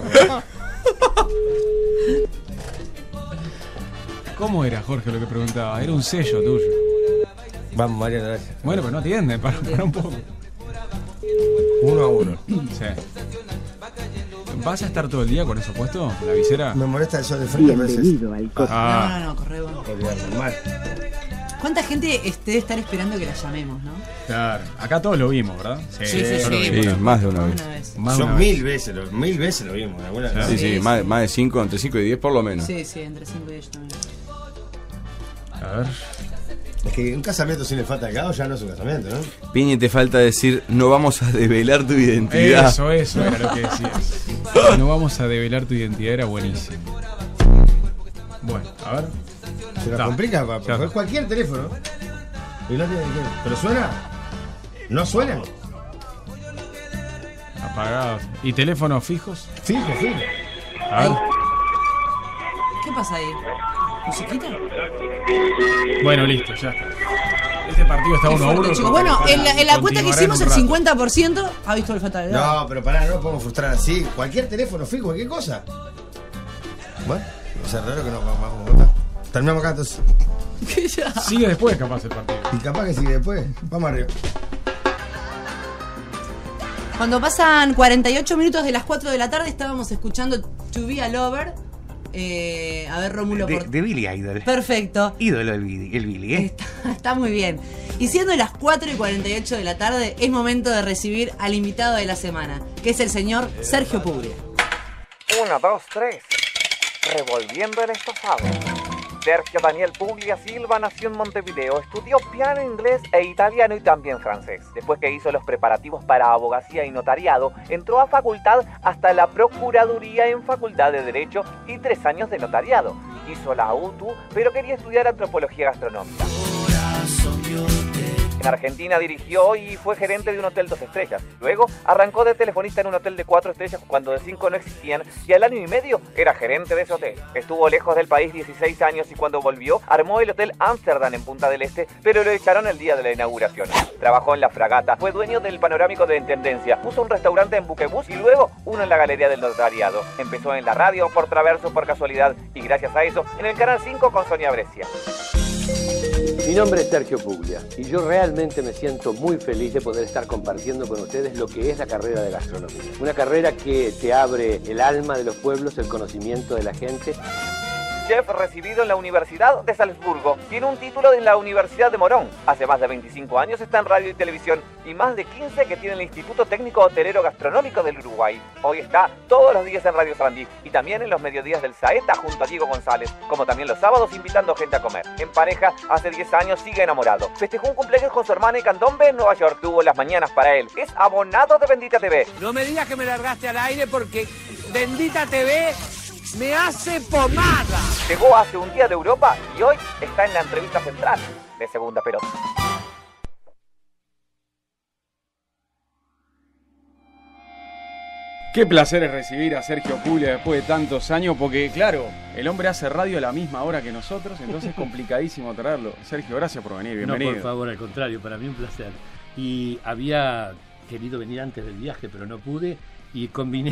¿Cómo era, Jorge, lo que preguntaba? Era un sello tuyo. Vamos, Mariano, gracias. Bueno, pero no atienden, para un poco. 1-1. Sí. ¿Vas a estar todo el día con eso puesto? ¿La visera? Me molesta eso de frente a veces. No, corre vos. ¿Cuánta gente debe estar esperando que la llamemos, no? Claro. Acá todos lo vimos, ¿verdad? Sí, más de una vez. Son 1000 veces, 1000 veces lo vimos. Sí, más de 5, entre 5 y 10 por lo menos. Sí, entre 5 y 10 también. A ver. Es que un casamiento sin el Fata Delgado ya no es un casamiento, ¿no? Piñi, te falta decir, no vamos a develar tu identidad. Eso era lo que decías. No vamos a develar tu identidad, era buenísimo. Bueno, a ver. Se lo Está. complica, papá. Ya. Es cualquier teléfono. Y no tiene que. ¿Pero suena? ¿No suena? Apagados. ¿Y teléfonos fijos? Fijo. A ver. ¿Qué pasa ahí? ¿Musiquita? Bueno, listo, ya está. Este partido está 1-1. Chicos, bueno, en la cuenta que hicimos, el continuará en 50% ha visto el fatalidad. No, pero pará, no podemos frustrar así. Cualquier teléfono fijo, cualquier cosa. Bueno, o sea, raro que no vamos a votar. Terminamos acá entonces. Sigue después, capaz, el partido. Y capaz que sigue después. Vamos arriba. Cuando pasan 48 minutos de las 4 de la tarde, estábamos escuchando To Be a Lover. A ver, Rómulo. De Billy Idol. Perfecto. Ídolo el Billy, ¿eh? Está muy bien. Y siendo las 4 y 48 de la tarde, es momento de recibir al invitado de la semana, que es el señor Sergio Puglia. 1, 2, 3. Revolviendo el estofado. Sergio Daniel Puglia Silva nació en Montevideo, estudió piano, inglés e italiano y también francés. Después que hizo los preparativos para abogacía y notariado, entró a facultad hasta la Procuraduría en Facultad de Derecho y 3 años de notariado. Hizo la UTU, pero quería estudiar antropología gastronómica. En Argentina dirigió y fue gerente de un hotel 2 estrellas. Luego arrancó de telefonista en un hotel de 4 estrellas cuando de 5 no existían y al año y medio era gerente de ese hotel. Estuvo lejos del país 16 años y cuando volvió armó el Hotel Amsterdam en Punta del Este, pero lo echaron el día de la inauguración. Trabajó en La Fragata, fue dueño del Panorámico de Intendencia, puso un restaurante en Buquebús y luego uno en la Galería del Notariado. Empezó en la radio por traverso por casualidad y gracias a eso en el Canal 5 con Sonia Brescia. Mi nombre es Sergio Puglia y yo realmente me siento muy feliz de poder estar compartiendo con ustedes lo que es la carrera de gastronomía. Una carrera que te abre el alma de los pueblos, el conocimiento de la gente. Chef recibido en la Universidad de Salzburgo. Tiene un título en la Universidad de Morón. Hace más de 25 años está en radio y televisión y más de 15 que tiene el Instituto Técnico Hotelero Gastronómico del Uruguay. Hoy está todos los días en Radio Sarandí y también en los mediodías del Saeta junto a Diego González, como también los sábados invitando gente a comer. En pareja, hace 10 años sigue enamorado. Festejó un cumpleaños con su hermana en Candombe en Nueva York. Tuvo las mañanas para él. Es abonado de Bendita TV. No me digas que me largaste al aire porque Bendita TV me hace pomada. Llegó hace un día de Europa y hoy está en la entrevista central de Segunda Pelota. Qué placer es recibir a Sergio Puglia después de tantos años, porque claro, el hombre hace radio a la misma hora que nosotros, entonces es complicadísimo traerlo. Sergio, gracias por venir, bienvenido. No, por favor, al contrario, para mí un placer. Y había querido venir antes del viaje, pero no pude, y combiné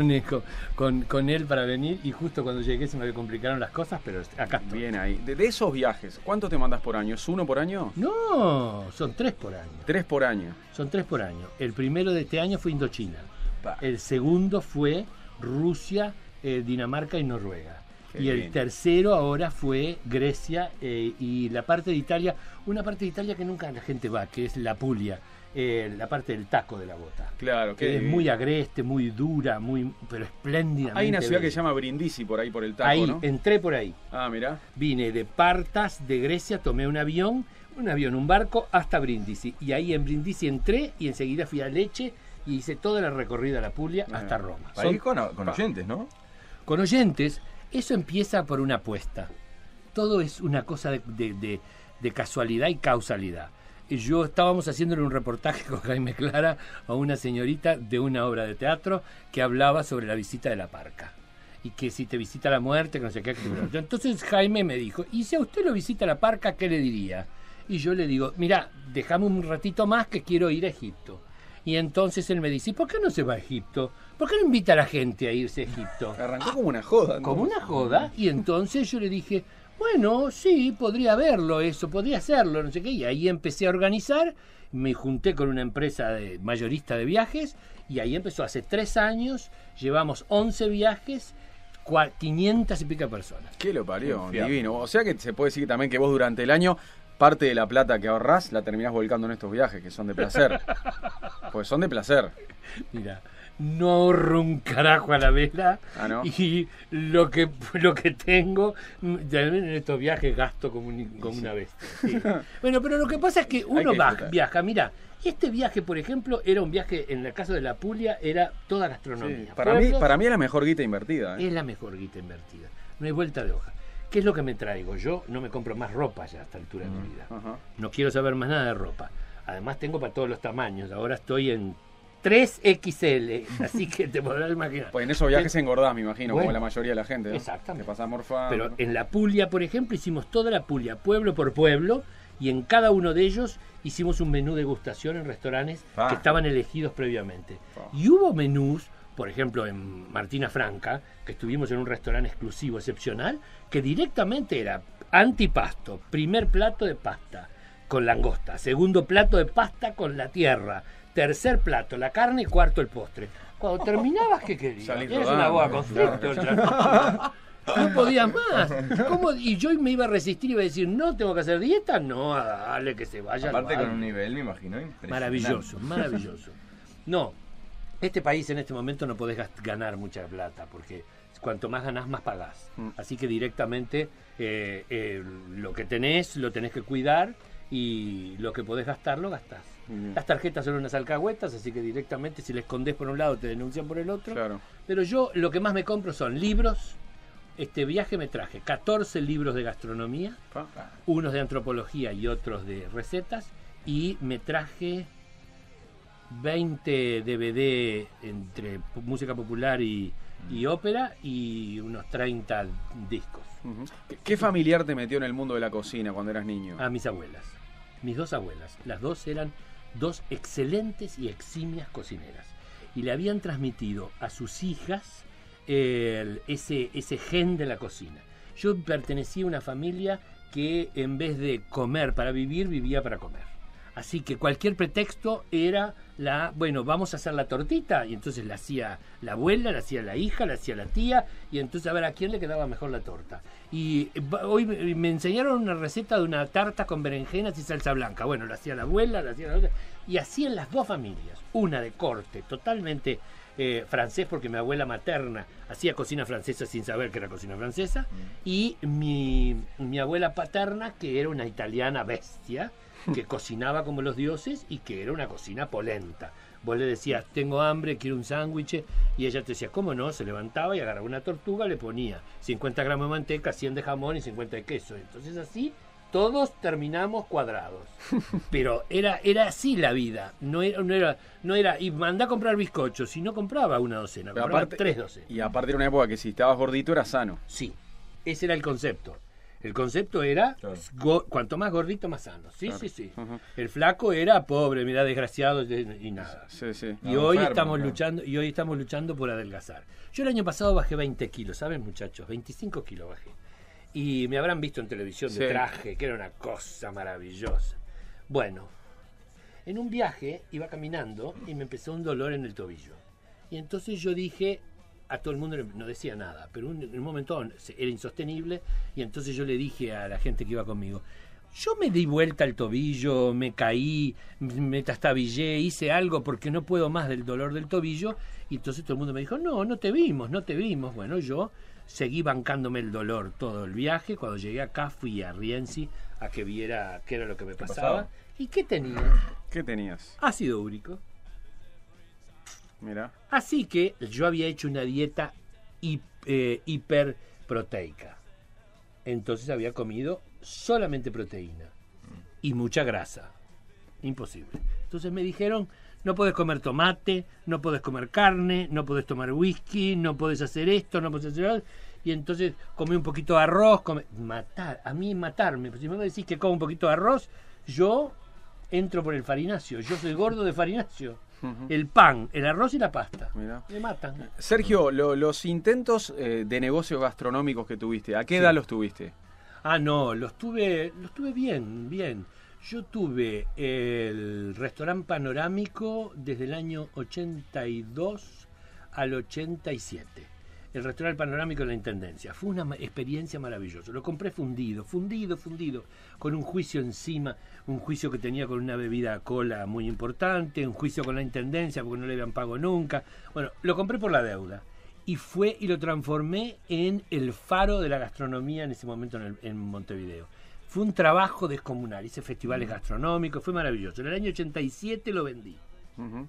con él para venir, y justo cuando llegué se me complicaron las cosas, pero acá estoy. Bien ahí. De esos viajes, ¿cuánto te mandas por año? ¿Es uno por año? No, son 3 por año. 3 por año. Son 3 por año. El primero de este año fue Indochina. El segundo fue Rusia, Dinamarca y Noruega. Qué y el bien. tercero ahora fue Grecia y la parte de Italia, una parte de Italia que nunca la gente va, que es la Puglia, la parte del taco de la bota. Claro, que es muy agreste, muy dura, pero espléndidamente. Hay una ciudad que bella. se llama Brindisi por ahí, por el taco, Ahí, ¿no? entré por ahí. Ah, mirá. Vine de Partas, de Grecia, tomé un avión, un barco, hasta Brindisi. Y ahí en Brindisi entré y enseguida fui a Lecce y hice toda la recorrida a la Puglia hasta Roma. Ahí con oyentes, ¿no? Con oyentes, eso empieza por una apuesta. Todo es una cosa de casualidad y causalidad. Estábamos haciéndole un reportaje con Jaime Clara a una señorita de una obra de teatro que hablaba sobre la visita de la parca. Y que si te visita la muerte, que no sé qué. Entonces Jaime me dijo, ¿y si a usted lo visita la parca, qué le diría? Y yo le digo, mira, déjame un ratito más que quiero ir a Egipto. Y entonces él me dice, ¿y por qué no se va a Egipto? ¿Por qué no invita a la gente a irse a Egipto? Arrancó como una joda, ¿no? Como una joda. Y entonces yo le dije, bueno, sí, podría verlo eso, podría hacerlo, no sé qué. Y ahí empecé a organizar, me junté con una empresa mayorista de viajes, y ahí empezó hace 3 años, llevamos 11 viajes, 500 y pico personas. ¿Qué lo parió? Divino. O sea que se puede decir también que vos durante el año parte de la plata que ahorrás la terminás volcando en estos viajes, que son de placer. Pues son de placer. Mira, no ahorro un carajo a la vela. Ah, ¿no? Y lo que tengo en estos viajes gasto como una bestia. Sí. Bueno, pero lo que pasa es que uno viaja. Mira, este viaje, por ejemplo, era un viaje, en el caso de la Puglia, era toda gastronomía. Sí. Para mí es la mejor guita invertida. Es la mejor guita invertida. No hay vuelta de hoja. ¿Qué es lo que me traigo? Yo no me compro más ropa ya a esta altura de mi vida. No quiero saber más nada de ropa. Además tengo para todos los tamaños. Ahora estoy en 3XL, así que te podrás imaginar. Pues en esos viajes engordás, me imagino, Bueno, como la mayoría de la gente, ¿no? Exactamente. Te pasás morfando. Pero en la Puglia, por ejemplo, hicimos toda la Puglia, pueblo por pueblo, y en cada uno de ellos hicimos un menú degustación en restaurantes que estaban elegidos previamente. Y hubo menús, por ejemplo, en Martina Franca, que estuvimos en un restaurante exclusivo, excepcional, que directamente era antipasto, primer plato de pasta con langosta, segundo plato de pasta con la tierra, tercer plato la carne y cuarto el postre. Cuando terminabas, ¿qué querías? Eres una boa constrictor. No podía más. ¿Cómo? Y yo me iba a resistir y iba a decir, no, tengo que hacer dieta. No, dale, que se vaya. Aparte con un nivel, me imagino, impresionante. Maravilloso, maravilloso. No, este país en este momento no podés ganar mucha plata, porque cuanto más ganás, más pagás. Así que directamente lo que tenés, lo tenés que cuidar, y lo que podés gastar, lo gastás. Las tarjetas son unas alcahuetas, así que directamente si le escondés por un lado, te denuncian por el otro. Claro. Pero yo lo que más me compro son libros. Este viaje me traje 14 libros de gastronomía, unos de antropología y otros de recetas, y me traje 20 DVD entre música popular y ópera, y unos 30 discos. ¿Qué familiar te metió en el mundo de la cocina cuando eras niño? A mis abuelas, mis dos abuelas. Las dos eran dos excelentes y eximias cocineras, y le habían transmitido a sus hijas ese gen de la cocina. Yo pertenecía a una familia que en vez de comer para vivir, vivía para comer. Así que cualquier pretexto era bueno, vamos a hacer la tortita, y entonces la hacía la abuela, la hacía la hija, la hacía la tía, y entonces a ver a quién le quedaba mejor la torta. Y hoy me enseñaron una receta de una tarta con berenjenas y salsa blanca. Bueno, la hacía la abuela, la hacía la otra, y hacían las dos familias, una de corte totalmente francés, porque mi abuela materna hacía cocina francesa sin saber que era cocina francesa, y mi abuela paterna, que era una italiana bestia, que cocinaba como los dioses y que era una cocina polenta. Vos le decías, tengo hambre, quiero un sándwich, y ella te decía, ¿cómo no? Se levantaba y agarraba una tortuga, le ponía 50 gramos de manteca, 100 de jamón y 50 de queso. Entonces así todos terminamos cuadrados. Pero era así la vida. No era y manda a comprar bizcochos. Si no compraba una docena, compraba aparte, 3 docenas. Y aparte era una época que si estabas gordito era sano. Sí, ese era el concepto. El concepto era, cuanto más gordito, más sano. Sí, claro. Sí. El flaco era pobre, mira, desgraciado y nada. Sí. Y hoy estamos luchando por adelgazar. Yo el año pasado bajé 20 kilos, ¿saben, muchachos? 25 kilos bajé. Y me habrán visto en televisión de traje, que era una cosa maravillosa. Bueno, en un viaje iba caminando y me empezó un dolor en el tobillo. Y entonces yo dije, a todo el mundo no decía nada, pero en un momento era insostenible, y entonces yo le dije a la gente que iba conmigo, yo me di vuelta el tobillo, me caí, me trastabillé, hice algo porque no puedo más del dolor del tobillo, y entonces todo el mundo me dijo, no te vimos. Bueno, yo seguí bancándome el dolor todo el viaje. Cuando llegué acá fui a Rienzi a que viera qué era lo que me pasaba. ¿Y qué tenía? ¿Qué tenías? Ácido úrico. Mira. Así que yo había hecho una dieta hiperproteica. Entonces había comido solamente proteína y mucha grasa. Imposible. Entonces me dijeron, no podés comer tomate, no podés comer carne, no podés tomar whisky, no podés hacer esto, no podés hacer algo. Y entonces comí un poquito de arroz, matarme. Si me decís que como un poquito de arroz, yo entro por el farináceo. Yo soy gordo de farináceo. El pan, el arroz y la pasta. Mirá. Me matan. Sergio, los intentos de negocios gastronómicos que tuviste, ¿a qué edad los tuviste? No, los tuve bien. Yo tuve el restaurante panorámico desde el año 82 al 87. El restaurante panorámico de la Intendencia. Fue una experiencia maravillosa. Lo compré fundido, con un juicio encima, un juicio que tenía con una bebida cola muy importante, un juicio con la Intendencia porque no le habían pago nunca. Bueno, lo compré por la deuda. Y lo transformé en el faro de la gastronomía en ese momento en Montevideo. Fue un trabajo descomunal. Hice festivales gastronómicos, fue maravilloso. En el año 87 lo vendí.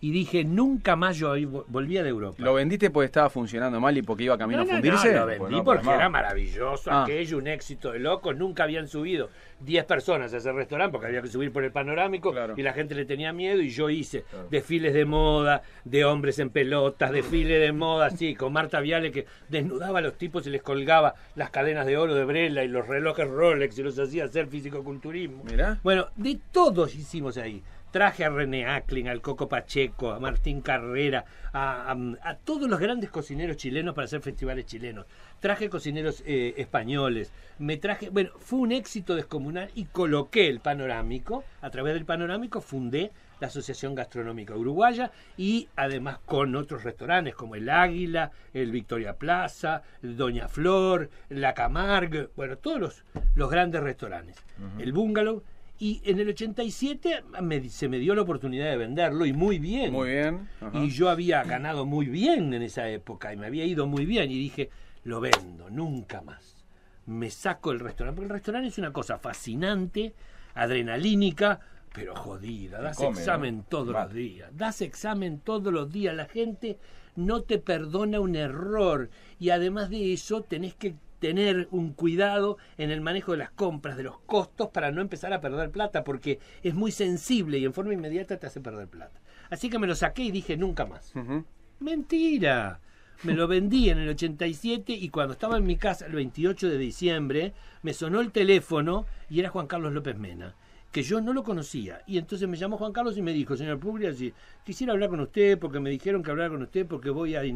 y dije, nunca más yo volvía de Europa. ¿Lo vendiste porque estaba funcionando mal y porque iba camino a fundirse? No, lo vendí porque era maravilloso, aquello, un éxito de locos. Nunca habían subido 10 personas a ese restaurante porque había que subir por el panorámico y la gente le tenía miedo, y yo hice desfiles de moda, de hombres en pelotas, desfiles de moda así, con Marta Viale, que desnudaba a los tipos y les colgaba las cadenas de oro de Brella y los relojes Rolex y los hacía hacer fisicoculturismo. Mirá. Bueno, de todos hicimos ahí. Traje a René Acklin, al Coco Pacheco, a Martín Carrera, a todos los grandes cocineros chilenos para hacer festivales chilenos. Traje cocineros españoles. Bueno, fue un éxito descomunal y coloqué el panorámico. A través del panorámico fundé la Asociación Gastronómica Uruguaya, y además con otros restaurantes como el Águila, el Victoria Plaza, el Doña Flor, la Camargue, bueno, todos los grandes restaurantes. El Bungalow. Y en el 87 se me dio la oportunidad de venderlo, y muy bien. Muy bien. Ajá. Y yo había ganado muy bien en esa época y me había ido muy bien. Y dije, lo vendo, nunca más. Me saco el restaurante. Porque el restaurante es una cosa fascinante, adrenalínica, pero jodida. Das examen todos los días. Das examen todos los días. La gente no te perdona un error. Y además de eso, tenés que tener un cuidado en el manejo de las compras, de los costos, para no empezar a perder plata, porque es muy sensible y en forma inmediata te hace perder plata. Así que me lo saqué y dije, nunca más. Mentira. Me lo vendí en el 87, y cuando estaba en mi casa el 28 de diciembre, me sonó el teléfono y era Juan Carlos López Mena, que yo no lo conocía. Y entonces me llamó Juan Carlos y me dijo, señor Puglia, quisiera hablar con usted porque me dijeron que hablar con usted porque voy a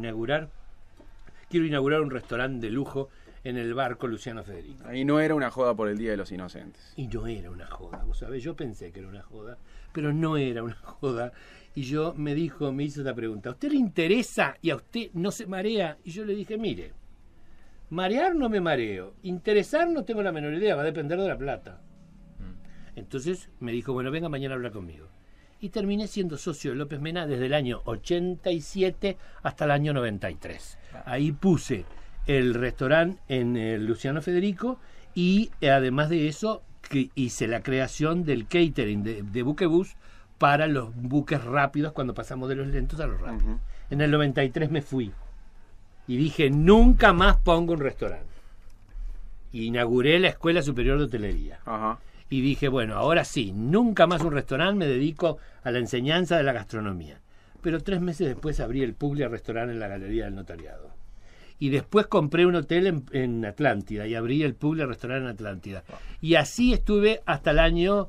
quiero inaugurar un restaurante de lujo en el Barco Luciano Federico. Ahí no era una joda por el Día de los Inocentes. Y no era una joda, vos sabés, yo pensé que era una joda, pero no era una joda. Y yo me hizo esta pregunta, ¿a usted le interesa y a usted no se marea? Y yo le dije, mire, marear no me mareo, interesar no tengo la menor idea, va a depender de la plata. Entonces me dijo, bueno, venga mañana a hablar conmigo. Y terminé siendo socio de López Mena desde el año 87 hasta el año 93. Ahí puse el restaurante en el Luciano Federico, y además de eso hice la creación del catering de buquebús para los buques rápidos cuando pasamos de los lentos a los rápidos. En el 93 me fui y dije, nunca más pongo un restaurante. Inauguré la Escuela Superior de Hotelería. Y dije, bueno, ahora sí, nunca más un restaurante, me dedico a la enseñanza de la gastronomía. Pero 3 meses después abrí el Puglia Restaurant en la Galería del Notariado. Y después compré un hotel en Atlántida y abrí el Puglia Restaurant en Atlántida. Y así estuve hasta el año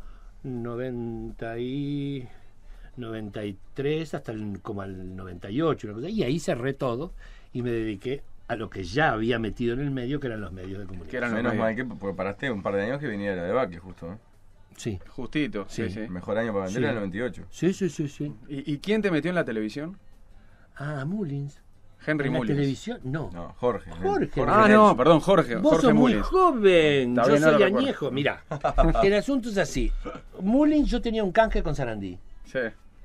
93, hasta como al 98. Una cosa. Y ahí cerré todo y me dediqué a lo que ya había metido en el medio, que eran los medios de comunicación. Menos mal que porque paraste un par de años que viniera la debacle, justo, ¿no? Sí. Justito. Sí. El mejor año para vender era el 98. Sí. ¿Y quién te metió en la televisión? Mullins. Henry Mullins. ¿En la televisión? No, Jorge. No, perdón, Jorge. Vos Jorge sos muy Mullins. joven. Yo soy añejo. Mirá, el asunto es así. Mullins, yo tenía un canje con Sarandí. Sí.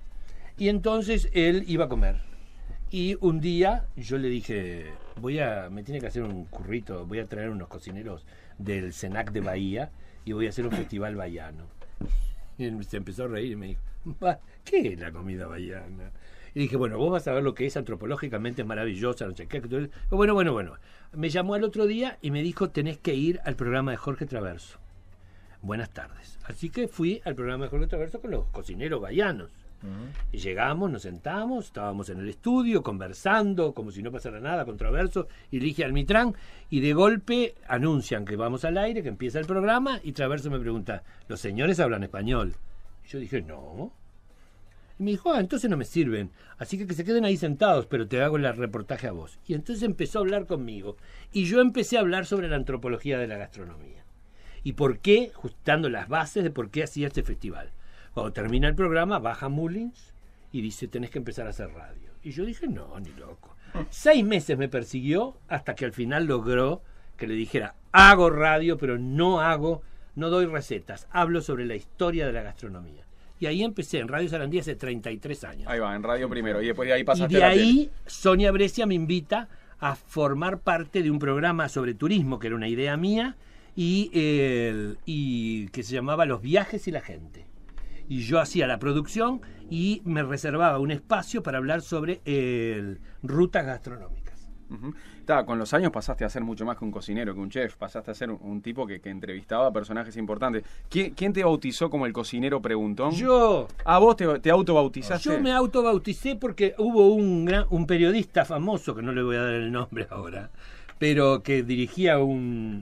Y entonces él iba a comer. Y un día yo le dije, me tiene que hacer un currito, voy a traer unos cocineros del Senac de Bahía y voy a hacer un festival bahiano. Y él se empezó a reír y me dijo, ¿qué es la comida bahiana? Y dije, bueno, vos vas a ver lo que es, antropológicamente es maravillosa, no sé qué. Bueno. Me llamó al otro día y me dijo, tenés que ir al programa de Jorge Traverso. Buenas tardes. Así que fui al programa de Jorge Traverso con los cocineros bahianos. Y llegamos, nos sentamos, estábamos en el estudio conversando como si no pasara nada con Traverso y Ligia Almitrán, y de golpe anuncian que vamos al aire, que empieza el programa, y Traverso me pregunta, ¿los señores hablan español? Y yo dije, no. Y me dijo, entonces no me sirven, así que se queden ahí sentados, pero te hago el reportaje a vos. Y entonces empezó a hablar conmigo y yo empecé a hablar sobre la antropología de la gastronomía y por qué, justando las bases de por qué hacía este festival. Cuando termina el programa, baja Mullins y dice, tenés que empezar a hacer radio. Y yo dije, no, ni loco. 6 meses me persiguió hasta que al final logró que le dijera, hago radio, pero no doy recetas, hablo sobre la historia de la gastronomía. Y ahí empecé en Radio Sarandí hace 33 años. Ahí va, en radio primero, y después de ahí pasaste y de ahí Sonia Brescia me invita a formar parte de un programa sobre turismo, que era una idea mía, y que se llamaba Los Viajes y la Gente. y yo hacía la producción y me reservaba un espacio para hablar sobre rutas gastronómicas. Con los años pasaste a ser mucho más que un cocinero, que un chef, pasaste a ser un tipo que entrevistaba a personajes importantes. ¿Quién te bautizó como el cocinero preguntón? Yo. ¿Vos te autobautizaste? Yo me autobauticé porque hubo un periodista famoso, que no le voy a dar el nombre ahora, pero que dirigía un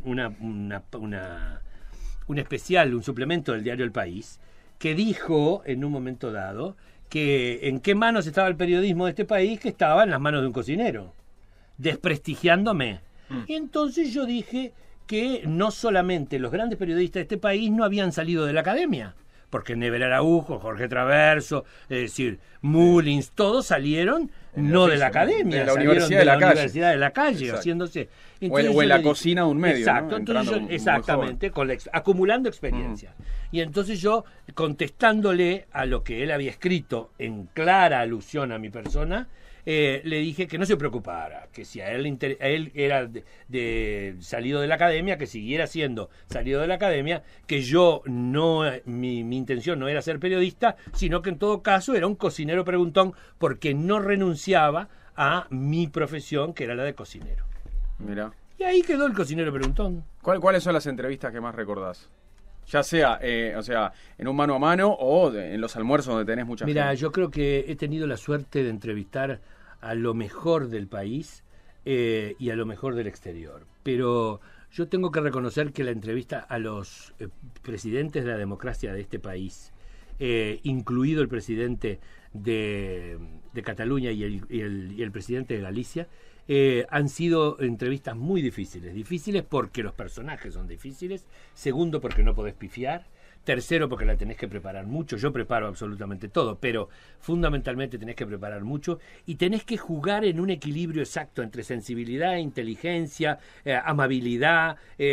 especial, un suplemento del diario El País, que dijo en un momento dado que en qué manos estaba el periodismo de este país, que estaba en las manos de un cocinero, desprestigiándome. Y entonces yo dije que no solamente los grandes periodistas de este país no habían salido de la academia, porque Never Araujo, Jorge Traverso, es decir, Mullins, todos salieron no de la academia, de la universidad de la calle, haciéndose. O en la cocina de un medio. Exacto, ¿no? entonces yo, exactamente, acumulando experiencia. Y entonces yo, contestándole a lo que él había escrito en clara alusión a mi persona, le dije que no se preocupara, que si a él era salido de la academia, que siguiera siendo salido de la academia, que yo mi intención no era ser periodista, sino que en todo caso era un cocinero preguntón, porque no renunciaba a mi profesión, que era la de cocinero. Mirá. Y ahí quedó el cocinero preguntón. ¿Cuáles son las entrevistas que más recordás? Ya sea, en un mano a mano o en los almuerzos donde tenés mucha gente. Mira, yo creo que he tenido la suerte de entrevistar a lo mejor del país y a lo mejor del exterior. Pero yo tengo que reconocer que la entrevista a los presidentes de la democracia de este país, incluido el presidente de Cataluña y el presidente de Galicia, han sido entrevistas muy difíciles. Difíciles porque los personajes son difíciles. Segundo, porque no podés pifiar. Tercero, porque la tenés que preparar mucho. Yo preparo absolutamente todo, pero fundamentalmente tenés que preparar mucho y tenés que jugar en un equilibrio exacto entre sensibilidad, inteligencia, amabilidad,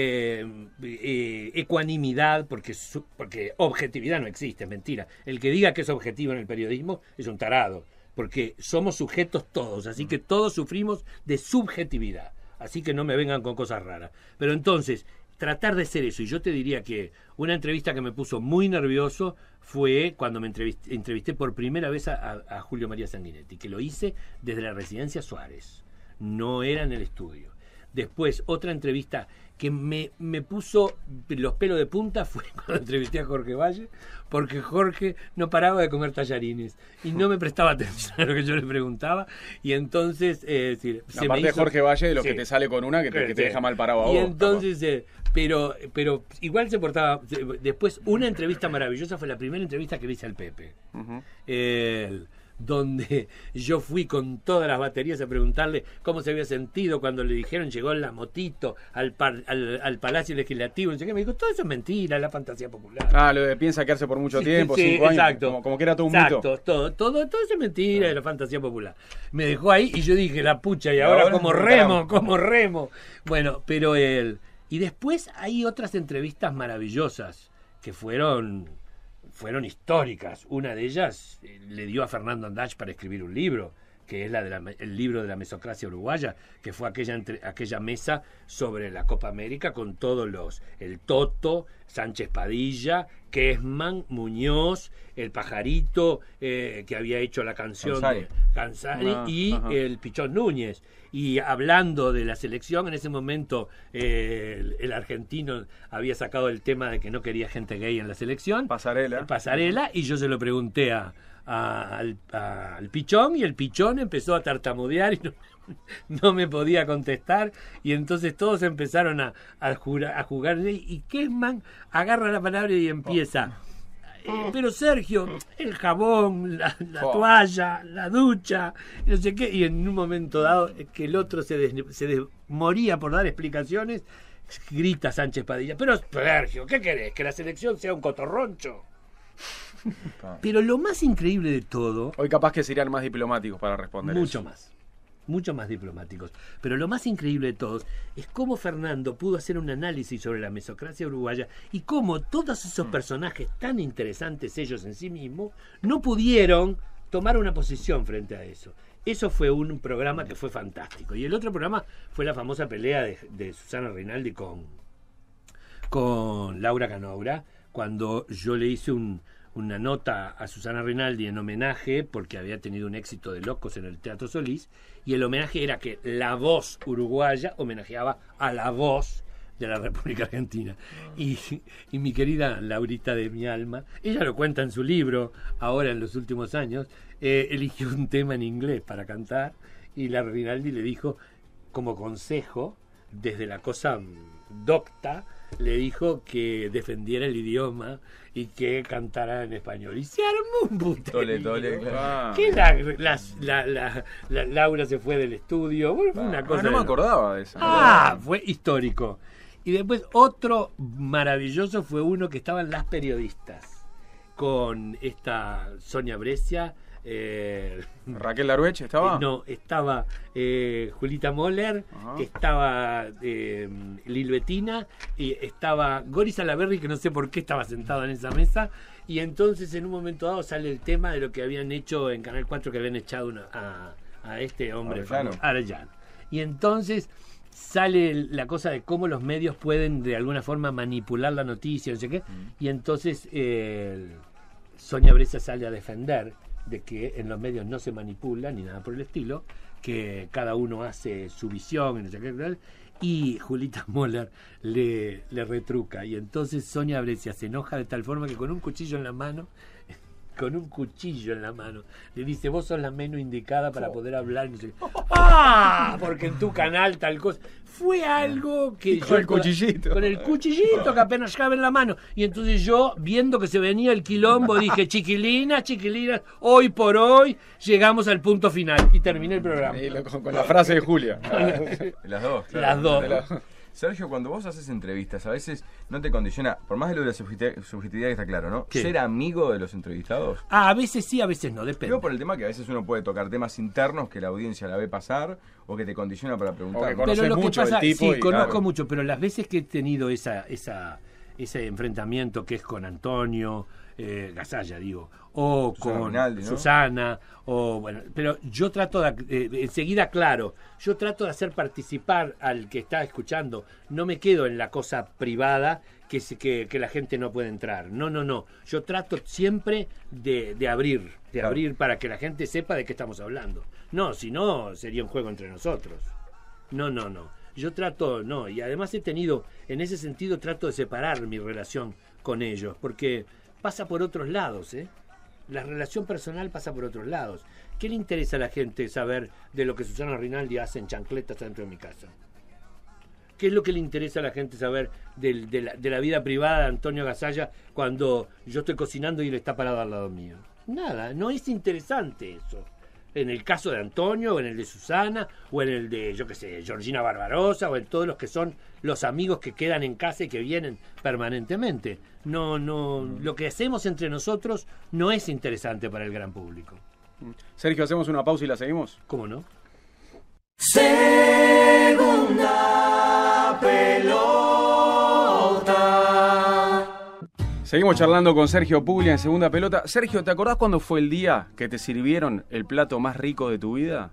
ecuanimidad, porque objetividad no existe, es mentira. El que diga que es objetivo en el periodismo es un tarado, porque somos sujetos todos, así que todos sufrimos de subjetividad. Así que no me vengan con cosas raras. Pero entonces, tratar de ser eso. Y yo te diría que una entrevista que me puso muy nervioso fue cuando me entrevisté por primera vez a Julio María Sanguinetti, que lo hice desde la Residencia Suárez. No era en el estudio. Después, otra entrevista que me puso los pelos de punta fue cuando entrevisté a Jorge Valle, porque Jorge no paraba de comer tallarines y no me prestaba atención a lo que yo le preguntaba. Y entonces, aparte de Jorge Valle, de los que te sale con una que te deja mal parado a vos. Y entonces, pero igual se portaba. Después, una entrevista maravillosa fue la primera entrevista que le hice al Pepe. Donde yo fui con todas las baterías a preguntarle cómo se había sentido cuando le dijeron llegó en la motito al Palacio Legislativo, no sé qué. Me dijo, todo eso es mentira, es la fantasía popular. Lo de piensa quedarse por mucho tiempo, sí, 5 años, exacto, como que era todo un mito. Todo eso es mentira, es la fantasía popular. Me dejó ahí y yo dije, la pucha, y ahora como remo. Bueno, pero y después hay otras entrevistas maravillosas que fueron históricas. Una de ellas le dio a Fernando Andach para escribir un libro, que es el libro de la mesocracia uruguaya, que fue aquella mesa sobre la Copa América con todos el Toto, Sánchez Padilla, Kessman, Muñoz, el Pajarito, que había hecho la canción de Cansari, y el Pichón Núñez. Y hablando de la selección, en ese momento el argentino había sacado el tema de que no quería gente gay en la selección. Pasarela, y yo se lo pregunté al Pichón, y el Pichón empezó a tartamudear y no me podía contestar, y entonces todos empezaron a jugar, y Kessman agarra la palabra y empieza... pero Sergio, el jabón, la toalla, la ducha, no sé qué, y en un momento dado que el otro se moría por dar explicaciones, grita Sánchez Padilla, pero Sergio, ¿qué querés? ¿Que la selección sea un cotorroncho? Pero lo más increíble de todo... Hoy capaz que serían más diplomáticos para responder mucho más diplomáticos. Pero lo más increíble de todos es cómo Fernando pudo hacer un análisis sobre la mesocracia uruguaya y cómo todos esos personajes tan interesantes ellos en sí mismos no pudieron tomar una posición frente a eso. Eso fue un programa que fue fantástico. Y el otro programa fue la famosa pelea de Susana Rinaldi con Laura Canoura, cuando yo le hice una nota a Susana Rinaldi en homenaje porque había tenido un éxito de locos en el Teatro Solís, y el homenaje era que la voz uruguaya homenajeaba a la voz de la República Argentina. Y mi querida Laurita de mi alma, ella lo cuenta en su libro, ahora en los últimos años, eligió un tema en inglés para cantar, y la Rinaldi le dijo, como consejo, desde la cosa docta, le dijo que defendiera el idioma y que cantara en español. Y se armó un puterío. Que la Laura se fue del estudio. Bueno, fue una cosa no me acordaba de eso. Fue histórico. Y después otro maravilloso fue uno que estaban las periodistas con esta Sonia Brescia, Raquel Laruech estaba. No, estaba Julita Moller, estaba Lilbetina, y estaba Gori Salaberry, que no sé por qué estaba sentado en esa mesa. Y entonces en un momento dado sale el tema de lo que habían hecho en Canal 4, que habían echado a este hombre Arellano. Y entonces sale la cosa de cómo los medios pueden de alguna forma manipular la noticia, no sé qué. Y entonces Sonia Brescia sale a defender de que en los medios no se manipula ni nada por el estilo, que cada uno hace su visión, no sé qué, y Julita Moller le retruca, y entonces Sonia Brescia se enoja de tal forma que con un cuchillo en la mano le dice: vos sos la menos indicada para poder hablar, no sé qué. Porque en tu canal tal cosa. Fue algo que con el cuchillito que apenas cabe en la mano. Y entonces yo, viendo que se venía el quilombo, dije: chiquilinas, hoy por hoy llegamos al punto final. Y terminé el programa. Con la frase de Julia. Las dos, claro. Las dos. Sergio, cuando vos haces entrevistas, a veces no te condiciona, por más de lo de la subjetividad que está claro, ¿no? ¿Qué? ¿Ser amigo de los entrevistados? A veces sí, a veces no, depende. Digo por el tema que a veces uno puede tocar temas internos que la audiencia la ve pasar o que te condiciona para preguntar. Pero lo que pasa, sí, conozco mucho, pero las veces que he tenido ese enfrentamiento que es con Antonio Gasalla, digo, o Susana con Rinaldi, ¿no? Susana, o bueno, pero yo trato de enseguida, claro, yo trato de hacer participar al que está escuchando. No me quedo en la cosa privada que la gente no puede entrar. No. Yo trato siempre de abrir para que la gente sepa de qué estamos hablando. No, si no, sería un juego entre nosotros. No. Yo trato, y además en ese sentido trato de separar mi relación con ellos, porque pasa por otros lados, La relación personal pasa por otros lados. ¿Qué le interesa a la gente saber de lo que Susana Rinaldi hace en chancletas dentro de mi casa? ¿Qué es lo que le interesa a la gente saber de la vida privada de Antonio Gasalla cuando yo estoy cocinando y él está parado al lado mío? Nada, no es interesante eso. En el caso de Antonio, o en el de Susana, o en el de, yo qué sé, Georgina Barbarosa, o en todos los que son los amigos que quedan en casa y que vienen permanentemente. No, lo que hacemos entre nosotros no es interesante para el gran público. Sergio, ¿hacemos una pausa y la seguimos? ¿Cómo no? Segunda pelota. Seguimos charlando con Sergio Puglia en Segunda Pelota. Sergio, ¿te acordás cuándo fue el día que te sirvieron el plato más rico de tu vida?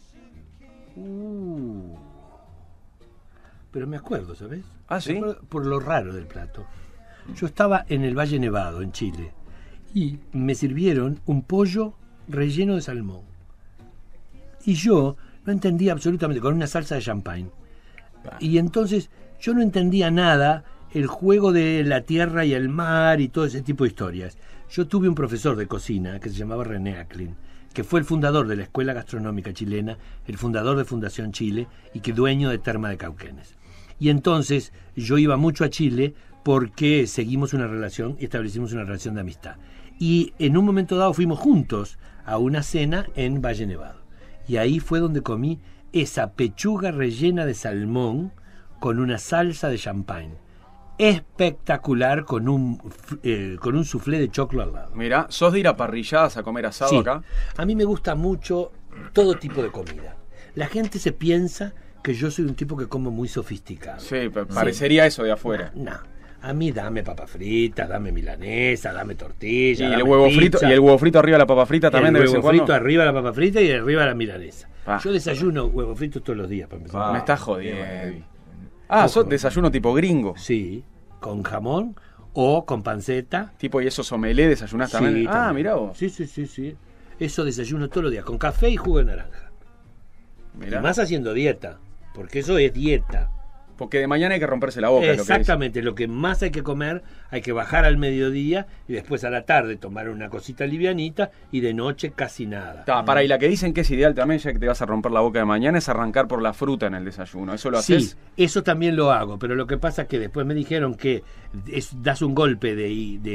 Pero me acuerdo, ¿sabes? ¿Ah, sí? Por lo raro del plato. Yo estaba en el Valle Nevado, en Chile, y me sirvieron un pollo relleno de salmón. Y yo no entendía absolutamente, con una salsa de champagne. Y entonces yo no entendía nada, el juego de la tierra y el mar y todo ese tipo de historias. Yo tuve un profesor de cocina que se llamaba René Acklin, que fue el fundador de la Escuela Gastronómica Chilena, el fundador de Fundación Chile y que dueño de Terma de Cauquenes. Y entonces yo iba mucho a Chile porque seguimos una relación y establecimos una relación de amistad. Y en un momento dado fuimos juntos a una cena en Valle Nevado. Y ahí fue donde comí esa pechuga rellena de salmón con una salsa de champagne. Espectacular, con un soufflé de choclo al lado. Mira, ¿sos de ir a parrilladas a comer asado Sí, acá? A mí me gusta mucho todo tipo de comida. La gente se piensa que yo soy un tipo que como muy sofisticado. Sí, parecería eso de afuera. No. A mí dame papa frita, dame milanesa, dame tortilla. Y dame el huevo pizza. frito, y el huevo frito arriba de la papa frita también de vez en cuando. El huevo frito arriba de la papa frita y arriba de la milanesa. Yo desayuno huevo frito todos los días para empezar. Me estás jodiendo. ¿Sos desayuno tipo gringo? Sí, con jamón O con panceta. Tipo, ¿y esos omelés desayunás también? Sí, Ah, también. mirá vos. Sí. Eso desayuno todos los días, con café y jugo de naranja. Mirá. Y más haciendo dieta, porque eso es dieta. Porque de mañana hay que romperse la boca. Exactamente, lo que más hay que comer, hay que bajar al mediodía y después a la tarde tomar una cosita livianita y de noche casi nada. Y la que dicen que es ideal también, ya que te vas a romper la boca de mañana, es arrancar por la fruta en el desayuno. ¿Eso lo haces? Sí, eso también lo hago, pero lo que pasa es que después me dijeron que das un golpe de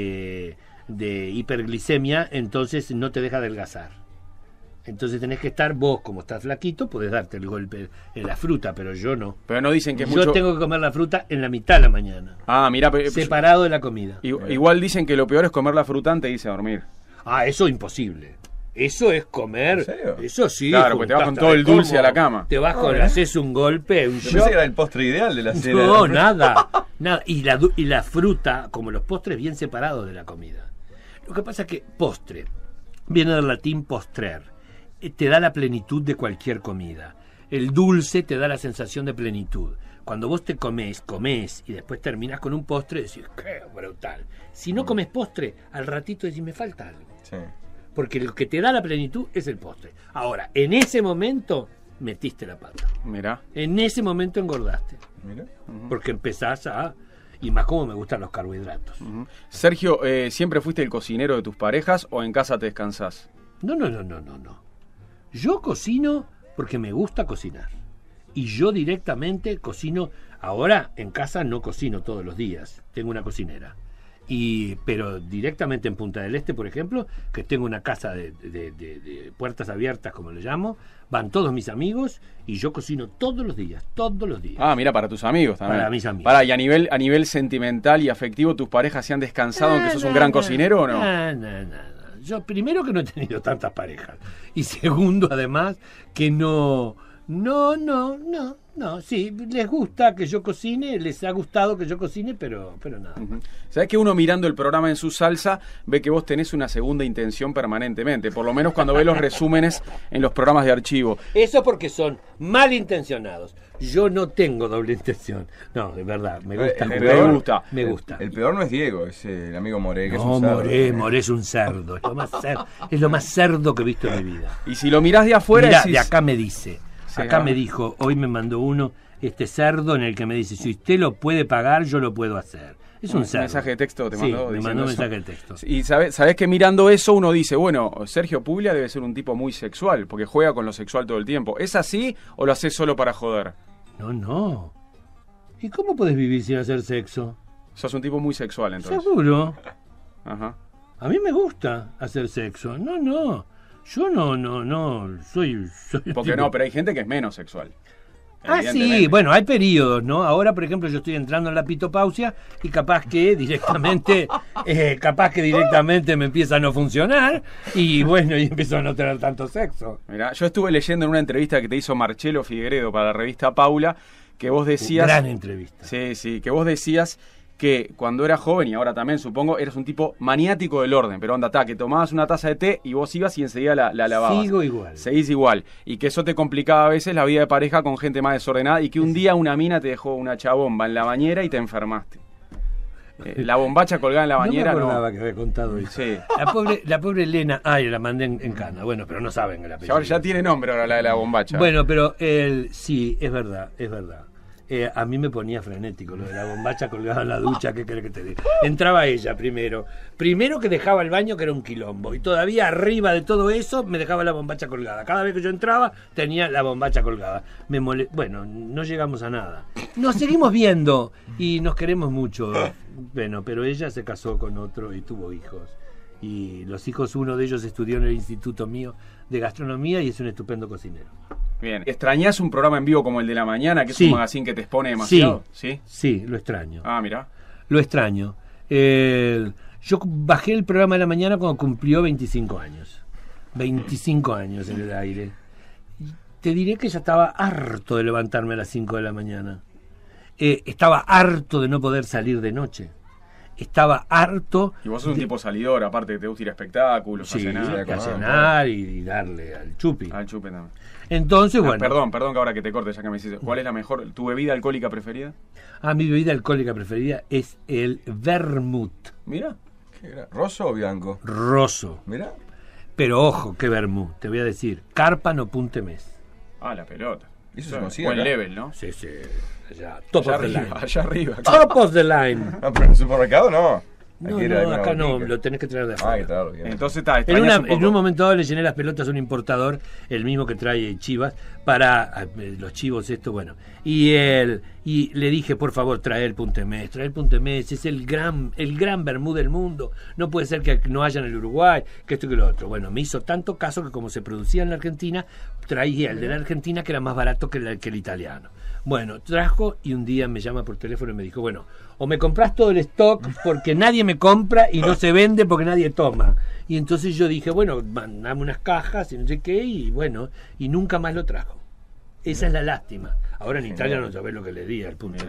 hiperglicemia, entonces no te deja adelgazar. Entonces tenés que estar, vos como estás flaquito, podés darte el golpe en la fruta, pero yo no. Pero no dicen que es yo mucho... tengo que comer la fruta en la mitad de la mañana. Ah, mirá. Separado de la comida. Igual dicen que lo peor es comer la fruta antes de irse a dormir. Ah, eso es imposible. Eso es comer. ¿En serio? Eso sí. Claro, porque te vas con todo el dulce a la cama. Te vas con, haces un golpe, un Yo pensé que era el postre ideal de la cena. No, nada. Y la fruta, como los postres, bien separados de la comida. Lo que pasa es que postre viene del latín postrer. Te da la plenitud de cualquier comida. El dulce te da la sensación de plenitud. Cuando vos te comés y después terminás con un postre, decís, qué brutal. Si no comes postre, al ratito decís, me falta algo. Sí. Porque lo que te da la plenitud es el postre. Ahora, en ese momento metiste la pata. Mirá. En ese momento engordaste. Mirá. Porque empezás a... Y más como me gustan los carbohidratos. Sergio, ¿siempre fuiste el cocinero de tus parejas o en casa te descansás? No. Yo cocino porque me gusta cocinar. Y yo directamente cocino. Ahora en casa no cocino todos los días. Tengo una cocinera. Pero directamente en Punta del Este, por ejemplo, que tengo una casa de puertas abiertas, como le llamo, van todos mis amigos y yo cocino todos los días. Ah, mira, para tus amigos también. Para mis amigos. Y a nivel sentimental y afectivo, ¿tus parejas se han descansado en que sos un gran cocinero o no? No. Yo primero que no he tenido tantas parejas. Y segundo, además, que no, sí, les gusta que yo cocine, les ha gustado que yo cocine, pero nada. ¿Sabés que uno mirando el programa en su salsa ve que vos tenés una segunda intención permanentemente? Por lo menos cuando ve los resúmenes en los programas de archivo. Eso porque son malintencionados. Yo no tengo doble intención. No, de verdad, me gusta. Me gusta. El peor no es Diego, es el amigo Moré, que es un cerdo. cerdo. Moré es un cerdo. Es lo más cerdo que he visto en mi vida. Y si lo mirás de afuera... Mirá, decís... de acá me dice... Acá me dijo, hoy me mandó uno, cerdo en el que me dice, si usted lo puede pagar, yo lo puedo hacer. Es un cerdo. Mensaje de texto te mandó. Sí, me mandó un mensaje de texto. Y sabés que mirando eso uno dice, bueno, Sergio Puglia debe ser un tipo muy sexual, porque juega con lo sexual todo el tiempo. ¿Es así o lo haces solo para joder? No. ¿Y cómo podés vivir sin hacer sexo? Sos un tipo muy sexual, entonces. Seguro. Ajá. A mí me gusta hacer sexo. No. Yo no, soy porque tipo... no, pero hay gente que es menos sexual. Sí, bueno, hay periodos, ¿no? Ahora, por ejemplo, yo estoy entrando en la pitopausia y capaz que directamente me empieza a no funcionar y bueno, y empiezo a no tener tanto sexo. Mirá, yo estuve leyendo en una entrevista que te hizo Marcelo Figueredo para la revista Paula, que vos decías... Gran entrevista. Sí, que vos decías que cuando eras joven, y ahora también supongo, eras un tipo maniático del orden, pero que tomabas una taza de té y vos ibas y enseguida la lavabas. Sigo igual. Seguís igual. Y que eso te complicaba a veces la vida de pareja con gente más desordenada y que un día una mina te dejó una chabomba en la bañera y te enfermaste. La bombacha colgada en la bañera, no. Me acordaba que había contado eso. Sí. La pobre Elena, la mandé en cana, bueno, pero no saben el apellido. Ya tiene nombre ahora la de la bombacha. Bueno, pero sí, es verdad. A mí me ponía frenético lo de la bombacha colgada en la ducha, ¿qué querés que te diga? Entraba ella primero que dejaba el baño, que era un quilombo, y todavía arriba de todo eso me dejaba la bombacha colgada. Cada vez que yo entraba tenía la bombacha colgada. Bueno, no llegamos a nada. Nos seguimos viendo y nos queremos mucho. Bueno, pero ella se casó con otro y tuvo hijos. Y los hijos, uno de ellos estudió en el instituto mío de gastronomía y es un estupendo cocinero. Bien, ¿extrañás un programa en vivo como el de la mañana, que es un magazine que te expone demasiado? Sí, lo extraño. Ah, mirá. Lo extraño. Yo bajé el programa de la mañana cuando cumplió 25 años. 25 años en el aire. Te diré que ya estaba harto de levantarme a las 5 de la mañana. Estaba harto de no poder salir de noche. estaba harto. Y vos sos un tipo salidor, aparte que te gusta ir a espectáculos, Sí, a a cenar y darle al chupi. Al chupi también. Entonces, bueno. Perdón que ahora que te corte, ya que me dices. ¿Cuál es la mejor, tu bebida alcohólica preferida? Mi bebida alcohólica preferida es el vermut. Mira, ¿roso o bianco? Roso. Mira. Pero ojo, qué vermut, te voy a decir. Carpa no punte mes. La pelota. Eso se consigue buen acá. level, ¿no? Sí. Allá, top of the line. Allá arriba. Top of the line. No, pero en el supermercado no. No, Aquí era acá no, botica. lo tenés que traer de afuera. Hay que traerlo bien. Entonces en un momento dado le llené las pelotas a un importador, el mismo que trae chivas, para los chivos bueno. Y le dije, por favor, trae el Puntemés, es el gran vermú del mundo, no puede ser que no haya en el Uruguay, que esto y que lo otro. Bueno, me hizo tanto caso que como se producía en la Argentina, traía el de la Argentina que era más barato que el italiano. Bueno, trajo y un día me llama por teléfono y me dijo, bueno, o me compras todo el stock porque nadie me compra y no se vende porque nadie toma. Y entonces yo dije, bueno, mandame unas cajas y no sé qué, y bueno, y nunca más lo trajo. Esa es la lástima. Ahora en Italia no sabés lo que le di al punto.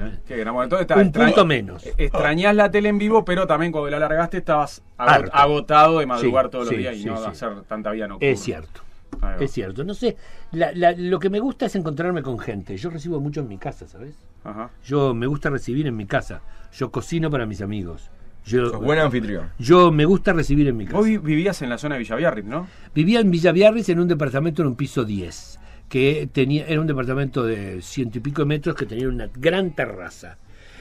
Un punto menos. Extrañás la tele en vivo, pero también cuando la largaste estabas agotado de madrugar todos los días y no hacer tanta vida nocturna. Es cierto. Es cierto, no sé, lo que me gusta es encontrarme con gente. Yo recibo mucho en mi casa, ¿sabes? Ajá. Yo me gusta recibir en mi casa. Yo cocino para mis amigos. Sos buen anfitrión. Yo me gusta recibir en mi casa. Vos vivías en la zona de Villa Biarritz, ¿no? Vivía en Villa Biarritz en un departamento en un piso 10, que era un departamento de 100 y pico de metros que tenía una gran terraza.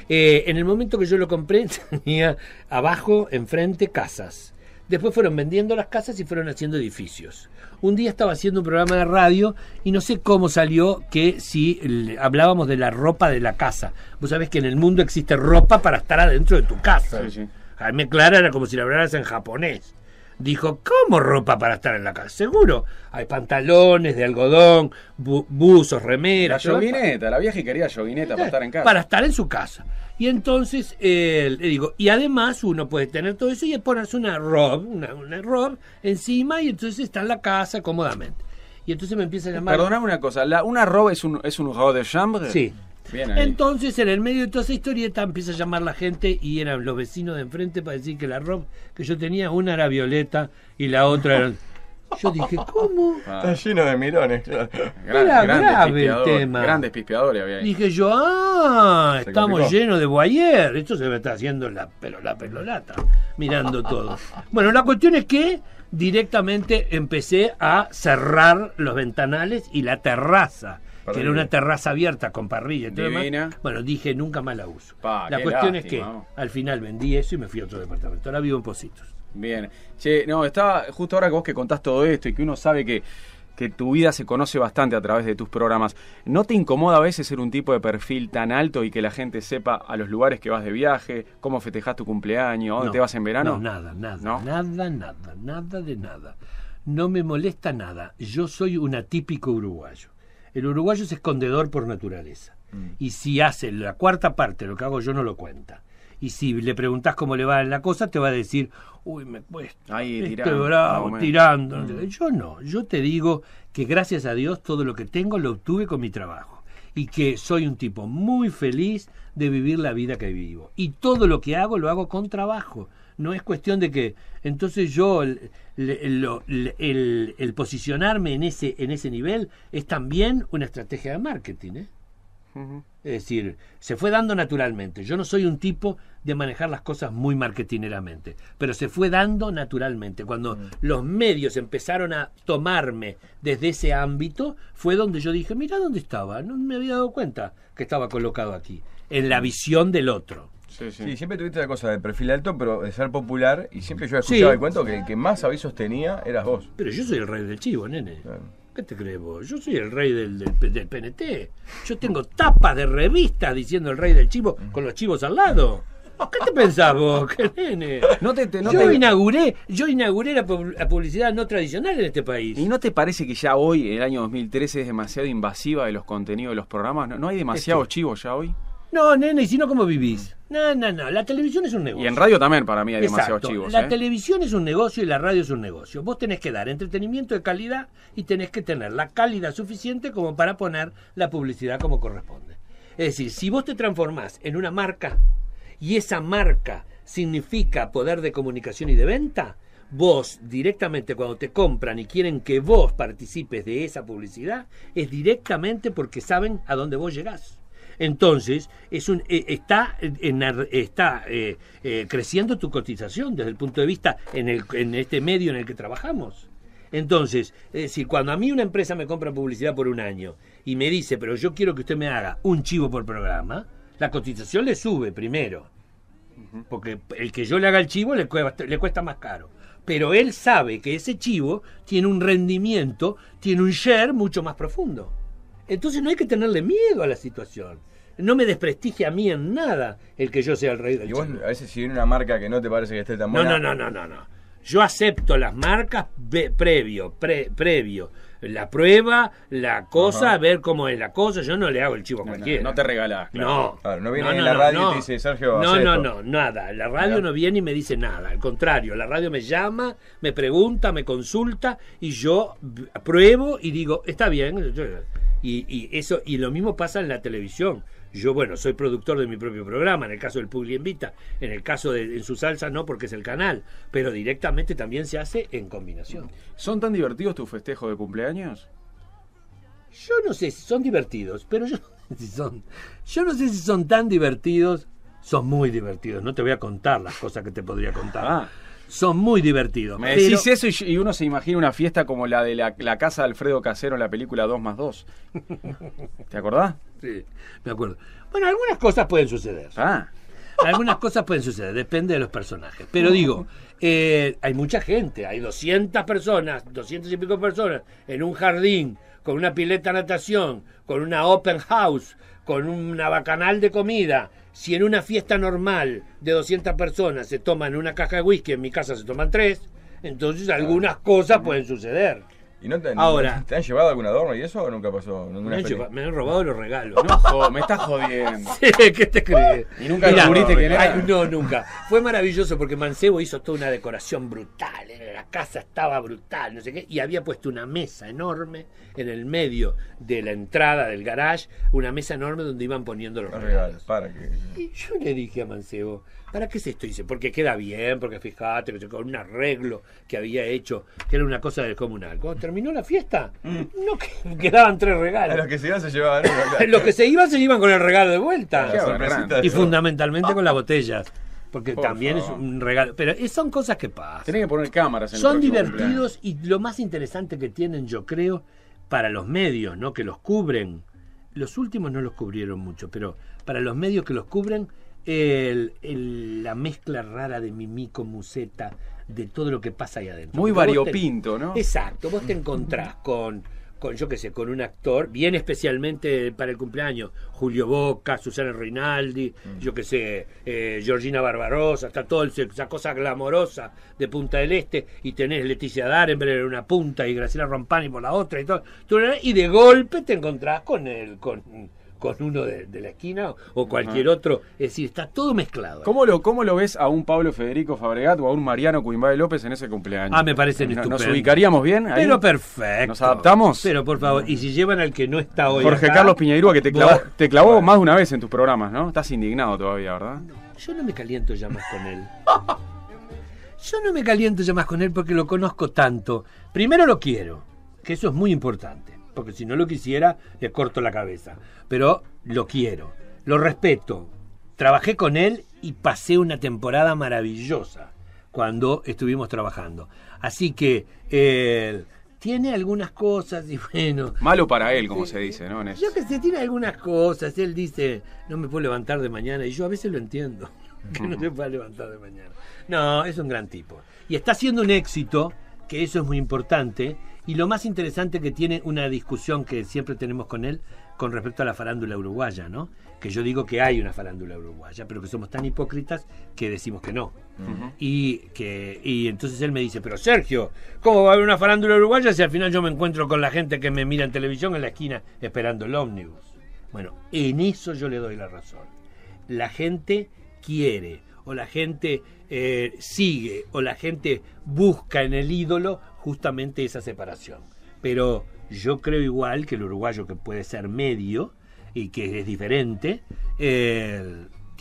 En el momento que yo lo compré tenía abajo, enfrente, casas. Después fueron vendiendo las casas y fueron haciendo edificios. Un día estaba haciendo un programa de radio y no sé cómo salió que si hablábamos de la ropa de la casa. Vos sabés que en el mundo existe ropa para estar adentro de tu casa. Sí. Jaime Clara era como si la hablaras en japonés. Dijo, ¿cómo ropa para estar en la casa? Seguro. Hay pantalones de algodón, buzos, remeras. La yoguineta, la vieja quería yoguineta para estar en casa. Para estar en su casa. Y entonces, le digo, y además uno puede tener todo eso y ponerse una robe encima y entonces está en la casa cómodamente. Y entonces me empieza a llamar... Perdóname una cosa, ¿una robe es un robe de chambre? Sí. Bien ahí. Entonces, en el medio de toda esa historieta empieza a llamar la gente y eran los vecinos de enfrente para decir que la robe que yo tenía, una era violeta y la otra era... Yo dije, ¿cómo? Está lleno de mirones, claro. Era grave el tema. Grandes pispeadores había ahí. Dije yo, estamos llenos de voyeur. Esto se me está haciendo la pelolata, mirando todo. Bueno, la cuestión es que directamente empecé a cerrar los ventanales y la terraza. Que era una terraza abierta con parrilla y todo demás. Bueno, dije, nunca más la uso. La cuestión es que al final vendí eso y me fui a otro departamento. Ahora vivo en Positos. Bien. Che, no, estaba justo ahora que vos que contás todo esto y que uno sabe que tu vida se conoce bastante a través de tus programas. ¿No te incomoda a veces ser un tipo de perfil tan alto y que la gente sepa a los lugares que vas de viaje, cómo festejás tu cumpleaños, dónde te vas en verano? No, nada de nada. No me molesta nada. Yo soy un atípico uruguayo. El uruguayo es escondedor por naturaleza. Y si hace la cuarta parte de lo que hago yo, no lo cuenta. Y si le preguntás cómo le va en la cosa, te va a decir, uy, me cuesta, tirando. Yo no, yo te digo que gracias a Dios todo lo que tengo lo obtuve con mi trabajo. Y que soy un tipo muy feliz de vivir la vida que vivo. Y todo lo que hago, lo hago con trabajo. No es cuestión de que... Entonces yo, el posicionarme en ese nivel es también una estrategia de marketing, ¿eh? Es decir, se fue dando naturalmente. Yo no soy un tipo de manejar las cosas muy marketineramente, pero se fue dando naturalmente. Cuando los medios empezaron a tomarme desde ese ámbito, fue donde yo dije, mira dónde estaba, no me había dado cuenta que estaba colocado aquí, en la visión del otro. Sí, siempre tuviste la cosa de perfil alto, pero de ser popular, y siempre yo escuchaba el cuento que el que más avisos tenía eras vos. Pero yo soy el rey del chivo, nene. Claro. ¿Qué te crees vos? Yo soy el rey del PNT. Yo tengo tapas de revistas diciendo el rey del chivo con los chivos al lado. ¿Qué te pensás vos? ¿Qué nene? Yo inauguré la publicidad no tradicional en este país. ¿Y no te parece que ya hoy, en el año 2013, es demasiado invasiva de los contenidos de los programas? ¿No hay demasiados chivos ya hoy? No, nene, ¿y si no cómo vivís? No, la televisión es un negocio. Y en radio también para mí hay demasiados chivos. La televisión es un negocio y la radio es un negocio. Vos tenés que dar entretenimiento de calidad y tenés que tener la calidad suficiente como para poner la publicidad como corresponde. Es decir, si vos te transformás en una marca y esa marca significa poder de comunicación y de venta, vos directamente cuando te compran y quieren que vos participes de esa publicidad, es directamente porque saben a dónde vos llegás. Entonces, está creciendo tu cotización desde el punto de vista en este medio en el que trabajamos. Entonces, es decir, cuando a mí una empresa me compra publicidad por un año y me dice, pero yo quiero que usted me haga un chivo por programa, la cotización le sube primero. Porque el que yo le haga el chivo le cuesta más caro. Pero él sabe que ese chivo tiene un rendimiento, tiene un share mucho más profundo. Entonces no hay que tenerle miedo a la situación. No me desprestigia a mí en nada el que yo sea el rey del chivo. Y vos a veces si viene una marca que no te parece que esté tan buena... No. Yo acepto las marcas previo. La prueba, la cosa, ver cómo es la cosa. Yo no le hago el chivo a cualquiera. No te regalás. Claro. No viene en la radio y te dice, Sergio, nada. La radio no viene y me dice nada. Al contrario, la radio me llama, me pregunta, me consulta y yo pruebo y digo, está bien. Y lo mismo pasa en la televisión. Yo, soy productor de mi propio programa, en el caso del Publi Invita, en el caso de En su salsa no, porque es el canal, pero directamente también se hace en combinación. ¿Son tan divertidos tus festejos de cumpleaños? Yo no sé si son divertidos, pero yo no sé si son tan divertidos. Son muy divertidos, no te voy a contar las cosas que te podría contar. Son muy divertidos. Me decís eso y uno se imagina una fiesta como la de la casa de Alfredo Casero en la película 2+2. ¿Te acordás? Sí, me acuerdo. Bueno, algunas cosas pueden suceder. Algunas cosas pueden suceder, depende de los personajes. Pero digo, hay mucha gente, hay 200 y pico personas en un jardín, con una pileta de natación, con una open house, con una bacanal de comida. Si en una fiesta normal de 200 personas se toman una caja de whisky, en mi casa se toman 3, entonces algunas cosas pueden suceder. ¿Y no Ahora, te han llevado algún adorno y eso o nunca pasó? Me han robado los regalos. No, me estás jodiendo. Sí, ¿qué te crees? ¿Y nunca descubriste quién era? No, nunca. Fue maravilloso porque Mancebo hizo toda una decoración brutal. La casa estaba brutal, no sé qué. Y había puesto una mesa enorme en el medio de la entrada del garage. Una mesa enorme donde iban poniendo los regalos. Y yo le dije a Mancebo, ¿para qué es esto? Dice, porque queda bien, porque fíjate, que con un arreglo que había hecho, que era una cosa del comunal. Cuando terminó la fiesta, no quedaban 3 regalos. Los que se iban se llevaban. Los que se iban con el regalo de vuelta. Qué Y fundamentalmente con las botellas. Porque también es un regalo. Pero son cosas que pasan. Tenés que poner cámaras en el Son divertidos y lo más interesante que tienen, yo creo, para los medios, ¿no? Que los cubren. Los últimos no los cubrieron mucho, pero para los medios que los cubren, la mezcla rara de Mimí con Musetta, de todo lo que pasa ahí adentro. Muy variopinto, ¿no? Exacto, vos te encontrás con yo qué sé, con un actor, bien especialmente para el cumpleaños, Julio Boca, Susana Rinaldi, yo qué sé, Georgina Barbarossa, está toda esa cosa glamorosa de Punta del Este, y tenés Leticia Darenberg en una punta y Graciela Rompani por la otra, y de golpe te encontrás con uno de la esquina o cualquier otro. Es decir, está todo mezclado. ¿Cómo lo ves a un Pablo Federico Fabregat o a un Mariano Cuimbay López en ese cumpleaños? Me parecen estupendos. ¿Nos ubicaríamos bien ahí? Pero perfecto. ¿Nos adaptamos? Pero por favor, y si llevan al que no está hoy Jorge acá, Carlos Piñeirúa, que te clavó más de una vez en tus programas, ¿no? Estás indignado todavía, ¿verdad? Yo no me caliento ya más con él. Yo no me caliento ya más con él porque lo conozco tanto. Primero lo quiero, que eso es muy importante. Porque si no lo quisiera, le corto la cabeza. Pero lo quiero, lo respeto. Trabajé con él y pasé una temporada maravillosa cuando estuvimos trabajando. Así que tiene algunas cosas y bueno... Malo para él, como se dice, ¿no? Yo que sé, tiene algunas cosas. Él dice, no me puedo levantar de mañana. Y yo a veces lo entiendo, que no se pueda levantar de mañana. No, es un gran tipo. Y está haciendo un éxito, que eso es muy importante. Y lo más interesante que tiene una discusión que siempre tenemos con él con respecto a la farándula uruguaya, ¿no? Que yo digo que hay una farándula uruguaya, pero que somos tan hipócritas que decimos que no. Y entonces él me dice, pero Sergio, ¿cómo va a haber una farándula uruguaya si al final yo me encuentro con la gente que me mira en televisión en la esquina esperando el ómnibus? Bueno, en eso yo le doy la razón. La gente quiere, o la gente sigue, o la gente busca en el ídolo justamente esa separación. Pero yo creo igual que el uruguayo, que puede ser medio y que es diferente,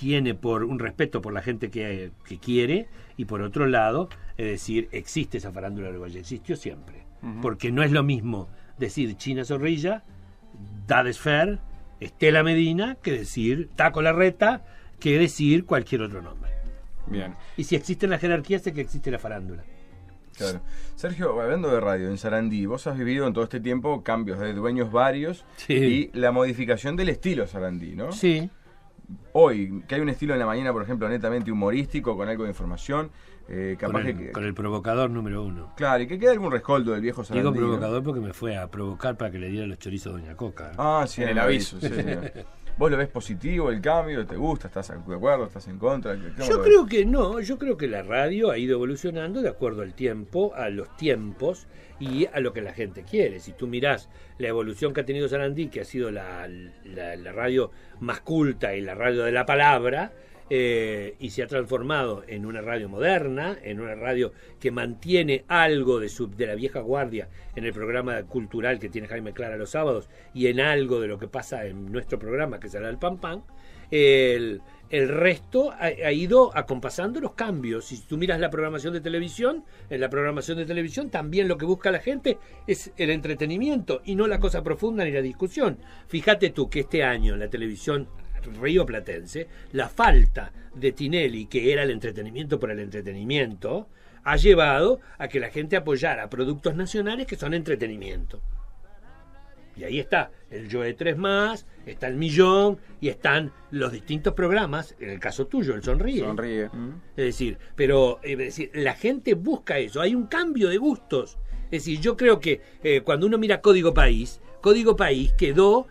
tiene por un respeto por la gente que quiere, y por otro lado, es decir, existe esa farándula uruguaya, existió siempre. Porque no es lo mismo decir China Zorrilla, Dades Fer, Estela Medina, que decir Taco Larreta, que decir cualquier otro nombre. Bien. Y si existe la jerarquía, sé que existe la farándula. Claro. Sergio, hablando de radio, en Sarandí, vos has vivido en todo este tiempo cambios de dueños varios y la modificación del estilo Sarandí, ¿no? Sí. Hoy, que hay un estilo en la mañana, por ejemplo, netamente humorístico, con algo de información, capaz con el provocador número 1. Claro, y que quede algún rescoldo del viejo Sarandí. Digo provocador, ¿no? Porque me fue a provocar para que le diera los chorizos a Doña Coca. Ah, sí, en el aviso. Sí. ¿Vos lo ves positivo el cambio? ¿Te gusta? ¿Estás de acuerdo? ¿Estás en contra? Yo creo que no, yo creo que la radio ha ido evolucionando de acuerdo al tiempo, a los tiempos y a lo que la gente quiere. Si tú mirás la evolución que ha tenido Sarandí, que ha sido la radio más culta y la radio de la palabra, y se ha transformado en una radio moderna, en una radio que mantiene algo de la vieja guardia en el programa cultural que tiene Jaime Clara los sábados y en algo de lo que pasa en nuestro programa, que será el Pan Pan. El resto ha ido acompasando los cambios. Si tú miras la programación de televisión, en la programación de televisión también lo que busca la gente es el entretenimiento y no la cosa profunda ni la discusión. Fíjate tú que este año en la televisión rioplatense, la falta de Tinelli, que era el entretenimiento por el entretenimiento, ha llevado a que la gente apoyara productos nacionales que son entretenimiento. Y ahí está el Joe 3 Más, está el Millón y están los distintos programas, en el caso tuyo, el Sonríe. Es decir, la gente busca eso, hay un cambio de gustos. Es decir, yo creo que cuando uno mira Código País quedó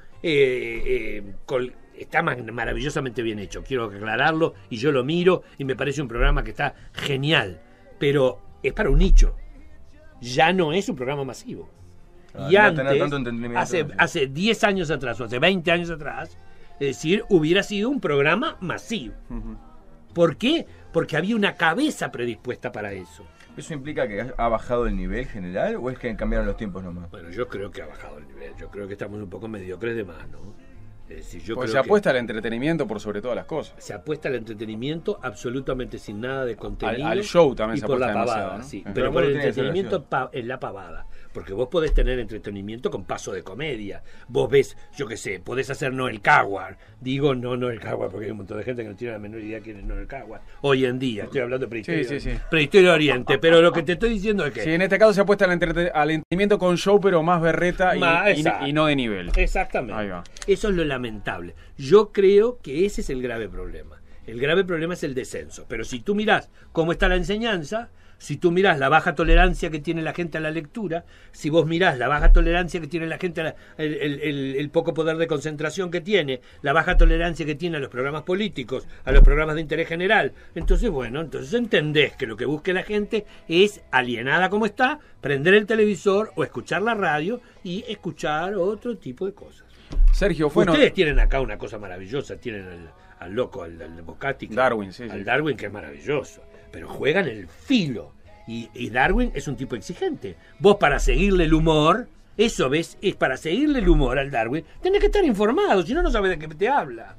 está maravillosamente bien hecho, quiero aclararlo, y yo lo miro y me parece un programa que está genial, pero es para un nicho, ya no es un programa masivo. Y antes, hace 10 años atrás o hace 20 años atrás, es decir, hubiera sido un programa masivo. ¿Por qué? Porque había una cabeza predispuesta para eso. ¿Eso implica que ha bajado el nivel general o es que cambiaron los tiempos nomás? Bueno, yo creo que ha bajado el nivel, yo creo que estamos un poco mediocres de más, ¿no? Pues se apuesta al entretenimiento por sobre todas las cosas. Se apuesta al entretenimiento absolutamente sin nada de contenido. Al show también y se por apuesta la pavada, demasiado, ¿no? sí. Pero por el entretenimiento es la pavada. Porque vos podés tener entretenimiento con paso de comedia. Vos ves, yo qué sé, podés hacer Noel Coward. Digo Noel Coward porque hay un montón de gente que no tiene la menor idea quién es Noel Coward. Hoy en día, estoy hablando de prehistoria, prehistoria Oriente. Pero lo que te estoy diciendo es que... Sí, en este caso se apuesta al entretenimiento con show, pero más berreta y no de nivel. Exactamente. Ahí va. Eso es lo lamentable. Yo creo que ese es el grave problema. El grave problema es el descenso. Pero si tú mirás cómo está la enseñanza, si tú mirás la baja tolerancia que tiene la gente a la lectura, si vos mirás la baja tolerancia que tiene la gente, el poco poder de concentración que tiene, la baja tolerancia que tiene a los programas políticos, a los programas de interés general, entonces entendés que lo que busque la gente es, alienada como está, prender el televisor o escuchar la radio y escuchar otro tipo de cosas. Sergio, ustedes tienen acá una cosa maravillosa, tienen al loco, al Bocati, Darwin, al Darwin, que es maravilloso, pero juegan el filo, y Darwin es un tipo exigente. Vos, para seguirle el humor, es para seguirle el humor al Darwin, tenés que estar informado, si no, no sabes de qué te habla.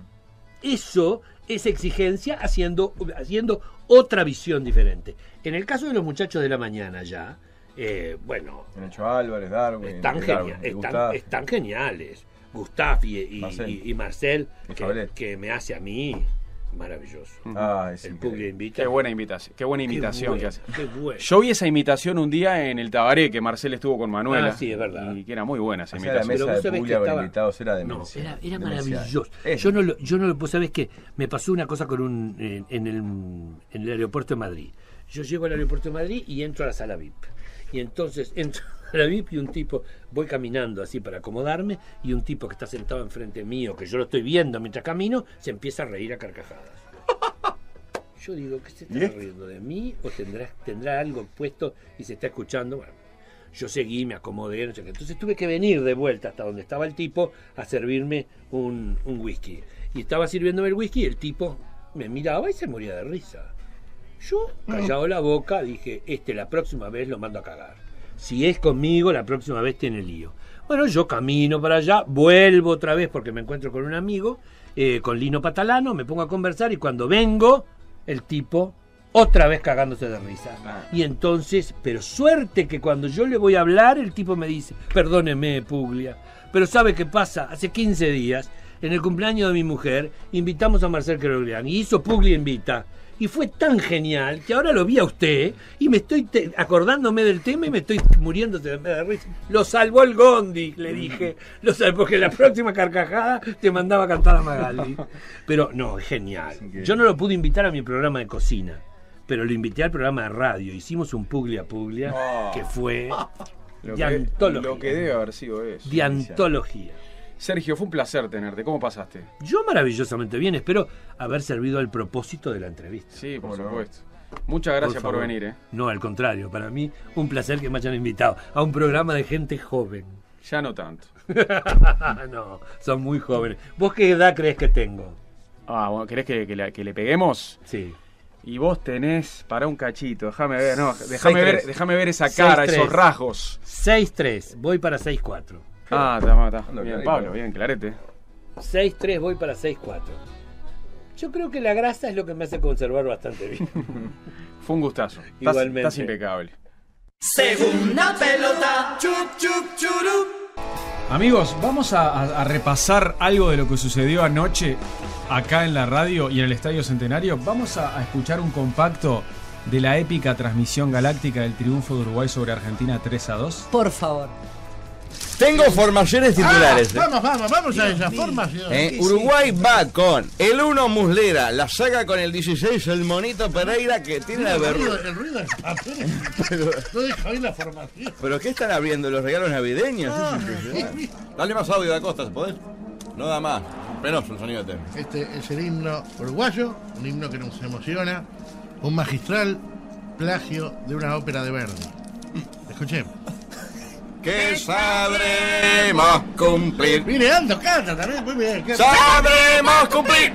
Eso es exigencia haciendo otra visión diferente. En el caso de los muchachos de la mañana ya, Nacho Álvarez, Darwin, están geniales. Gustaf y Marcel, que me hace a mí maravilloso. El Puglia invita. Qué buena imitación que hace. Qué bueno. Yo vi esa imitación un día en el Tabaré, que Marcel estuvo con Manuela. Sí, es verdad. Y que era muy buena esa imitación. imitación. La mesa de Puglia con invitados era demencia. Era maravilloso. Vos sabés que me pasó una cosa en el aeropuerto de Madrid. Yo llego al aeropuerto de Madrid y entro a la sala VIP. Y entonces entro a la VIP y un tipo, voy caminando así para acomodarme, y un tipo que está sentado enfrente mío, que yo lo estoy viendo mientras camino, se empieza a reír a carcajadas. Yo digo, ¿qué se está riendo de mí? ¿O tendrá algo puesto y se está escuchando? Bueno, yo seguí, me acomodé, no sé qué. Entonces tuve que venir de vuelta hasta donde estaba el tipo a servirme un whisky. Y estaba sirviéndome el whisky y el tipo me miraba y se moría de risa. Yo, callado la boca, dije, la próxima vez lo mando a cagar. Si es conmigo, la próxima vez tiene lío. Bueno, yo camino para allá, vuelvo otra vez porque me encuentro con un amigo, con Lino Patalano, me pongo a conversar y cuando vengo, el tipo otra vez cagándose de risa. Y entonces, pero suerte que cuando yo le voy a hablar, el tipo me dice, perdóneme, Puglia, pero ¿sabe qué pasa? Hace 15 días, en el cumpleaños de mi mujer, invitamos a Marcel Keroglian y hizo Puglia Invita. Y fue tan genial que ahora lo vi a usted y me estoy acordándome del tema y me estoy muriendo de risa. Lo salvó el Gondi, le dije. Lo salvó, porque la próxima carcajada te mandaba a cantar a Magali. Pero no, es genial. Yo no lo pude invitar a mi programa de cocina, pero lo invité al programa de radio. Hicimos un Puglia que fue de antología. Lo que debe haber sido eso. De antología. Sergio, fue un placer tenerte. ¿Cómo pasaste? Yo maravillosamente bien. Espero haber servido al propósito de la entrevista. Sí, por supuesto. Muchas gracias por venir. No, al contrario. Para mí, un placer que me hayan invitado a un programa de gente joven. Ya no tanto. No, son muy jóvenes. ¿Vos qué edad crees que tengo? Bueno, ¿querés que le peguemos? Sí. Y vos tenés para un cachito. Déjame ver, déjame ver esa cara, 6'3". esos rasgos. 6'3", voy para 6'4". Está. Bien, Pablo, bien, clarete. 6'3", voy para 6'4". Yo creo que la grasa es lo que me hace conservar bastante bien. Fue un gustazo. Igualmente. Estás impecable. Segunda pelota. Chup, chup, churup. Amigos, vamos a repasar algo de lo que sucedió anoche acá en la radio y en el Estadio Centenario. Vamos a escuchar un compacto de la épica transmisión galáctica del triunfo de Uruguay sobre Argentina 3-2. Por favor. Tengo formaciones titulares. Vamos a esa formación. Uruguay va con el 1 Muslera, la saga con el 16 el Monito Pereira, que tiene la vergüenza. El ruido es apenas. No deja bien la formación. ¿Pero qué están abriendo? ¿Los regalos navideños? Dale más audio de Acosta, ¿se podés? No da más. Penoso el sonido de tema. Este es el himno uruguayo, un himno que nos emociona, un magistral plagio de una ópera de Verdi. Escuchemos. Que sabremos cumplir. Mire, Ando, canta también, muy bien. ¡Sabremos cumplir!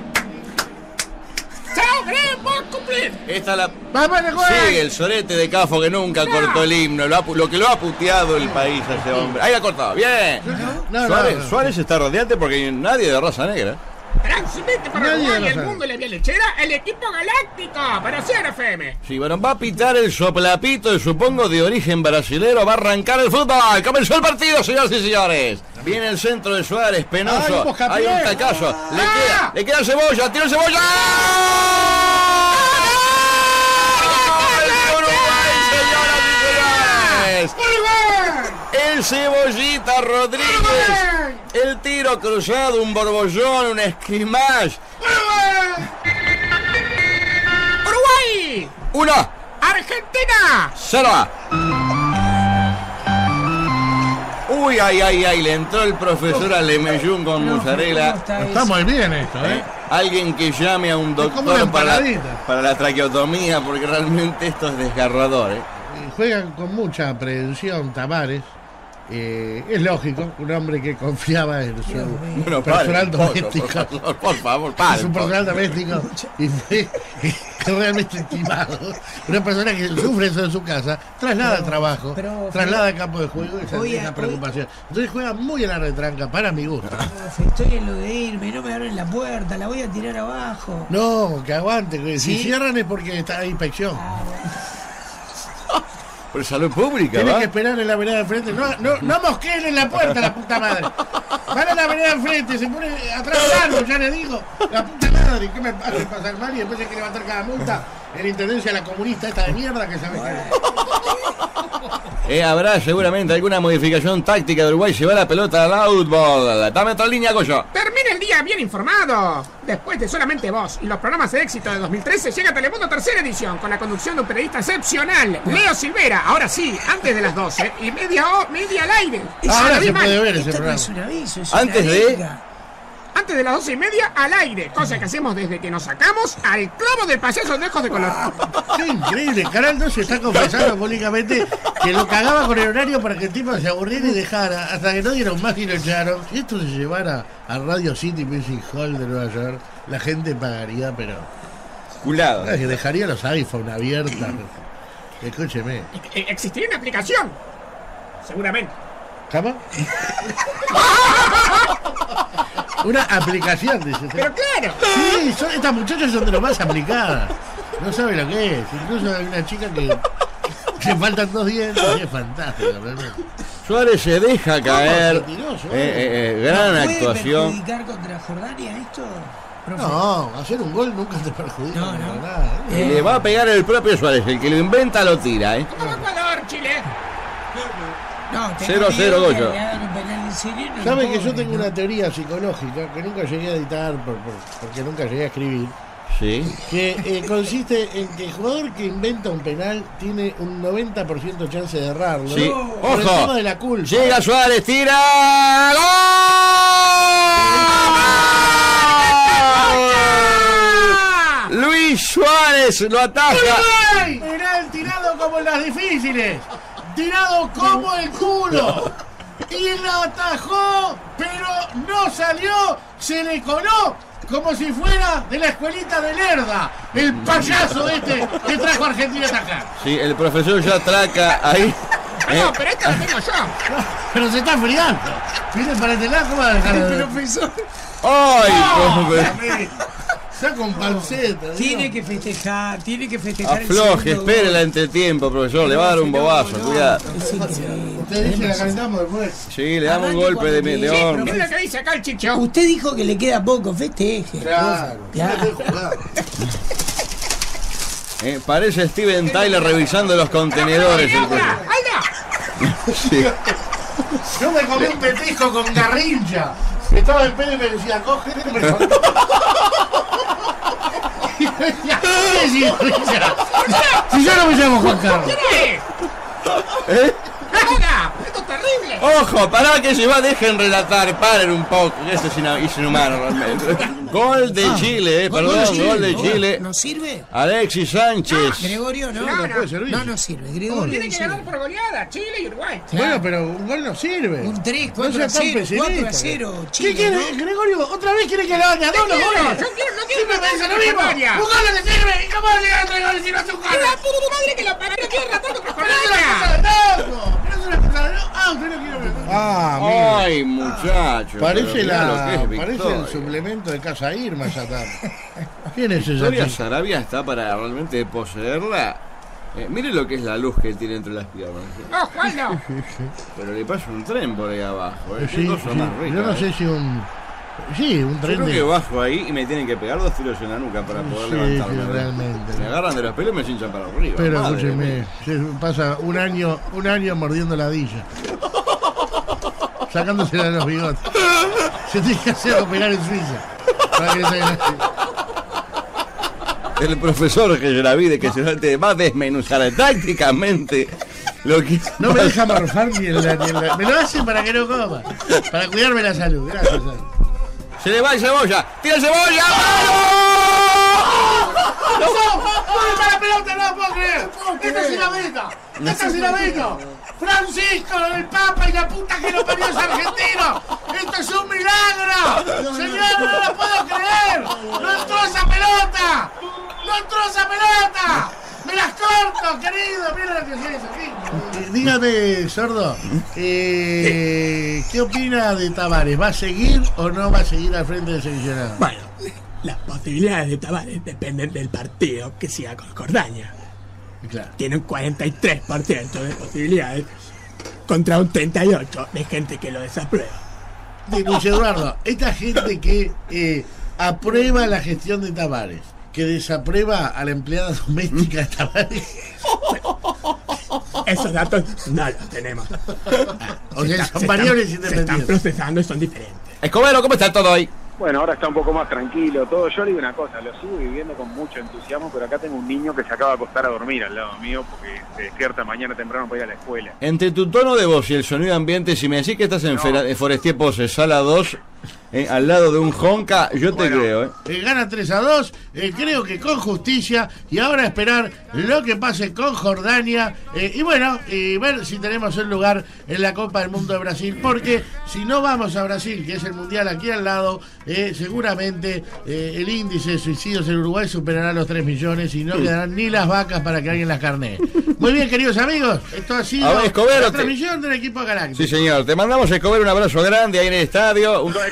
¡Sabremos cumplir! Esta es la... ¡Vamos, sigue el sorete de Cafo que nunca cortó el himno. Lo que lo ha puteado el país a ese hombre. Ahí la ha cortado, bien. Suárez está radiante porque nadie de raza negra. Transmite para Uruguay, el mundo y la vía lechera, el equipo galáctico para CRFM. Sí, bueno, va a pitar el soplapito, supongo de origen brasilero, va a arrancar el fútbol. Comenzó el partido, señoras y señores. Viene el centro de Suárez, penoso. Hay un tacazo. Le queda Cebolla, tira Cebolla. El Cebollita Rodríguez, el tiro cruzado, un borbollón, un esquimash. ¡Uruguay! 1. ¡Argentina! 0. Uy, ay, le entró el profesor a Lemellún con mozzarella. Está muy bien esto, Alguien que llame a un doctor para la traqueotomía, porque realmente esto es desgarrador, Juegan con mucha prevención Tavares. Es lógico, un hombre que confiaba en su personal doméstico. Por favor, padre. Su personal doméstico y fue realmente estimado. Una persona que sufre eso en su casa, traslada al trabajo, traslada al campo de juego y esa es la preocupación. Entonces juega muy en la retranca, para mi gusto. Estoy en lo de irme, no me abren la puerta, la voy a tirar abajo. No, que aguante. Si cierran es porque está en inspección. Por salud pública, Tienes que esperar en la vereda de frente. No mosqueen en la puerta, la puta madre. Van a la vereda de frente, se pone atrás del árbol, ya le digo. La puta madre, ¿qué me hace pasar mal? Y después hay que levantar cada multa. En intendencia la comunista esta de mierda que sabe que... habrá seguramente alguna modificación táctica de Uruguay. Lleva la pelota al outball. Dame otra línea, Goyo. Termina el día bien informado. Después de Solamente Vos y los programas de éxito de 2013, llega Telemundo tercera edición con la conducción de un periodista excepcional, Leo Silvera. Ahora sí, antes de las 12 y media al aire. Ahora se puede ver ese programa. Es un aviso, es antes antes de las 12:30 al aire, cosa que hacemos desde que nos sacamos al clavo del payaso de ojos de color. ¡Qué increíble! Canal 2 está confesando públicamente que lo cagaba con el horario para que el tipo se aburriera y dejara, hasta que no dieron más y lo echaron. Si esto se llevara a Radio City Music Hall de Nueva York, la gente pagaría, pero... Culado. Que dejaría los iPhone abiertos. Escúcheme. ¿Existiría una aplicación? Seguramente. ¿Cómo? Una aplicación, dice. Pero claro. Sí, estas muchachas son de lo más aplicadas. No sabe lo que es. Incluso hay una chica que le faltan 2 dientes y es fantástico, realmente. Suárez se deja caer. Gran actuación. ¿Puede perjudicar contra Jordania esto? Profe? No, hacer un gol nunca te perjudica. No. Nada. Le va a pegar el propio Suárez. El que lo inventa lo tira, ¿eh? Como Ecuador, Chile. No, 0-0 Goyo. ¿Sabe que yo tengo una teoría psicológica que nunca llegué a editar porque nunca llegué a escribir? Sí. Que consiste en que el jugador que inventa un penal tiene un 90% de chance de errarlo. Sí. Por el Ojo. tema de la culpa. Llega Suárez, tira. ¡Gol! Luis Suárez lo ataja. Penal tirado como en las difíciles. Tirado como el culo. Y lo atajó, pero no salió. Se le coló como si fuera de la escuelita de Lerda. El payaso este que trajo a Argentina a atajar. Sí, el profesor ya atraca ahí. No, pero esto lo tengo yo. Pero se está enfriando. Viene para este lado, ¿cómo va a dejar El profesor. ¡Ay! Saca un panceta. Tiene que festejar, Afloje, espere el entretiempo, profesor. Le va a dar un bobazo, cuidado. Usted dice la calentamos después. Sí, le damos un golpe de hombre. Es lo que dice acá el Chicho. Usted dijo que le queda poco, festeje. Claro. Parece Steven Tyler revisando los contenedores. Sí. Yo me comí un petisco con Garrincha. Estaba en pedo y me decía, cógete. Si yo no me llamo Juan Carlos. ¡Esto es terrible! Ojo, pará que se va, dejen relatar, paren un poco, que esto es inhumano realmente. Gol de Chile, perdón, gol de Chile. ¿No sirve? Alexis Sánchez. Gregorio, no. No sirve. Gregorio Tiene que ganar por goleada, Chile y Uruguay. Bueno, pero un gol no sirve. Un 3, No 4-0, sea tan pesimista. 4-0, Chile. ¿Qué quiere, ¿no? Gregorio? ¿Otra vez quiere que le haga dos los goles? No quiero me parece lo mismo. Un gol no le sirve. ¿Y cómo le dan 3 goles si no hace un gol? ¡La puta madre que lo paga! ¡No quiere ratar contra Pero es una cosa de loco. Pero es una cosa de loco. Usted no quiere ver. Ay, muchacho. Parece parece parece el suplemento de Casa Irma esa tarde. ¿Quién es esa Victoria chica? Sarabia está para realmente poseerla. Mire lo que es la luz que tiene entre las piernas. ¡No, Juan, no! Pero le pasa un tren por ahí abajo. Qué Sí, cosa sí. más rica. Yo no sé si un... Sí, un Yo tren creo de... que bajo ahí y me tienen que pegar 2 tiros en la nuca para poder levantarme. Sí, realmente. Me agarran de los pelos y me cinchan para arriba. Pero Madre escúcheme, mía. se pasa un año mordiendo ladilla. Sacándosela de los bigotes. Se tiene que hacer operar en Suiza. Para que le salgan así. El profesor Gellavide que se va a desmenuzar tácticamente lo que... No me deja morfar ni en la... Me lo hace para que no coma. Para cuidarme la salud. Gracias. Se le va el Cebolla. ¡Tira el Cebolla! ¡No! ¡No para la pelota! ¡No puedo creer! ¡Esta sí la meta! ¡Esta sí la meta! ¡Francisco, el Papa y la puta que lo parió es argentino! ¡Esto es un milagro! ¡Señor, no lo puedo creer! ¡No entró esa pelota! ¡No entró esa pelota! ¡Me las corto, querido! ¡Mira lo que es eso! Dígame, sordo, ¿qué opina de Tavares? ¿Va a seguir o no va a seguir al frente del seleccionado? Bueno, las posibilidades de Tavares dependen del partido que siga con Jordania. Claro. Tiene un 43% de posibilidades contra un 38% de gente que lo desaprueba. Luis Eduardo, esta gente que aprueba la gestión de Tavares, que desaprueba a la empleada doméstica de Tavares. Esos datos no los tenemos. O sea, son variables independientes. Se están procesando y son diferentes. Escobero, ¿cómo está todo hoy? Bueno, ahora está un poco más tranquilo todo. Yo le digo una cosa, lo sigo viviendo con mucho entusiasmo, pero acá tengo un niño que se acaba de acostar a dormir al lado mío porque se despierta mañana temprano para ir a la escuela. Entre tu tono de voz y el sonido ambiente, si me decís que estás en Forestier Pose, sala 2, al lado de un Honka, yo te creo. Gana 3-2, creo que con justicia, y ahora esperar lo que pase con Jordania, y bueno, y ver si tenemos el lugar en la Copa del Mundo de Brasil, porque si no vamos a Brasil, que es el mundial aquí al lado, seguramente el índice de suicidios en Uruguay superará los 3 millones y no quedarán ni las vacas para que alguien las carnee. Muy bien, queridos amigos, esto ha sido Escobero, la transmisión del equipo Galáctico. Sí, señor, te mandamos, Escobar, un abrazo grande ahí en el estadio.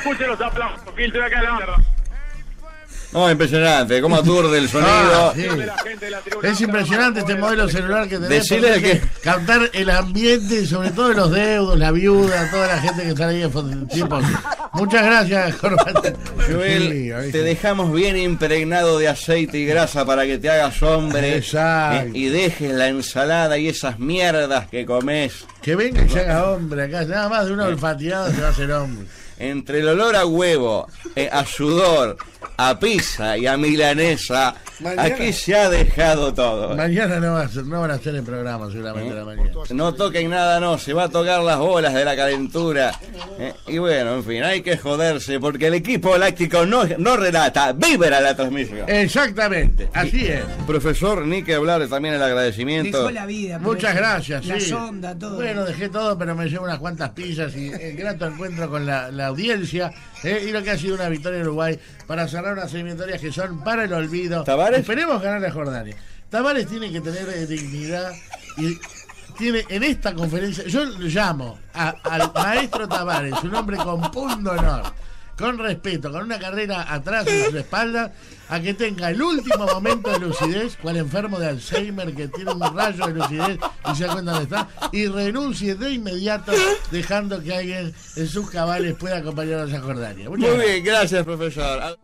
escuchen los aplausos, filtro acá la onda. No, impresionante, cómo aturde el sonido. Sí. Es impresionante este modelo celular que tenés. Decirle que captar el ambiente, sobre todo los deudos, la viuda, toda la gente que está ahí en tipos. Muchas gracias, Jorge. Joel, te dejamos bien impregnado de aceite y grasa para que te hagas hombre y dejes la ensalada y esas mierdas que comes. Que venga y se haga hombre acá, nada más de una olfateada se va a hacer hombre. Entre el olor a huevo, a sudor, a pizza y a milanesa, mañana, aquí se ha dejado todo. Mañana no van a hacer el programa seguramente la mañana. No toquen nada, no, se va a tocar las bolas de la calentura. Y bueno, en fin, hay que joderse porque el equipo láctico no relata, vibra la transmisión. Exactamente, así es. Profesor, ni que hablar, también el agradecimiento. Dejó la vida. Muchas gracias, la sí. sonda, todo. Bueno, dejé todo, pero me llevo unas cuantas pizzas y el grato encuentro con la audiencia y lo que ha sido una victoria en Uruguay para cerrar unas eliminatorias que son para el olvido. ¿Tavares? Esperemos ganar a Jordania. Tavares tiene que tener dignidad y tiene en esta conferencia, yo le llamo al maestro Tavares, un hombre con punto honor, con respeto, con una carrera atrás en su espalda, a que tenga el último momento de lucidez, cual enfermo de Alzheimer que tiene un rayo de lucidez y se da cuenta dónde está, y renuncie de inmediato, dejando que alguien en sus cabales pueda acompañarnos a Jordania. Muy bien, gracias, profesor.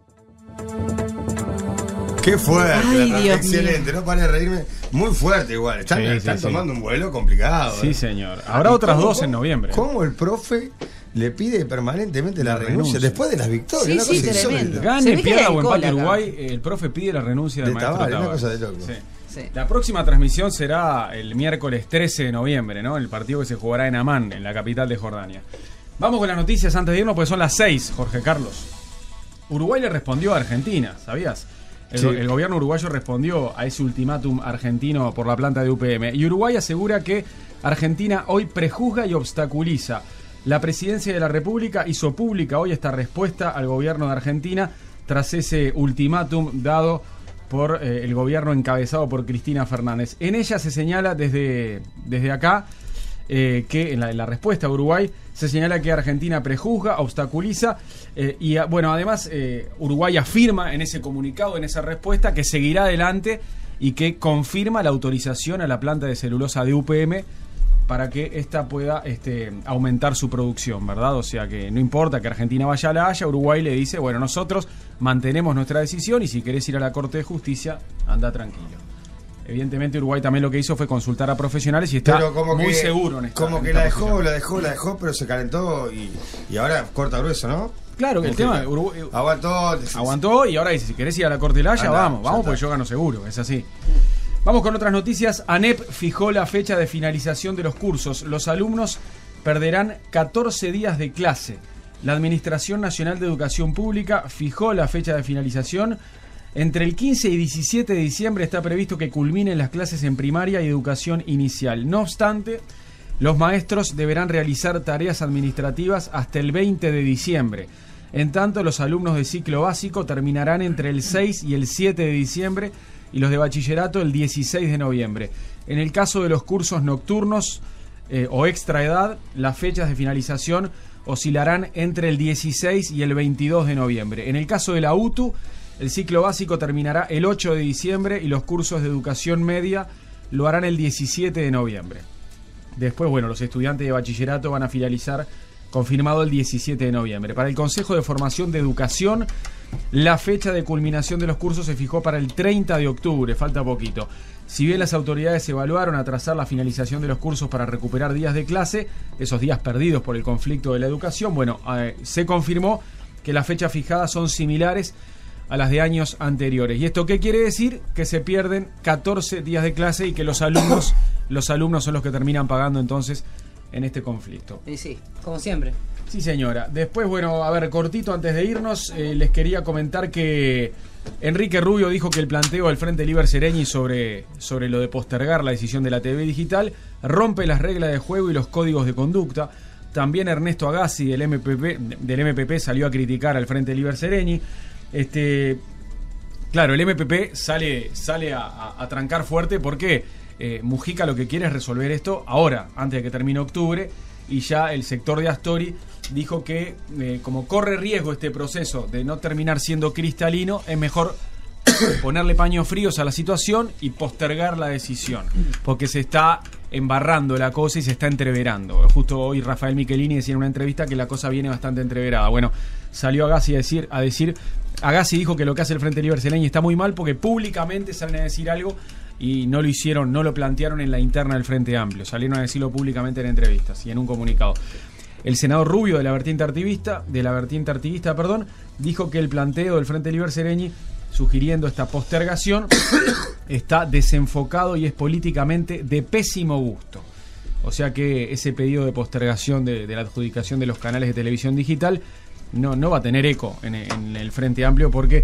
Qué fuerte, Ay, excelente, no paré de reírme. Muy fuerte igual, están tomando un vuelo complicado. Sí, señor. Habrá otras dos en noviembre. ¿Cómo el profe le pide permanentemente la renuncia después de las victorias? Sí, sí, tremendo. Gane, pierda o empate Uruguay, el profe pide la renuncia del maestro Tavares. Una cosa de loco. Sí. La próxima transmisión será el miércoles 13 de noviembre, ¿no? El partido que se jugará en Amán, en la capital de Jordania. Vamos con las noticias antes de irnos, porque son las 6, Jorge Carlos. Uruguay le respondió a Argentina, ¿sabías? El gobierno uruguayo respondió a ese ultimátum argentino por la planta de UPM. Y Uruguay asegura que Argentina hoy prejuzga y obstaculiza. La presidencia de la República hizo pública hoy esta respuesta al gobierno de Argentina tras ese ultimátum dado por el gobierno encabezado por Cristina Fernández. En ella se señala desde acá que en la respuesta a Uruguay se señala que Argentina prejuzga, obstaculiza y bueno, además Uruguay afirma en ese comunicado, en esa respuesta, que seguirá adelante y que confirma la autorización a la planta de celulosa de UPM para que ésta pueda aumentar su producción, ¿verdad? O sea que no importa que Argentina vaya a la Haya, Uruguay le dice, bueno, nosotros mantenemos nuestra decisión y si querés ir a la Corte de Justicia, anda tranquilo. Evidentemente Uruguay también lo que hizo fue consultar a profesionales y está muy seguro en esto. Como que la dejó, pero se calentó y ahora corta grueso, ¿no? Claro, que el tema Uruguay aguantó y ahora dice, si querés ir a la Corte de la Haya, vamos porque yo gano seguro, es así. Vamos con otras noticias. ANEP fijó la fecha de finalización de los cursos. Los alumnos perderán 14 días de clase. La Administración Nacional de Educación Pública fijó la fecha de finalización. Entre el 15 y 17 de diciembre está previsto que culminen las clases en primaria y educación inicial. No obstante, los maestros deberán realizar tareas administrativas hasta el 20 de diciembre. En tanto, los alumnos de ciclo básico terminarán entre el 6 y el 7 de diciembre y los de bachillerato el 16 de noviembre. En el caso de los cursos nocturnos o extra edad, las fechas de finalización oscilarán entre el 16 y el 22 de noviembre. En el caso de la UTU, el ciclo básico terminará el 8 de diciembre y los cursos de educación media lo harán el 17 de noviembre. Después, bueno, los estudiantes de bachillerato van a finalizar confirmado el 17 de noviembre. Para el Consejo de Formación de Educación, la fecha de culminación de los cursos se fijó para el 30 de octubre, falta poquito. Si bien las autoridades evaluaron atrasar la finalización de los cursos para recuperar días de clase, esos días perdidos por el conflicto de la educación, bueno, se confirmó que las fechas fijadas son similares a las de años anteriores. ¿Y esto qué quiere decir? Que se pierden 14 días de clase y que los alumnos son los que terminan pagando entonces en este conflicto. Y sí, como siempre. Sí, señora. Después, bueno, a ver, cortito antes de irnos, les quería comentar que Enrique Rubio dijo que el planteo del Frente Liber Seregni sobre lo de postergar la decisión de la TV digital rompe las reglas de juego y los códigos de conducta. También Ernesto Agassi del MPP salió a criticar al Frente Liber Seregni. Claro, el MPP sale a trancar fuerte porque Mujica lo que quiere es resolver esto ahora, antes de que termine octubre, y ya el sector de Astori dijo que como corre riesgo este proceso de no terminar siendo cristalino, es mejor ponerle paños fríos a la situación y postergar la decisión, porque se está embarrando la cosa y se está entreverando. Justo hoy Rafael Michelini decía en una entrevista que la cosa viene bastante entreverada. Bueno, salió Agassi a decir Agassi dijo que lo que hace el Frente Libre Sereñi está muy mal porque públicamente salen a decir algo y no lo hicieron, no lo plantearon en la interna del Frente Amplio, salieron a decirlo públicamente en entrevistas y en un comunicado. El senador Rubio de la vertiente artiguista, dijo que el planteo del Frente Libre Sereñi sugiriendo esta postergación está desenfocado y es políticamente de pésimo gusto. O sea que ese pedido de postergación de la adjudicación de los canales de televisión digital no va a tener eco en el Frente Amplio porque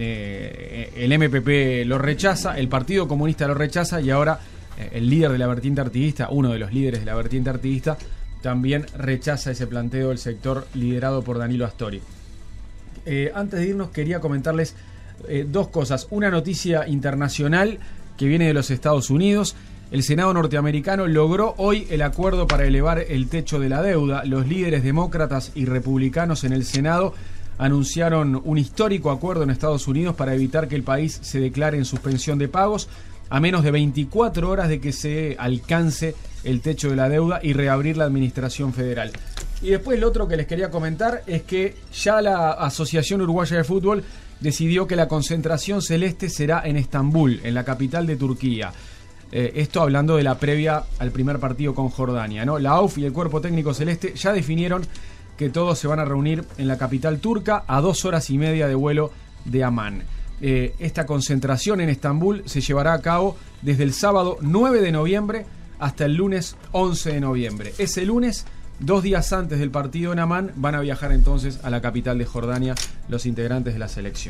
el MPP lo rechaza, el Partido Comunista lo rechaza y ahora el líder de la vertiente artiguista, uno de los líderes de la vertiente artiguista, también rechaza ese planteo del sector liderado por Danilo Astori. Antes de irnos quería comentarles dos cosas. Una noticia internacional que viene de los Estados Unidos. El Senado norteamericano logró hoy el acuerdo para elevar el techo de la deuda. Los líderes demócratas y republicanos en el Senado anunciaron un histórico acuerdo en Estados Unidos para evitar que el país se declare en suspensión de pagos a menos de 24 horas de que se alcance el techo de la deuda y reabrir la administración federal. Y después lo otro que les quería comentar es que ya la Asociación Uruguaya de Fútbol decidió que la concentración celeste será en Estambul, en la capital de Turquía. Esto hablando de la previa al primer partido con Jordania, ¿no? La AUF y el cuerpo técnico celeste ya definieron que todos se van a reunir en la capital turca a 2 horas y media de vuelo de Amán. Esta concentración en Estambul se llevará a cabo desde el sábado 9 de noviembre hasta el lunes 11 de noviembre. Ese lunes, 2 días antes del partido en Amán, van a viajar entonces a la capital de Jordania los integrantes de la selección.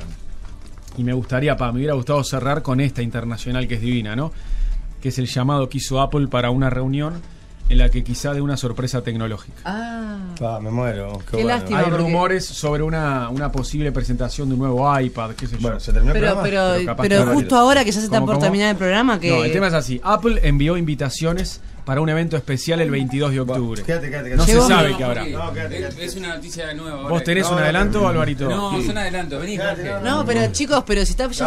Y me hubiera gustado cerrar con esta internacional que es divina, ¿no? Que es el llamado que hizo Apple para una reunión en la que quizá dé una sorpresa tecnológica. Me muero. Qué lástima, Hay porque rumores sobre una posible presentación de un nuevo iPad, qué sé yo. Bueno, se terminó el programa. Pero justo ahora que ya se está por terminar el programa que... No, el tema es así. Apple envió invitaciones para un evento especial el 22 de octubre. Quédate. No se sabe qué habrá. Es una noticia nueva. ¿Vos tenés un adelanto, Alvarito? No, es un adelanto. Vení, Jorge. No, pero chicos, pero si está...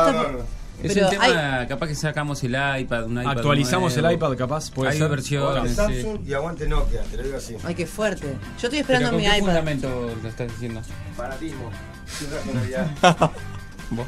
Es un tema, capaz que sacamos el iPad, un iPad actualizamos nuevo. el iPad, capaz. Puede Hay ser versiones. Samsung y aguante Nokia, te lo digo así. Ay, qué fuerte. Yo estoy esperando mi ¿Con qué iPad. fundamento lo estás diciendo? Fanatismo. Sin racionalidad. ¿Vos?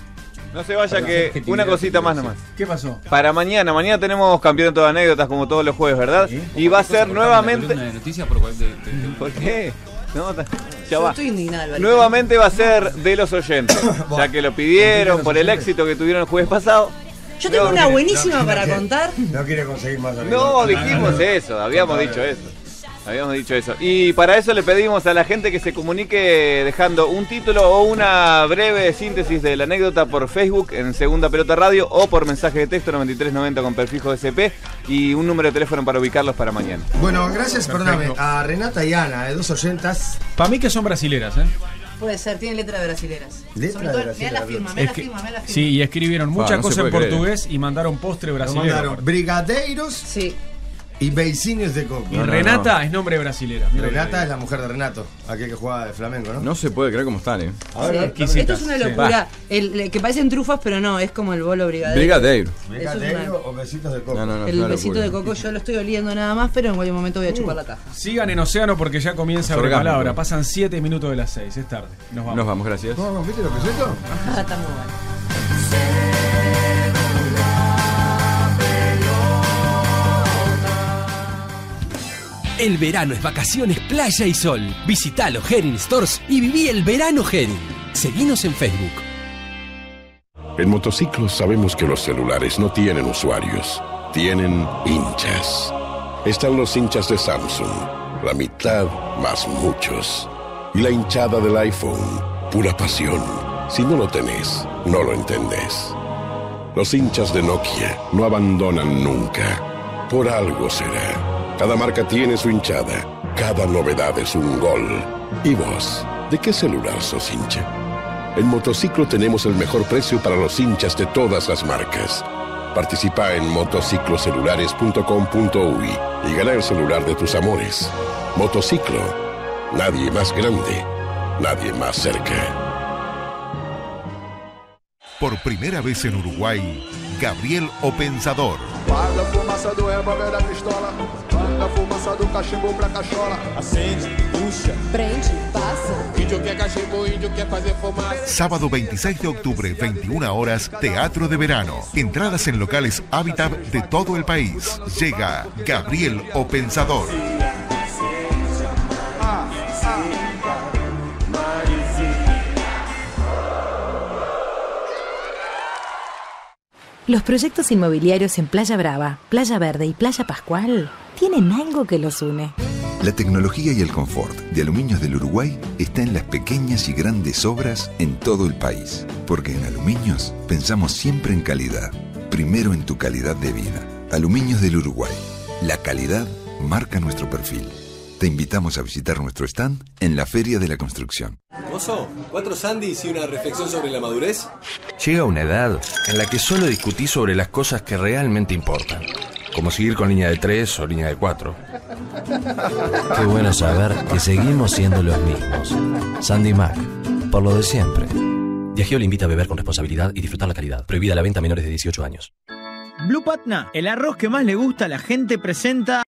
No se vaya que una cosita más nomás. ¿Qué pasó? Para mañana tenemos campeonato de anécdotas como todos los jueves, ¿verdad? ¿Sí? Y va a ser nuevamente... Una noticia ¿Por qué? No, ya Yo va. estoy indignada. Nuevamente va a ser de los oyentes, ya que lo pidieron por el éxito que tuvieron el jueves pasado. Yo tengo una buenísima para contar. No quiere conseguir más. No, dijimos eso, habíamos dicho eso. Y para eso le pedimos a la gente que se comunique dejando un título o una breve síntesis de la anécdota por Facebook en Segunda Pelota Radio o por mensaje de texto 9390 con prefijo SP y un número de teléfono para ubicarlos para mañana. Bueno, gracias, perdóname, a Renata y Ana, 2 oyentas. Para mí que son brasileras, Puede ser, tiene letra de brasileras. Letra Sobre todo, de brasileras. Mirá la firma, mirá la firma. Sí, y escribieron muchas no se cosas en puede portugués y mandaron postre brasileño. Mandaron brigadeiros y beijinhos de coco. Y Renata es nombre brasilera. Renata es la mujer de Renato, aquel que juega de Flamengo, ¿no? No se puede creer cómo están, A ver, esto es una locura. Que parecen trufas, pero no, es como el bolo brigadeiro. Brigadeiro o besitos de coco. El besito de coco yo lo estoy oliendo nada más, pero en cualquier momento voy a chupar la caja. Sigan en Océano porque ya comienza Abre Palabra. Pasan 7 minutos de las 6, es tarde. Nos vamos, gracias. ¿Viste lo que es esto? Está muy bueno. El verano es vacaciones, playa y sol. Visita los Herin Stores y viví el verano Herin. Seguinos en Facebook. En motociclos sabemos que los celulares no tienen usuarios, tienen hinchas. Están los hinchas de Samsung, la mitad más muchos. Y la hinchada del iPhone, pura pasión. Si no lo tenés, no lo entendés. Los hinchas de Nokia no abandonan nunca. Por algo será. Cada marca tiene su hinchada. Cada novedad es un gol. ¿Y vos? ¿De qué celular sos hincha? En Motociclo tenemos el mejor precio para los hinchas de todas las marcas. Participa en motociclocelulares.com.uy y gana el celular de tus amores. Motociclo. Nadie más grande. Nadie más cerca. Por primera vez en Uruguay, Gabriel O Pensador. Guarda a fumaça do revólver da pistola, manda a fumaça do cachimbo pra cachola. Acende, puxa, prende, passa. Índio quer cachimbo, índio quer fazer fumaça. Sábado 26 de octubre, 21 horas, Teatro de Verano. Entradas en locales Habitat de todo el país. Llega Gabriel O Pensador. Los proyectos inmobiliarios en Playa Brava, Playa Verde y Playa Pascual tienen algo que los une. La tecnología y el confort de Aluminios del Uruguay está en las pequeñas y grandes obras en todo el país. Porque en Aluminios pensamos siempre en calidad. Primero en tu calidad de vida. Aluminios del Uruguay. La calidad marca nuestro perfil. Te invitamos a visitar nuestro stand en la Feria de la Construcción. Mozo, 4 sandys y una reflexión sobre la madurez. Llega una edad en la que solo discutís sobre las cosas que realmente importan. Como seguir con línea de 3 o línea de 4. Qué bueno saber que seguimos siendo los mismos. Sandy Mac, por lo de siempre. Diageo le invita a beber con responsabilidad y disfrutar la calidad. Prohibida la venta a menores de 18 años. Blue Patna, el arroz que más le gusta a la gente, presenta